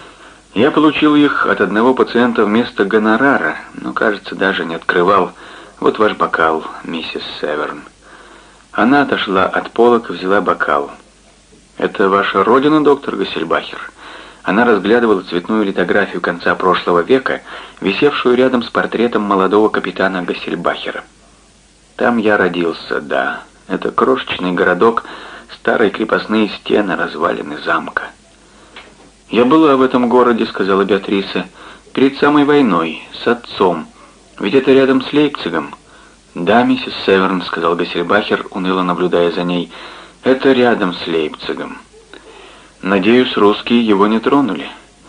«Я получил их от одного пациента вместо гонорара, но, кажется, даже не открывал. Вот ваш бокал, миссис Северн». Она отошла от полок и взяла бокал. «Это ваша родина, доктор Гассельбахер?» Она разглядывала цветную литографию конца прошлого века, висевшую рядом с портретом молодого капитана Гассельбахера. «Там я родился, да. Это крошечный городок, старые крепостные стены, развалины замка». «Я была в этом городе», — сказала Беатриса, — «перед самой войной, с отцом. Ведь это рядом с Лейпцигом». «Да, миссис Северн», — сказал Гассельбахер, уныло наблюдая за ней, — «это рядом с Лейпцигом». «Надеюсь, русские его не тронули».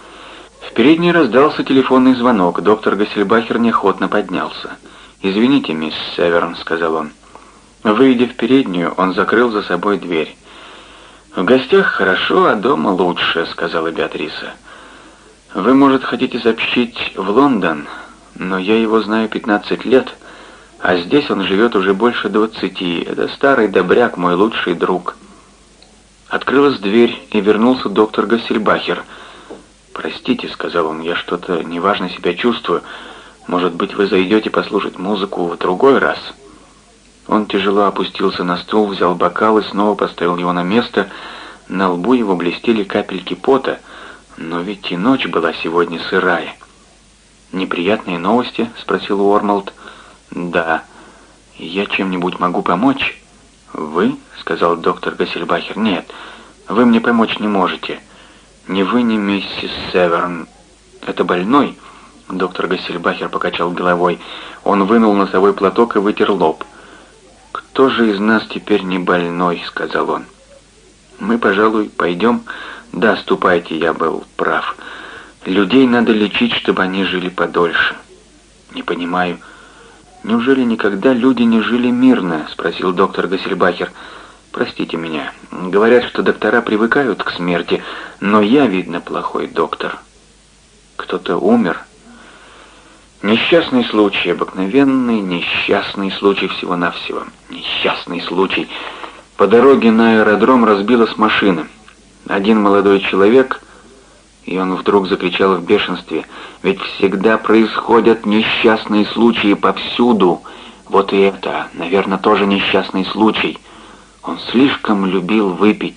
В передней раздался телефонный звонок. Доктор Гассельбахер неохотно поднялся. «Извините, мисс Северн», — сказал он. Выйдя в переднюю, он закрыл за собой дверь. «В гостях хорошо, а дома лучше», — сказала Беатриса. «Вы, может, хотите сообщить в Лондон, но я его знаю 15 лет, а здесь он живет уже больше 20. Это старый добряк, мой лучший друг». Открылась дверь, и вернулся доктор Гассельбахер. «Простите», — сказал он, — «я что-то неважно себя чувствую. Может быть, вы зайдете послушать музыку в другой раз?» Он тяжело опустился на стул, взял бокал и снова поставил его на место. На лбу его блестели капельки пота, но ведь и ночь была сегодня сырая. «Неприятные новости?» — спросил Уормолд. «Да. Я чем-нибудь могу помочь?» «Вы?» — сказал доктор Гассельбахер. «Нет, вы мне помочь не можете. Ни вы, ни миссис Северн. Это больной?» Доктор Гассельбахер покачал головой. Он вынул носовой платок и вытер лоб. «Кто же из нас теперь не больной?» — сказал он. «Мы, пожалуй, пойдем?» «Да, ступайте, я был прав. Людей надо лечить, чтобы они жили подольше». «Не понимаю. Неужели никогда люди не жили мирно?» — спросил доктор Гассельбахер. «Простите меня. Говорят, что доктора привыкают к смерти, но я, видно, плохой доктор. Кто-то умер». «Несчастный случай, обыкновенный несчастный случай всего-навсего. Несчастный случай. По дороге на аэродром разбилась машина. Один молодой человек...» И он вдруг закричал в бешенстве: «Ведь всегда происходят несчастные случаи повсюду. Вот и это, наверное, тоже несчастный случай. Он слишком любил выпить».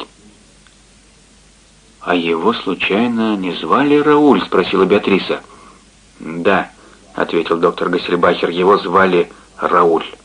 «А его случайно не звали Рауль?» — спросила Беатриса. «Да», — ответил доктор Гассельбахер, — «его звали Рауль».